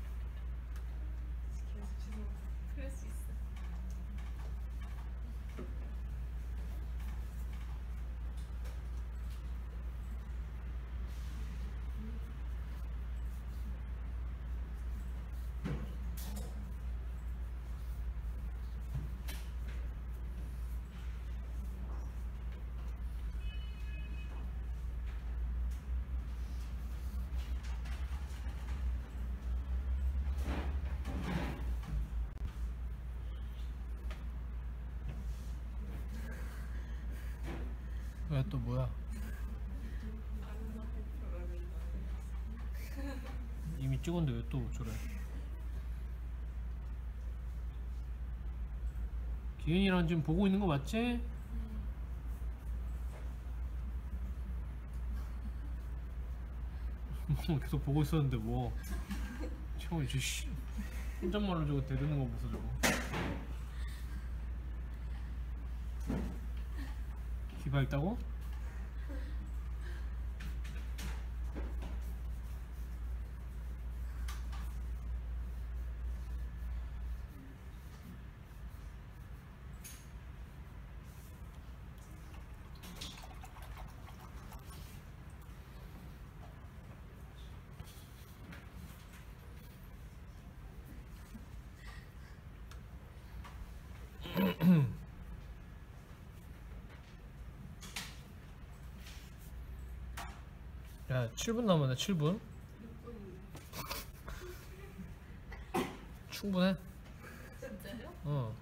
계속 죄송해요. 그럴 수 있어. 왜 또 뭐야? 이미 찍었는데 왜 또 저래? 기현이랑 지금 보고 있는 거 맞지? 계속 보고 있었는데 뭐 형이 저 씨 혼잣말로 저거 대드는 거 보소 저거. 귀 밝다고? 야 7분 남았네. 7분 충분해. 진짜요? 어.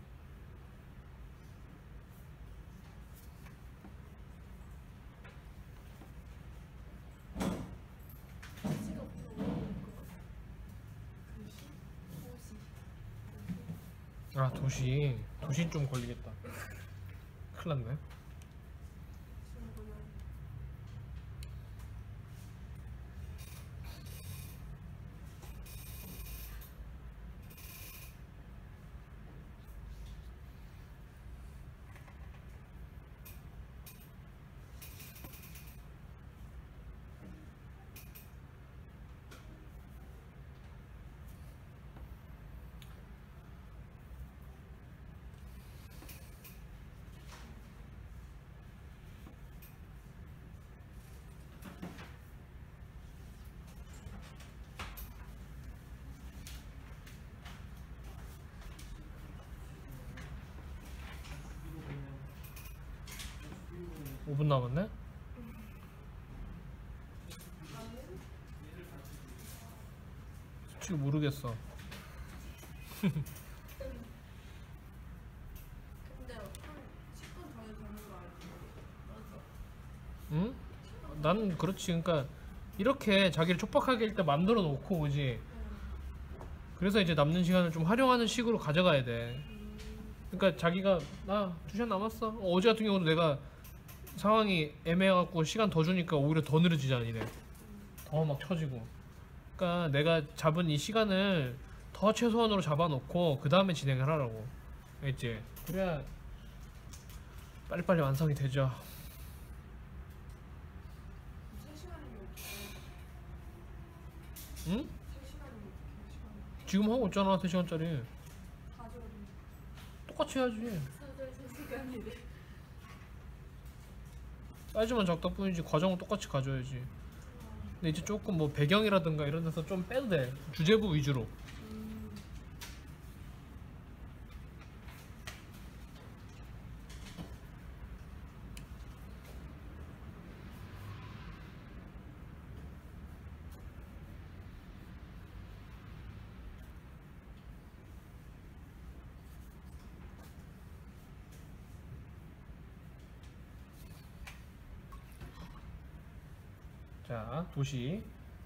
시가 없어서 글씨? 호시. 아 도시 좀 걸리겠다. 큰일 났네. 충분한. 오 분 남았네? 솔직히 모르겠어. 근데 한 10분 전에 되는 거 알죠? 맞아. 응? 난 그렇지. 그러니까 이렇게 자기를 촉박하게 일단 만들어 놓고 오지. 그래서 이제 남는 시간을 좀 활용하는 식으로 가져가야 돼. 그러니까 자기가 나 2시간 남았어. 어제 같은 경우도 내가 상황이 애매해갖고 시간 더 주니까 오히려 더 느려지잖아 니네. 더 막 처지고. 그러니까 내가 잡은 이 시간을 더 최소한으로 잡아놓고 그 다음에 진행을 하라고. 알겠지? 그래야 빨리빨리 완성이 되죠. 3시간이면 어떡해. 응? 3시간이면 어떡해, 시간. 지금 하고 있잖아 3시간짜리. 다 줘야 똑같이 해야지. 사절 3시간이래. 사이즈만 작다 뿐이지 과정은 똑같이 가져야지. 근데 이제 조금 뭐 배경이라든가 이런 데서 좀 빼도 돼. 주제부 위주로. 자, 도시.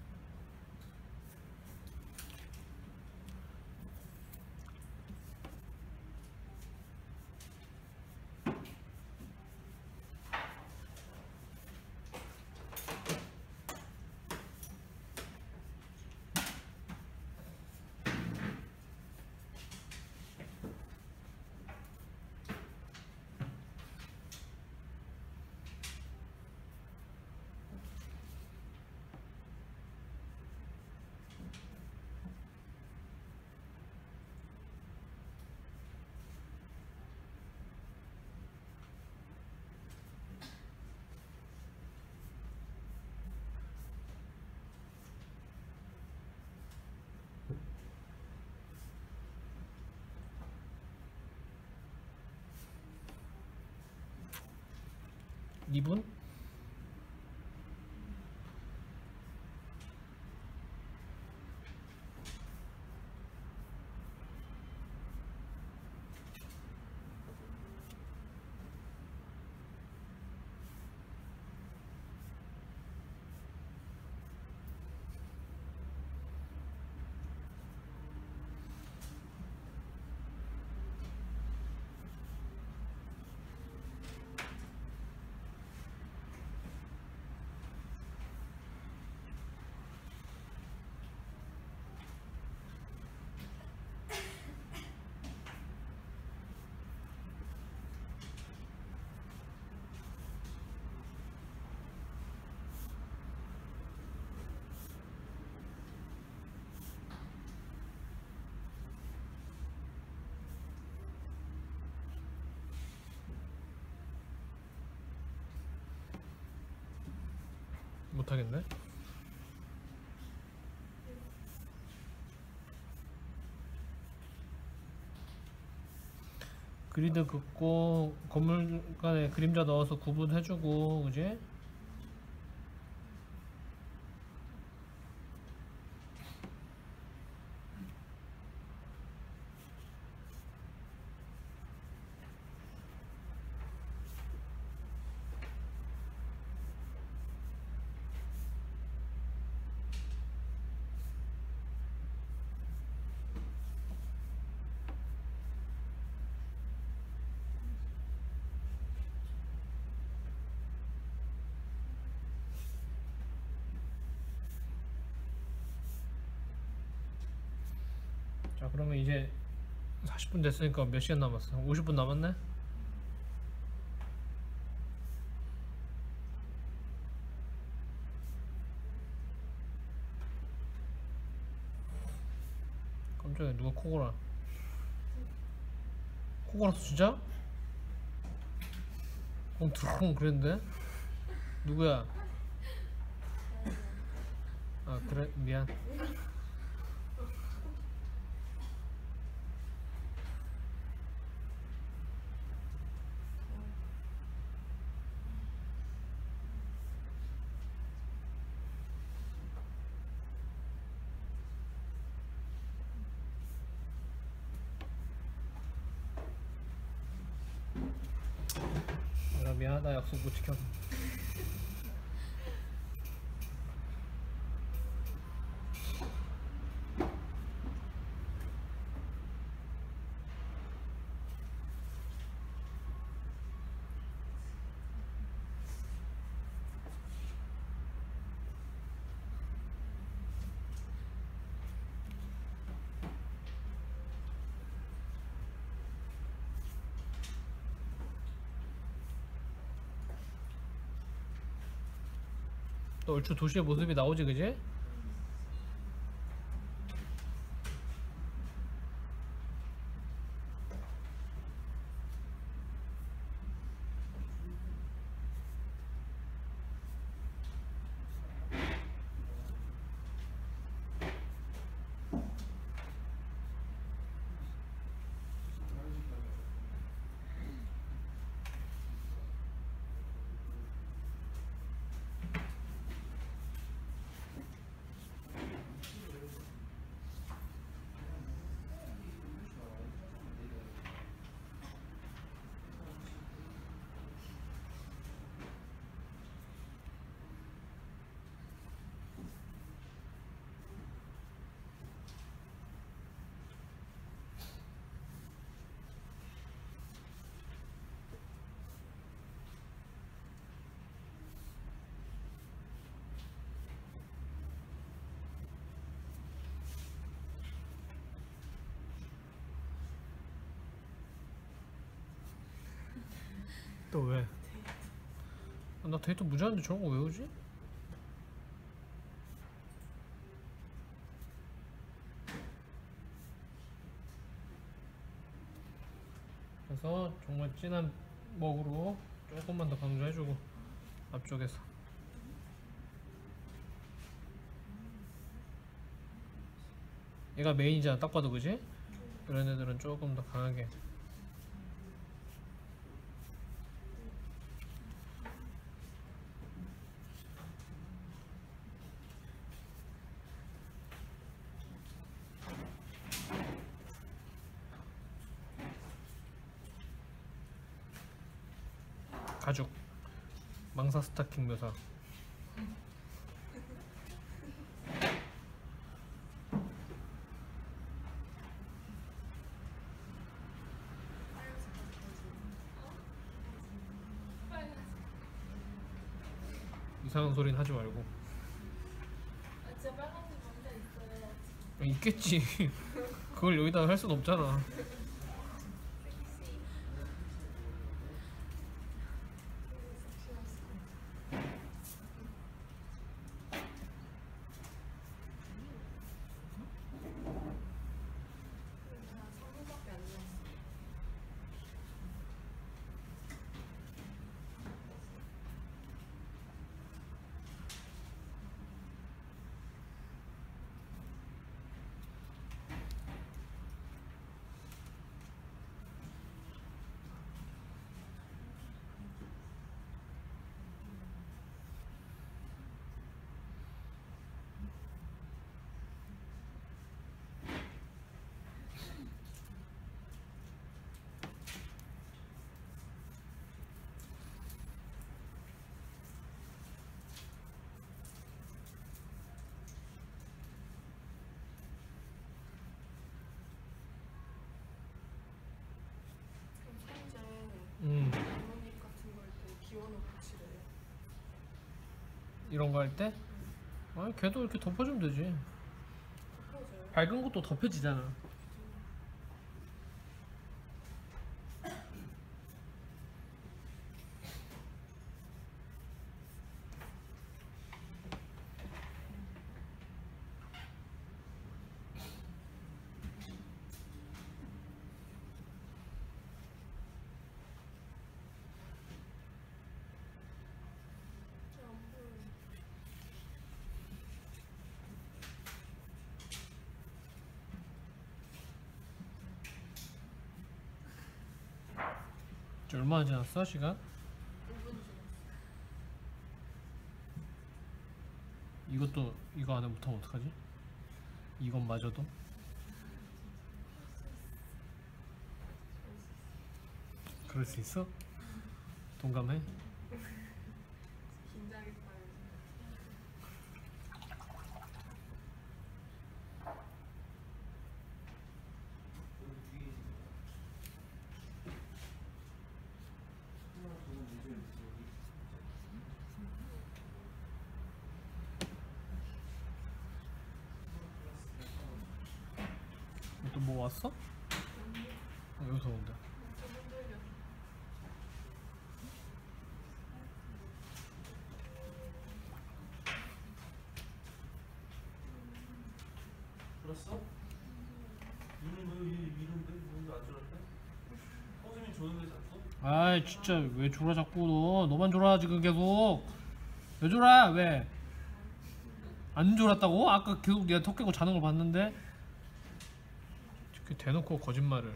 이분 못하겠네. 그리드 긋고 건물 간에 그림자 넣어서 구분해주고, 그지? 자, 그러면 이제 40분 됐으니까 몇 시간 남았어? 50분 남았네? 깜짝이야, 누가 코 골아? 코 골았어 진짜? 드렁 그랬는데? 누구야? 아 그래? 미안. 미안하다, 약속 못 지켜서. 또 얼추 도시의 모습이 나오지, 그지? 또 왜? 나 데이터 무지하는데 저런 거 왜 오지? 그래서 정말 진한 먹으로 조금만 더 강조해주고 앞쪽에서 얘가 메인이잖아 딱 봐도 그지? 이런 애들은 조금 더 강하게 가죽 망사 스타킹 묘사 이상한 소리는 하지 말고 아, 진짜 빨간색 남자 있어요. 있겠지 그걸 여기다 할 순 없잖아 현재 음 나뭇잎 같은 거 할 때 기원을 붙이래요. 이런 거 할 때? 아니 걔도 이렇게 덮어주면 되지 덮어줘요. 밝은 것도 덮여지잖아 이제 얼마나 지났어 시간? 5분 지났어. 이것도 이거 안에 못하면 어떡하지? 이것마저도? 그럴 수 있어? 동감해? 긴장했어요. 또 뭐 왔어? 여기서 온다 졸았어? 눈은 왜 미는데? 눈도 안 졸았대? 선생님 조는데 잤어? 아이 진짜 왜 졸아 자꾸 너만 졸아 지금 계속 왜 졸아 왜? 안 졸았다고? 아까 계속 내가 턱 깨고 자는 걸 봤는데 이렇게 대놓고 거짓말을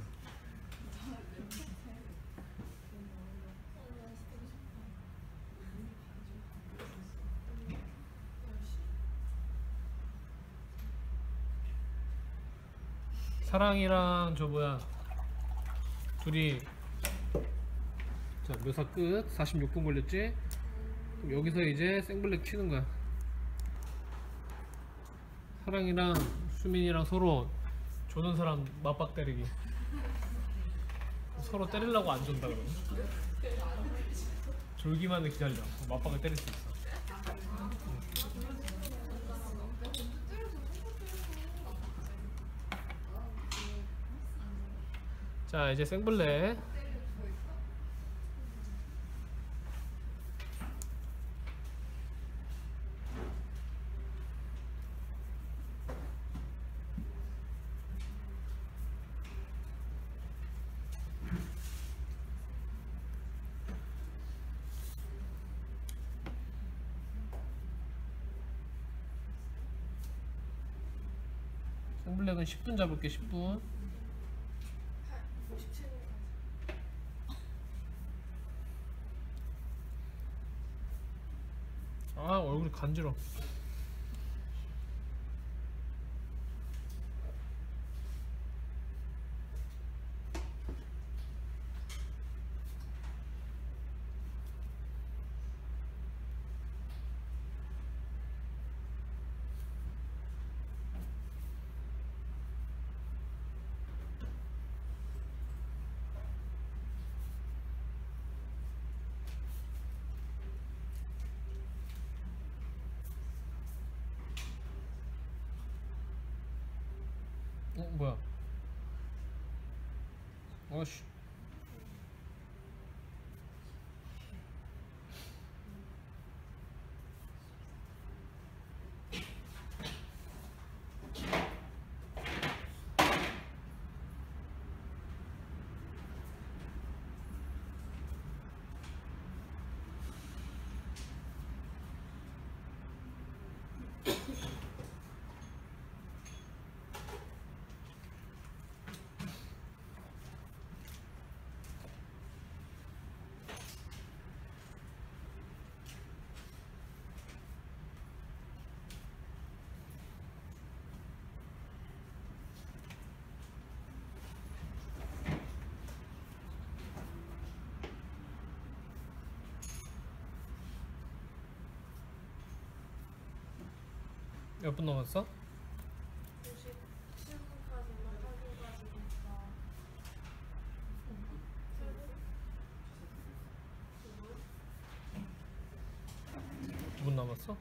사랑이랑 저 뭐야 둘이 자 묘사 끝 46분 걸렸지? 그럼 여기서 이제 생블랙 치는 거야 사랑이랑 수민이랑 서로 조는 사람 맞박 때리기 서로 때리려고 안 존다 그러면 졸기만 해 기다려 맞박을 때릴 수 있어 자 이제 생블랙 생블랙은 10분 잡을게. 10분. 57분. 아 얼굴이 간지러. 뭐야? 어씨. 몇 분 남았어? 97분까지만 하고 가지니까 2분 남았어?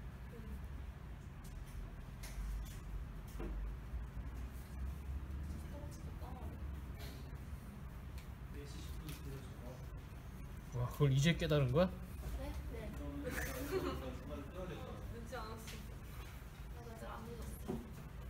와 그걸 이제 깨달은 거야? 네? 네. 늦지 않았어. 맞아, 아직 안 늦었어.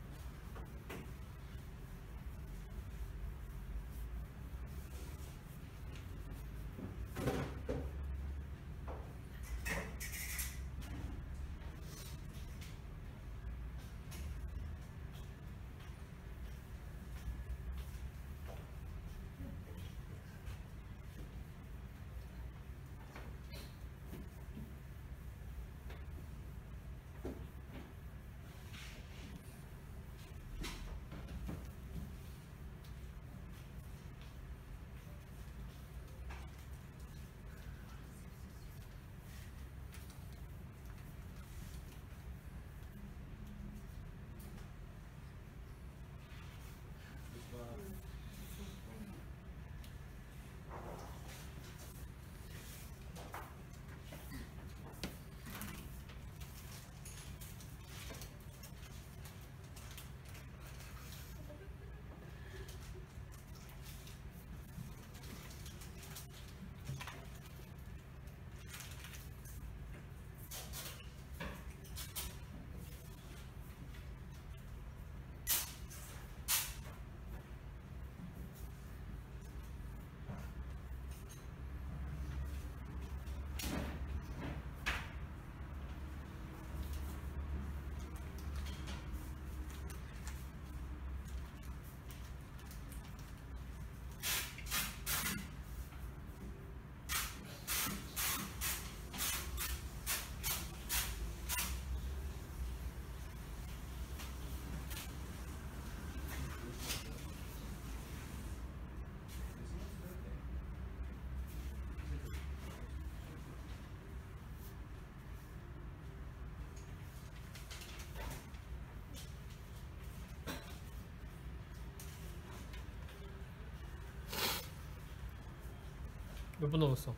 몇 분 남았어?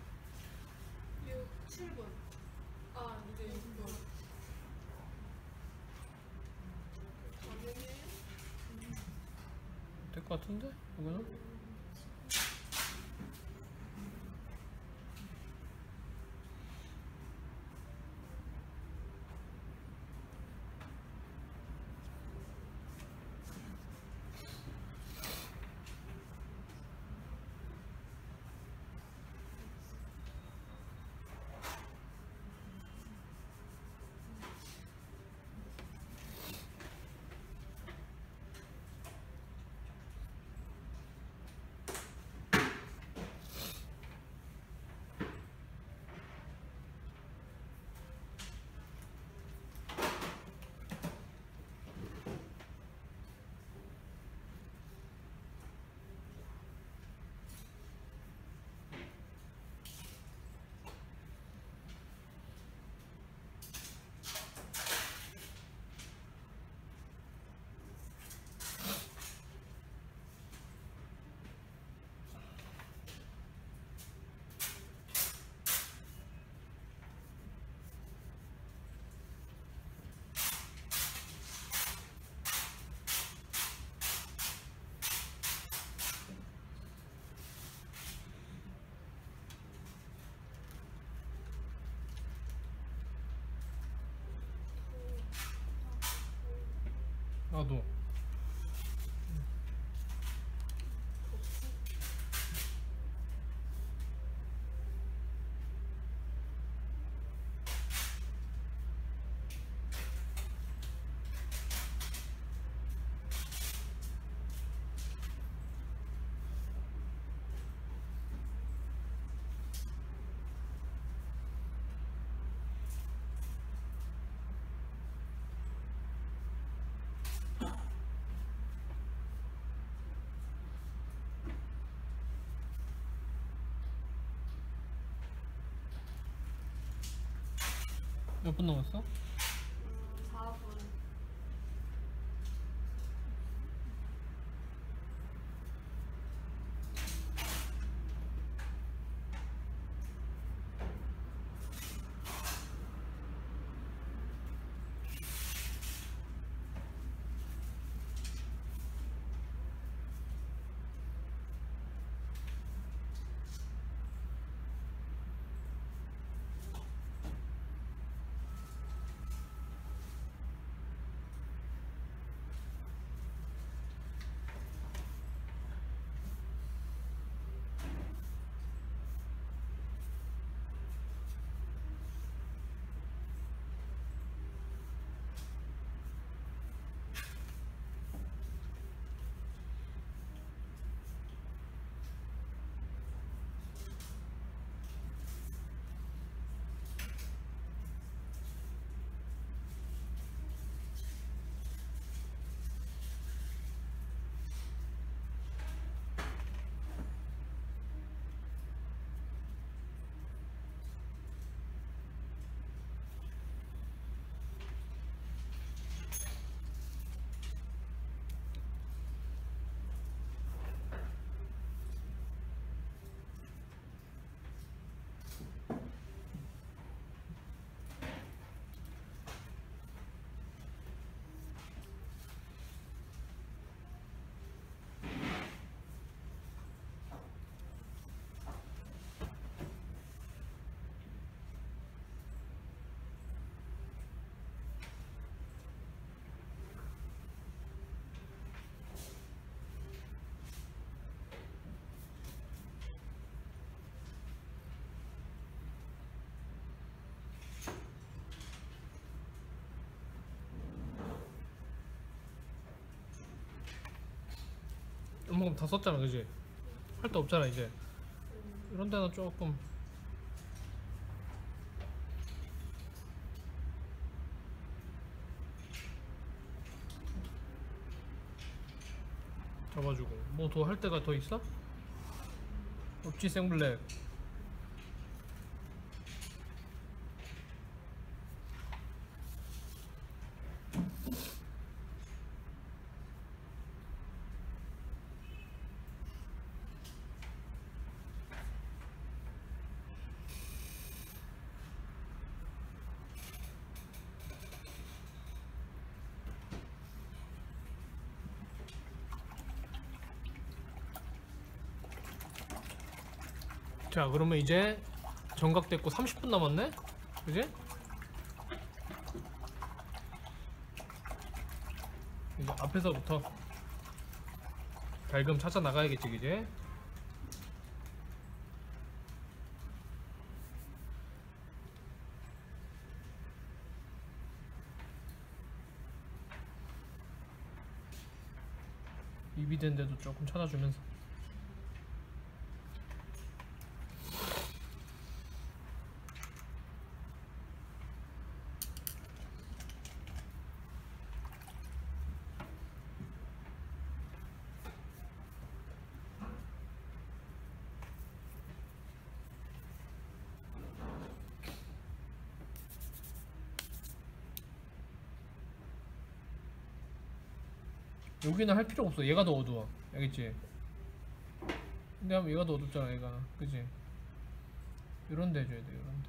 7분. 아, 이제 6분. 가능해? 될 것 같은데? 이거는? 나도. 몇 분 남았어? 4분. 엄마가 다 썼잖아, 그지? 할 데 없잖아 이제. 이런 데는 조금 잡아주고. 뭐 더 할 데가 더 있어? 없지, 생블랙. 자, 그러면 이제 정각 됐고 30분 남았네? 그지? 이제 앞에서부터 밝음 찾아 나가야겠지, 그지? 입이 된 데도 조금 찾아주면서. 여기는 할 필요 없어. 얘가 더 어두워. 알겠지? 근데 하면 얘가 더 어둡잖아, 얘가. 그지? 이런 데 해줘야 돼, 이런 데.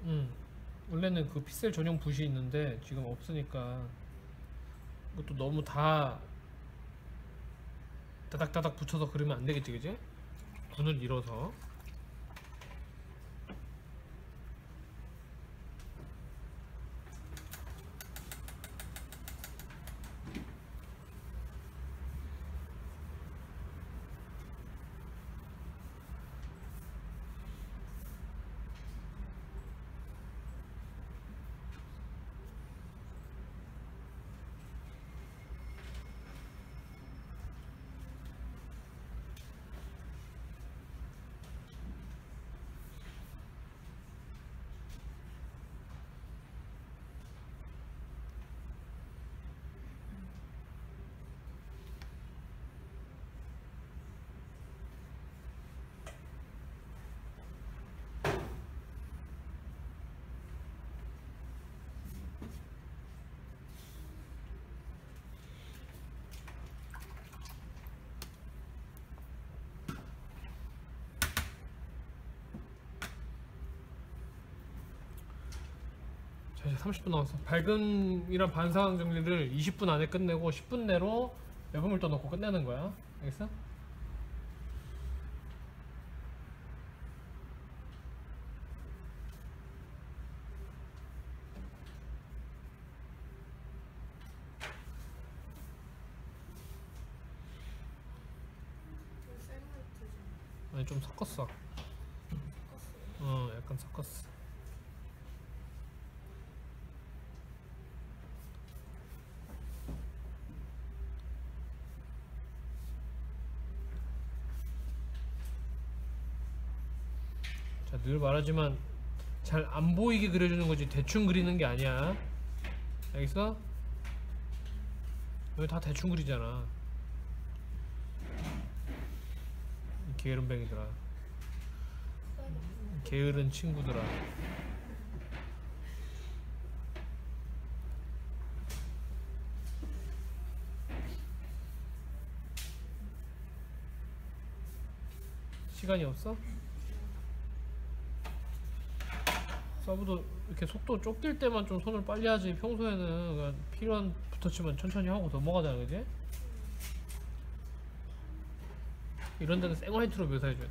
원래는 그 픽셀 전용 붓이 있는데 지금 없으니까 이것도 너무 다 다닥다닥 붙여서 그리면 안 되겠지, 그지? 분을 잃어서. 자, 이제 30분 남았어. 밝음이랑 반사광 정리를 20분 안에 끝내고 10분 내로 매분물 떠놓고 끝내는 거야. 알겠어? 아니, 좀 섞었어. 약간 섞었어. 자, 늘 말하지만 잘 안 보이게 그려주는 거지 대충 그리는 게 아니야. 알겠어? 여기 다 대충 그리잖아. 이 게으름뱅이들아. 게으른 친구들아. 시간이 없어? 서브도 이렇게 속도 쫓길 때만 좀 손을 빨리 하지, 평소에는 그냥 필요한 붓터치만 천천히 하고 넘어가잖아, 그지? 이런 데는 생화이트로 묘사해줘야 돼.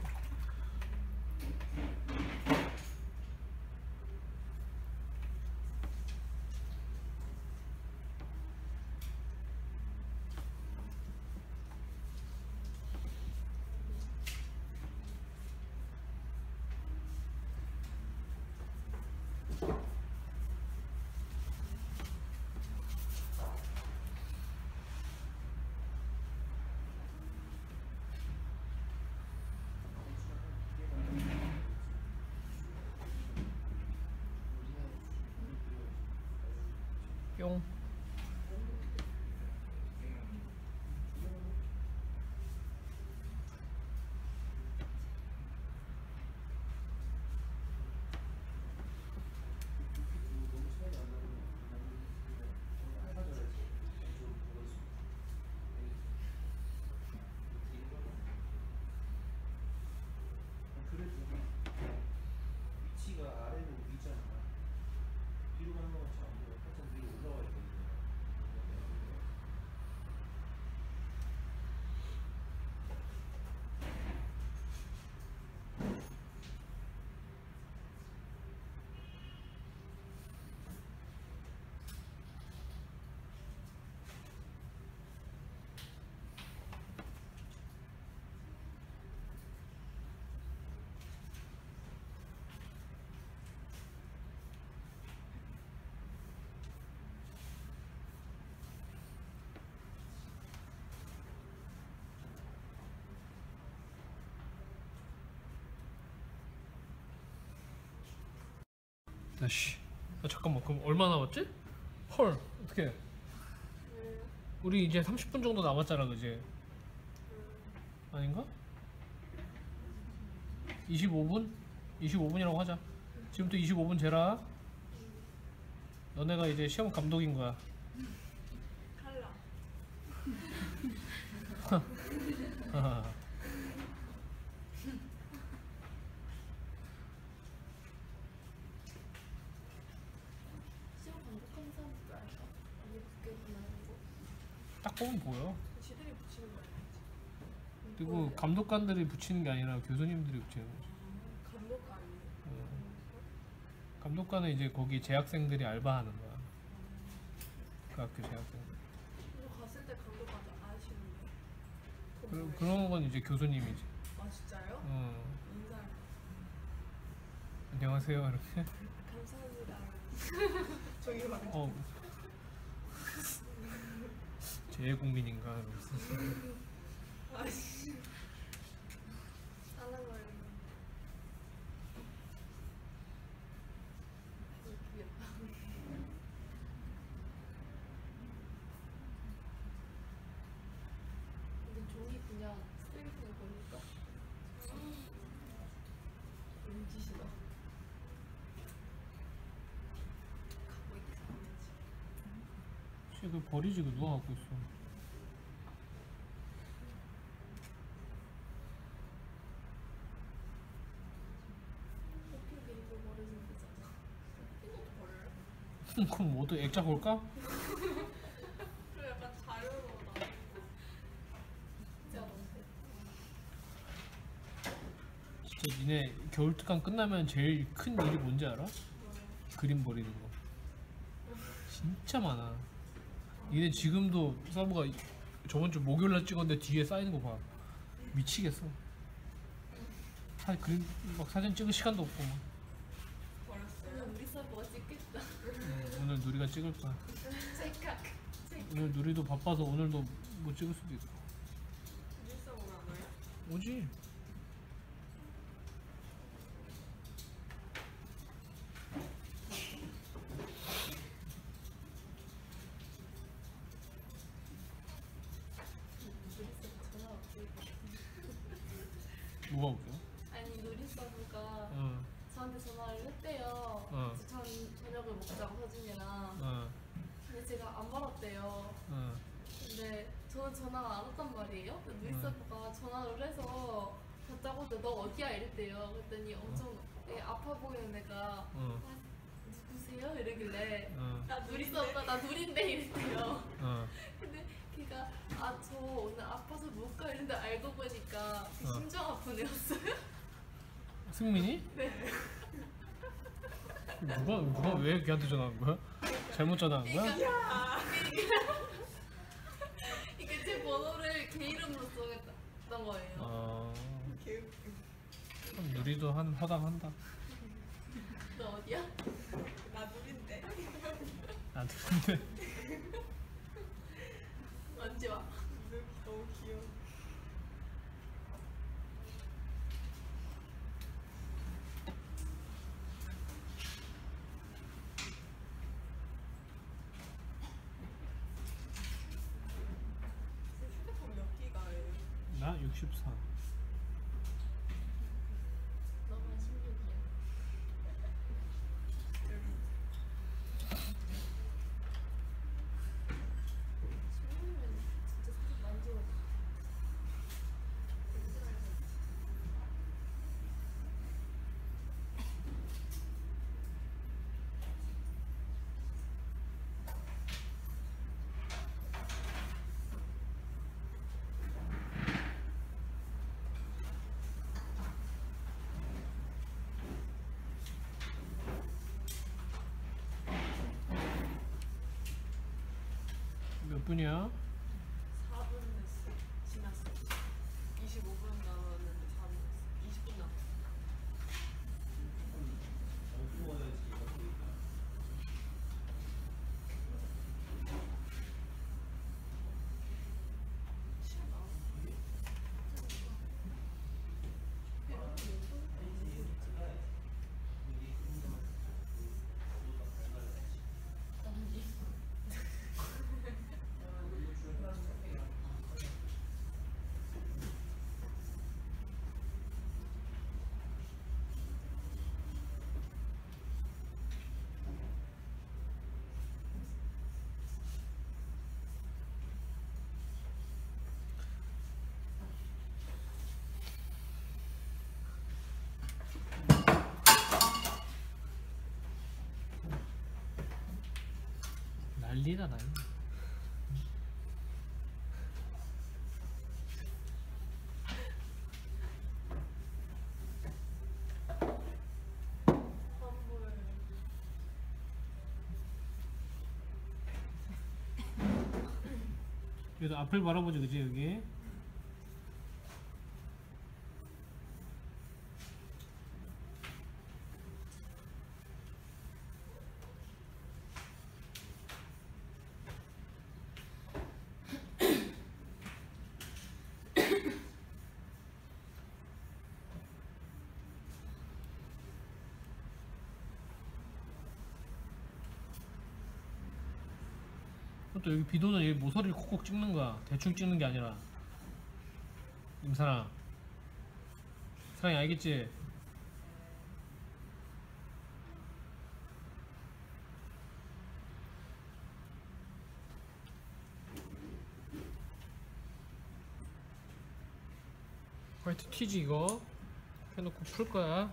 뿅. 위치가 아래로 위잖아. 뒤로 가는 거 같이 안 보여. 살짝 위로 올라와 있거든요. 아씨. 잠깐만, 그럼 얼마 남았지? 헐, 어떡해. 우리 이제 30분 정도 남았잖아, 그지? 아닌가? 25분? 25분이라고 하자. 지금부터 25분 재라. 너네가 이제 시험 감독인 거야. 탈락. 보면 보여. 지들이 붙이는 거 아니지? 그리고 감독관들이 붙이는 게 아니라 교수님들이 붙이는 거지. 감독관이. 감독관은 이제 거기 재학생들이 알바하는 거야. 그 학교 재학생. 저 갔을 때 감독관 아시는데? 그런 건 이제 교수님이지. 아 진짜요? 인사. 안녕하세요 이렇게. 감사합니다. 저기 막. 재외국민인가 이러면서. 아씨. 사랑을. 귀엽다. 근데 종이 그냥 쓰레기통에 버릴까? 은지시다. 갖고 있게 생겼지. 혹시 그 버리지 그 누가 갖고 있어. 학교 데리고 버리면 되잖아. 이것도 버려요? 그럼 모두 액자 볼까? 그래 약간 자유로워 나. 진짜 너무 진짜 니네 겨울 특강 끝나면 제일 큰 일이 뭔지 알아? 그림 버리는 거. 진짜 많아. 니네 지금도 사부가 저번 주 목요일날 찍었는데 뒤에 쌓이는 거 봐. 미치겠어. 그림 막 사진 찍을 시간도 없고 막. 버렸어요? 오늘 우리 사부가 찍겠다. 오늘 누리가 찍을 거야. 찰칵. 오늘 누리도 바빠서 오늘도 못 찍을 수도 있고. 일상 오면 안 와요? 오지. 전화 왔지. 뭐가 웃겨? 아니 누리 사부가 응. 저한테 전화를 했대요. 어. 전 저녁을 먹자고 서진이랑. 근데 제가 안 받았대요. 근데 저는 전화가 안 왔단 말이에요. 근데 누리 사부가 전화를 해서 받자고 했는데 너 어디야 이랬대요. 그랬더니 엄청 되게 아파 보이는 애가 아, 누구세요? 이러길래 나 누리 사부가 나 누린데 이랬대요. 근데 걔가 아 저 오늘 아파서 못 가 이랬는데 알고 보니까 그 심장 아픈 애였어요. 승민이? 네. 누가 왜 걔한테 전화한 거야? 잘못 전화한 거야? 이게 제 번호를 걔 이름으로 써겠다는 거예요. 참 누리도 허당한다. 너 어디야? 나 누린데. 나도 근데 언제 와? 너무 귀여워. 휴대폰 몇 기가예요? 나 64. 너만 16이야. 진짜 사진 많이 찍었어. 몇 분이야? 4분 됐어. 지났어. 25분 남았는데 4분 됐어. 20분 남았어. 시간 나와. 난리다 난리. 여기도 앞을 바라보지, 그지 여기? 또 여기 비도는 여기 모서리를 콕콕 찍는 거야. 대충 찍는 게 아니라. 임사랑, 사랑이 알겠지? 화이트 티지 이거 해놓고 풀 거야.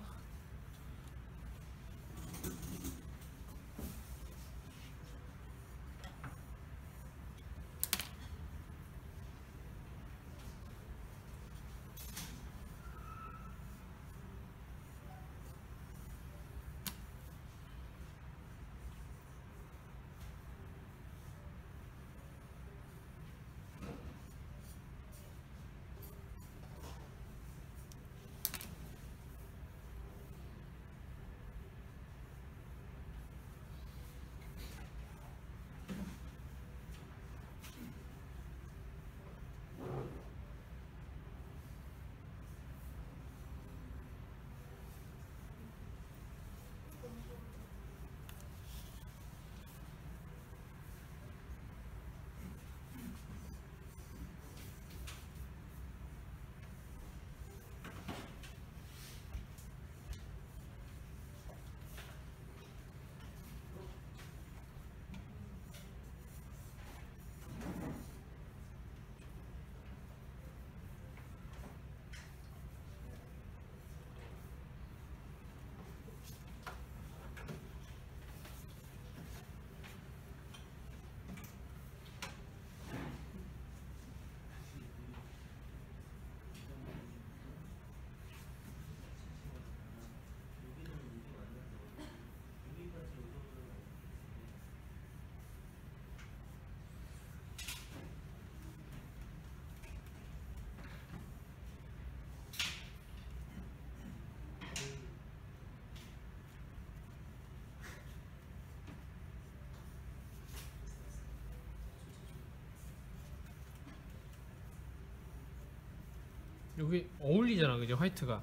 여기 어울리잖아, 그지? 화이트가,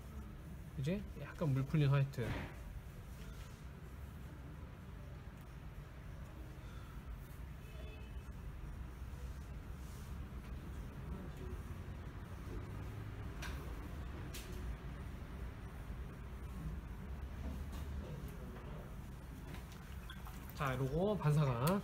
그지? 약간 물 풀린 화이트. 자, 이러고 반사각.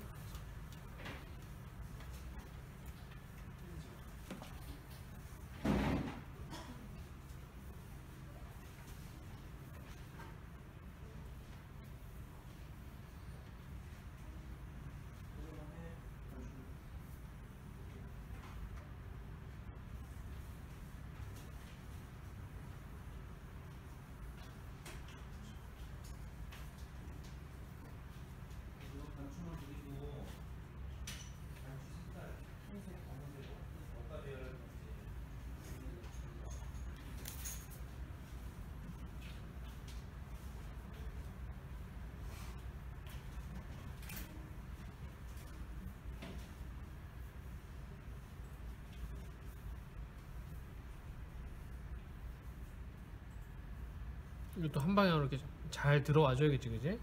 이것도 한 방향으로 이렇게 잘 들어와줘야겠지, 그지?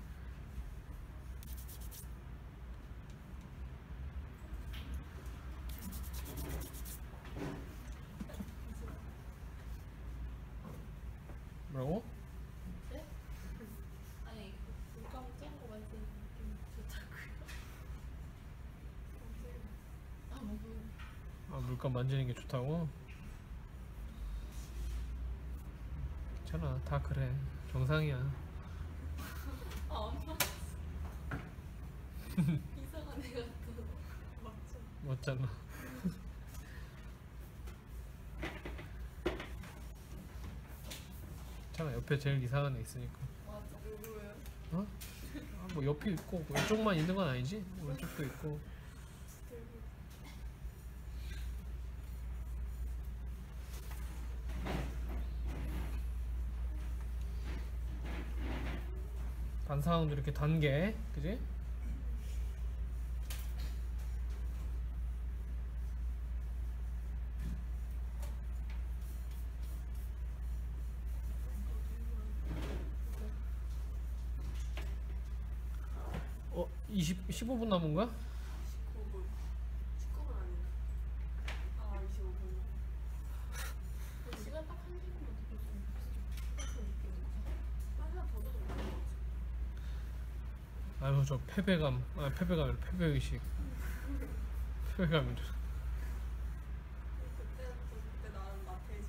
뭐라고? 네? 아니 물감 짠거 만지는 느낌 좋다고요. 아 무슨 아, 물감 만지는 게 좋다고? 괜찮아, 다 그래. 정상이야. 아 엄마 이상한 애 같아. 맞죠? 맞잖아. 괜찮아, 옆에 제일 이상한 애 있으니까. 맞아. 누구예요? 어? 아, 뭐 옆에 있고 왼쪽만 있는 건 아니지? 오른쪽도 있고. 반사광도 이렇게 단계, 그지? 어, 15분 남은 거야? 19분. 19분 아니야. 아, 25분. 시간 딱 1시간만 더 줬으면 하나 더 줘도 될것 같아. 아유, 저 패배감, 패배감이라 패배의식. 패배감이라. 그때 나는 나태해졌어.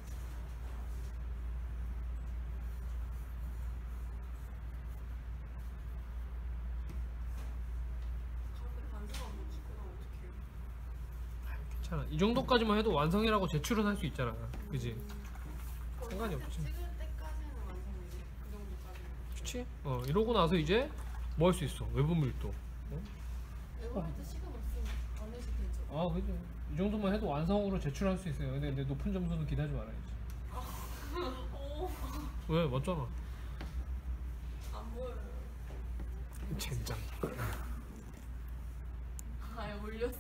가끔 반성한 못 찍고 나면 어떡해요. 괜찮아. 이 정도까지만 해도 완성이라고 제출은 할 수 있잖아. 그지? 상관이 없지. 찍을 때까지는 완성이지. 그 정도까지는. 그치? 이러고 나서 이제 뭐 할 수 있어? 외부 밀도. 외국할 때 시간 없으면 안 해도 되죠. 아, 그죠. 이 정도만 해도 완성으로 제출할 수 있어요. 근데 내 높은 점수는 기대하지 말아야지. 오, 왜? 맞잖아. 안 보여요. 젠장. 아예 올렸어.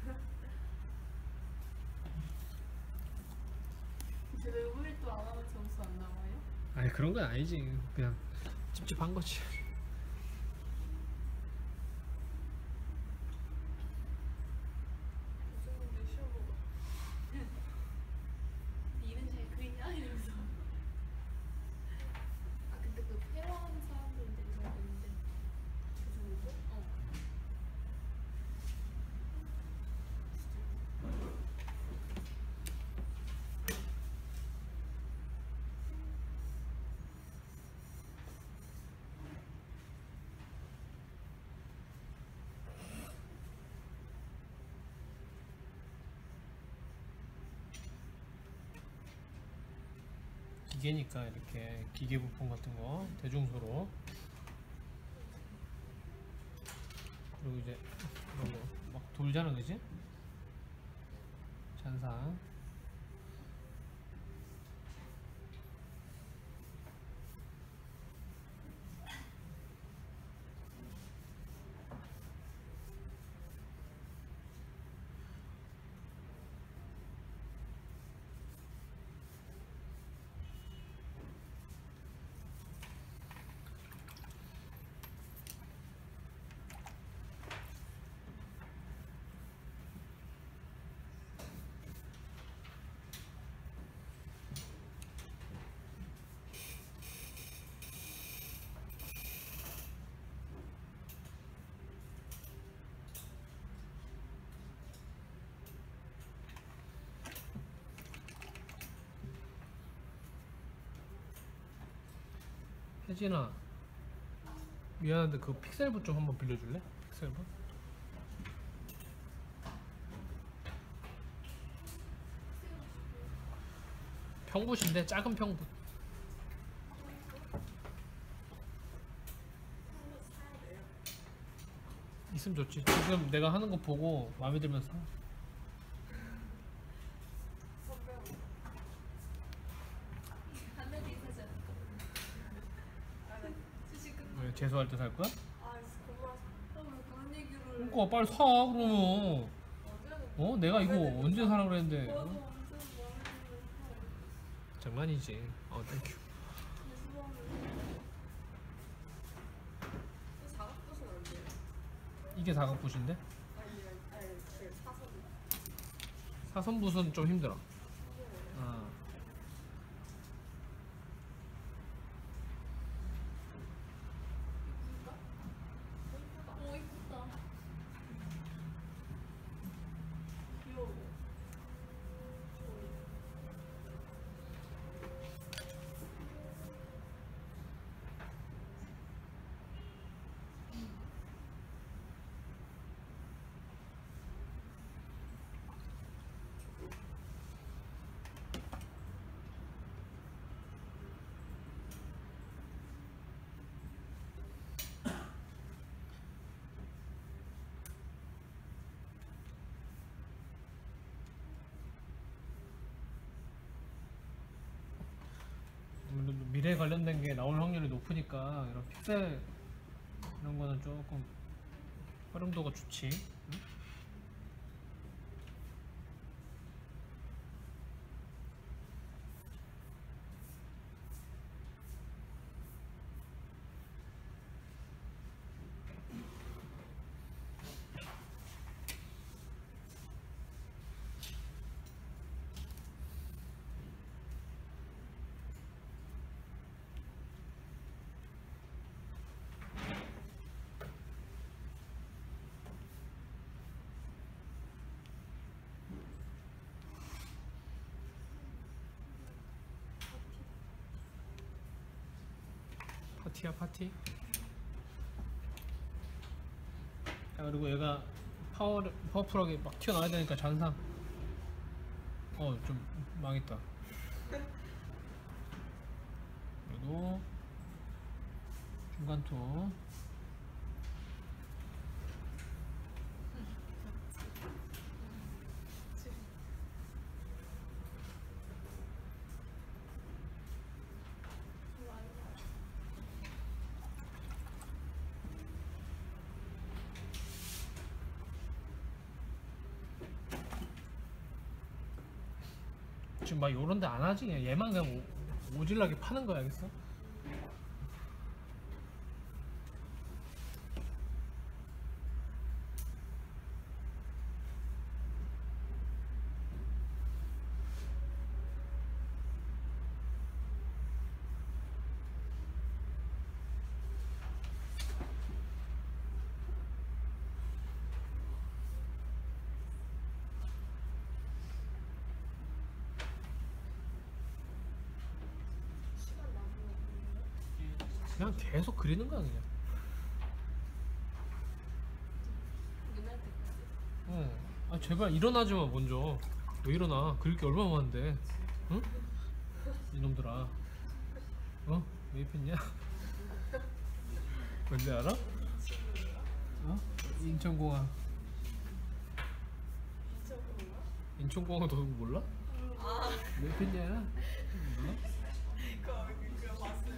이제 외국일도 안 하면 점수 안 나와요? 아니, 그런 건 아니지. 그냥 찝찝한 거지. 교수님들 시험 보고 일은 잘 그리냐 이러면서. 아 근데 그 페어하는 사람들은 되게 잘 그리는데. 교수님들? 어. 기계니까 이렇게 기계 부품 같은 거 대중소로, 그리고 이제 이런 거 막 돌잖아, 그지? 잔상. 혜진아, 미안한데 그 픽셀부 좀 한번 빌려줄래? 픽셀부? 평붓인데 작은 평붓. 있으면 좋지. 지금 내가 하는 거 보고 마음에 들면 사. 한마디 사지 않을까? 수식 끝. 왜 재수할 때 살 거야? 아, 고마워. 왜 그런 얘기를. 그러니까 빨리 사 그러면. 언제는 내가 이거 언제 사라 그랬는데. 맞아, 언제는 마음에 들면 사. 장난이지. 땡큐. 사각붓은 안 돼요? 이게 사각붓인데? 아니, 그 사선. 사선붓은 좀 힘들어. 아. 오 이쁘다. 귀여워. 아무래도 미래 관련된 게 나올 확률이 높으니까 이런 픽셀 이런 거는 조금 활용도가 좋지. 응? 파티야 파티. 야, 그리고 얘가 파워풀하게 막 튀어나와야 되니까 잔상. 좀 망했다. 그리고 중간투. 지금 막 요런데 안 하지. 그냥 얘만 그냥 오질나게 파는 거야, 알겠어? 그냥 계속 그리는 거야 그냥. 끝날 때까지. 아 제발 일어나지 마 먼저. 왜 일어나? 그릴 게 얼마나 많은데. 응? 이놈들아. 왜 입혔냐? 왠지 알아? 인천공항. 인천공항 너 몰라? 왜 입혔냐? 몰라? 그거 봤어요.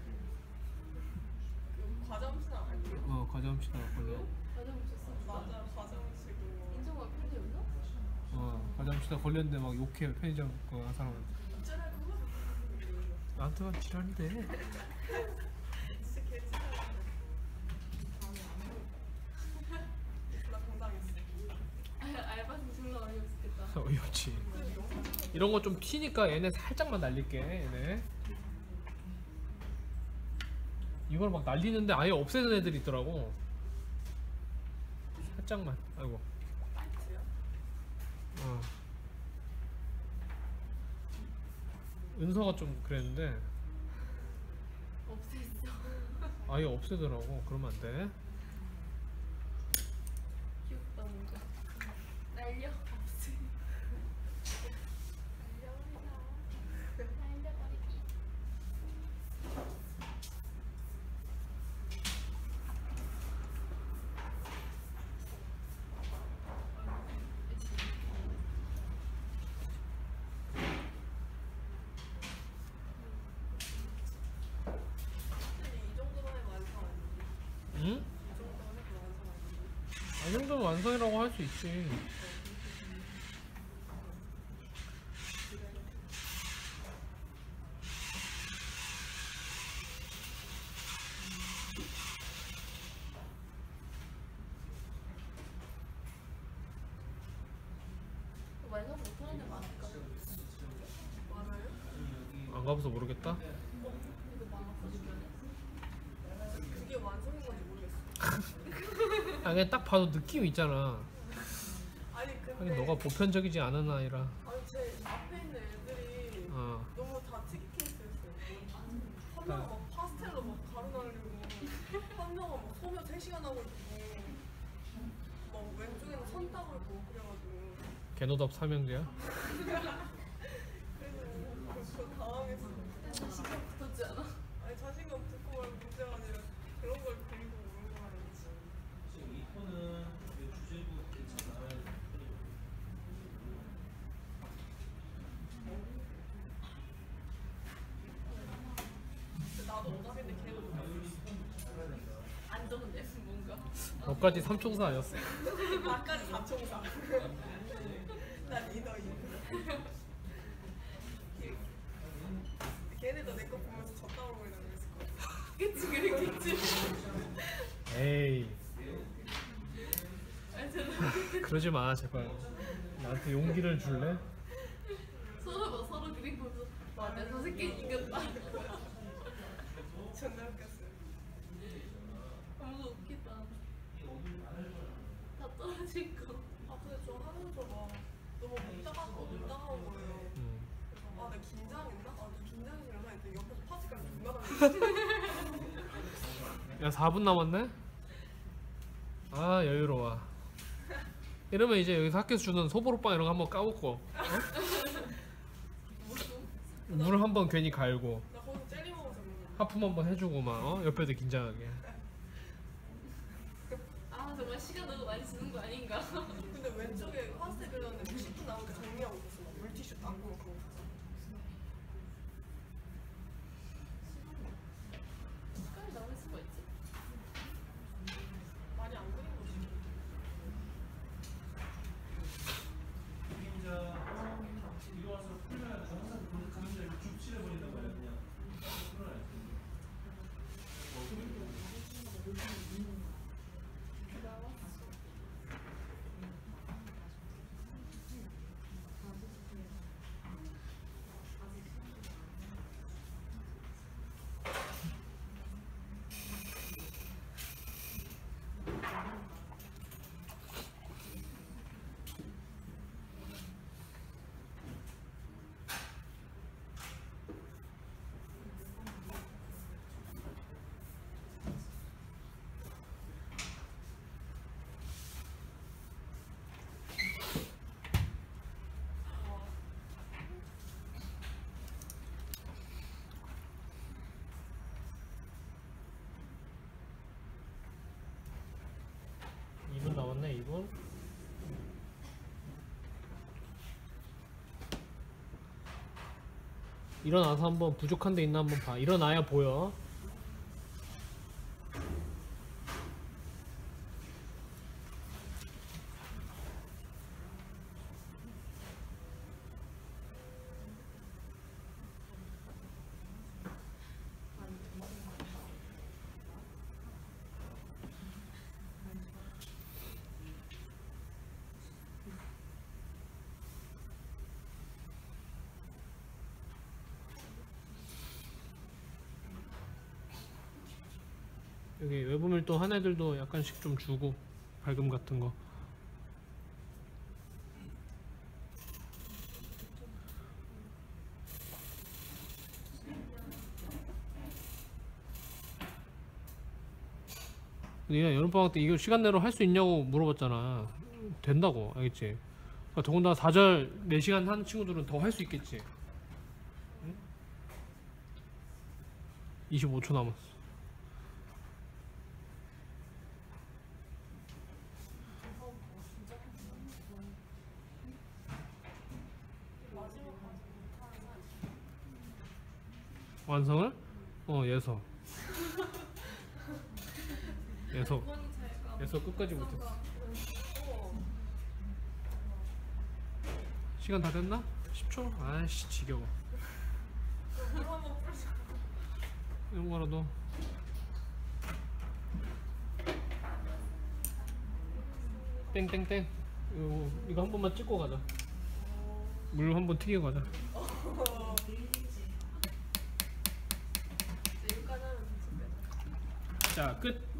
그 과점시나 알고. 과점시다 걸려. 과정 오셨어? 맞아, 과점시고. 인정과 편집이요? 과점시다 걸렸는데 막 욕해 편의점 그 사람한테. 어쩌라고? 나한테만 지랄인데. 진짜 개찌라고. 나 당당했어. 알바생 졸라 어이없겠다. 어이없지. 이런 거 좀 튀니까 얘네 살짝만 날릴게. 얘네 이걸 막 날리는데 아예 없애는 애들이 있더라고. 살짝만. 아이고. 파이트요? 은서가 좀 그랬는데 없앴어. 아예 없애더라고. 그러면 안 돼. 귀엽다 뭔가. 날려. 없애. 날려버리기. 근데 이 정도만 해도 완성 아니지? 응? 이 정도만 해도 완성 아니지? 이 정도면 완성이라고 할 수 있지. 완성 못하는 데 많을까? 많아요? 안 가봐서 모르겠다. 이거 많았어 주변에. 그게 완성인 건지 모르겠어. 그냥 딱 봐도 느낌이 있잖아. 아니 근데 하긴 너가 보편적이지 않은 아이라. 아니 제 앞에 있는 애들이 너무 다 특이 케이스였어요. 한 명은 막 파스텔로 막 가루 날리고 한 명은 막 소며 3시간 하고 있고 막 왼쪽에는 선 따고 있고 그래가지고 개노답 삼형제야. 그래서 그 당황했어. 자신감 붙었지 않아? 아니 자신감 듣고 말고 문제가 아니라 그런 걸 그리고 오는 거라는지. 지금 이 톤은 주제부 괜찮아. 근데 나도 오답인데 걔는 오답. 안 적은데요? 너까지 삼총사 아니었어? 나까지 4총사. 나 리더임. 걔네도 내 거 보면서 졌다고 그랬을 거야. 그치 그랬겠지. 에이 아니 저는 그러지 마 제발. 나한테 용기를 줄래? 서로 그림 보면서 와 내가 저 새끼 이겼다. 존나 웃겼어요. 너무 웃기다. 다 떨어질 거. 아 근데 저 하면서 막 너무 못 따가운 거예요. 그래서 아 내가 긴장했나? 아 내가 긴장했나? 했더니 옆에서 파스까지 존나 나는데. 야 4분 남았네? 아 여유로워. 이러면 이제 여기서 학교에서 주는 소보로빵 이런 거 한번 까먹고 어? 물 한번 괜히 갈고 나 거기서 젤리 먹어서 그런가. 하품 한번 해주고 막 어? 옆에도 긴장하게. 아 정말 시간 너무 많이 쓰는 거 아닌가? 근데 왼쪽에 파스텔 그렸는데 90분 남은 게 정리하고 있었어. 막 물티슈 담고 놓고. 시간이 남을 수가 있지. 많이 안 그린 거지. 그림자 이리 와서 풀려야 항상 그 그림자 이렇게 쭉 칠해버린단 말이야 그냥 풀어야지. 남았네 2분. 일어나서 한번 부족한 데 있나 한번 봐. 일어나야 보여. 여기 외부밀도 한 애들도 약간씩 좀 주고 밝음 같은 거. 네가 여름방학 때 이거 시간 내로 할 수 있냐고 물어봤잖아. 된다고 알겠지? 그러니까 더군다나 4절 4시간 하는 친구들은 더 할 수 있겠지. 응? 25초 남았어. 완성을? 예서. 예서 끝까지 못했어. 시간 다 됐나? 10초? 아이씨 지겨워. 이런 거라도. 땡땡땡. 이거 한 번만 찍고 가자. 물 한 번 튀겨 가자. 자, 끝.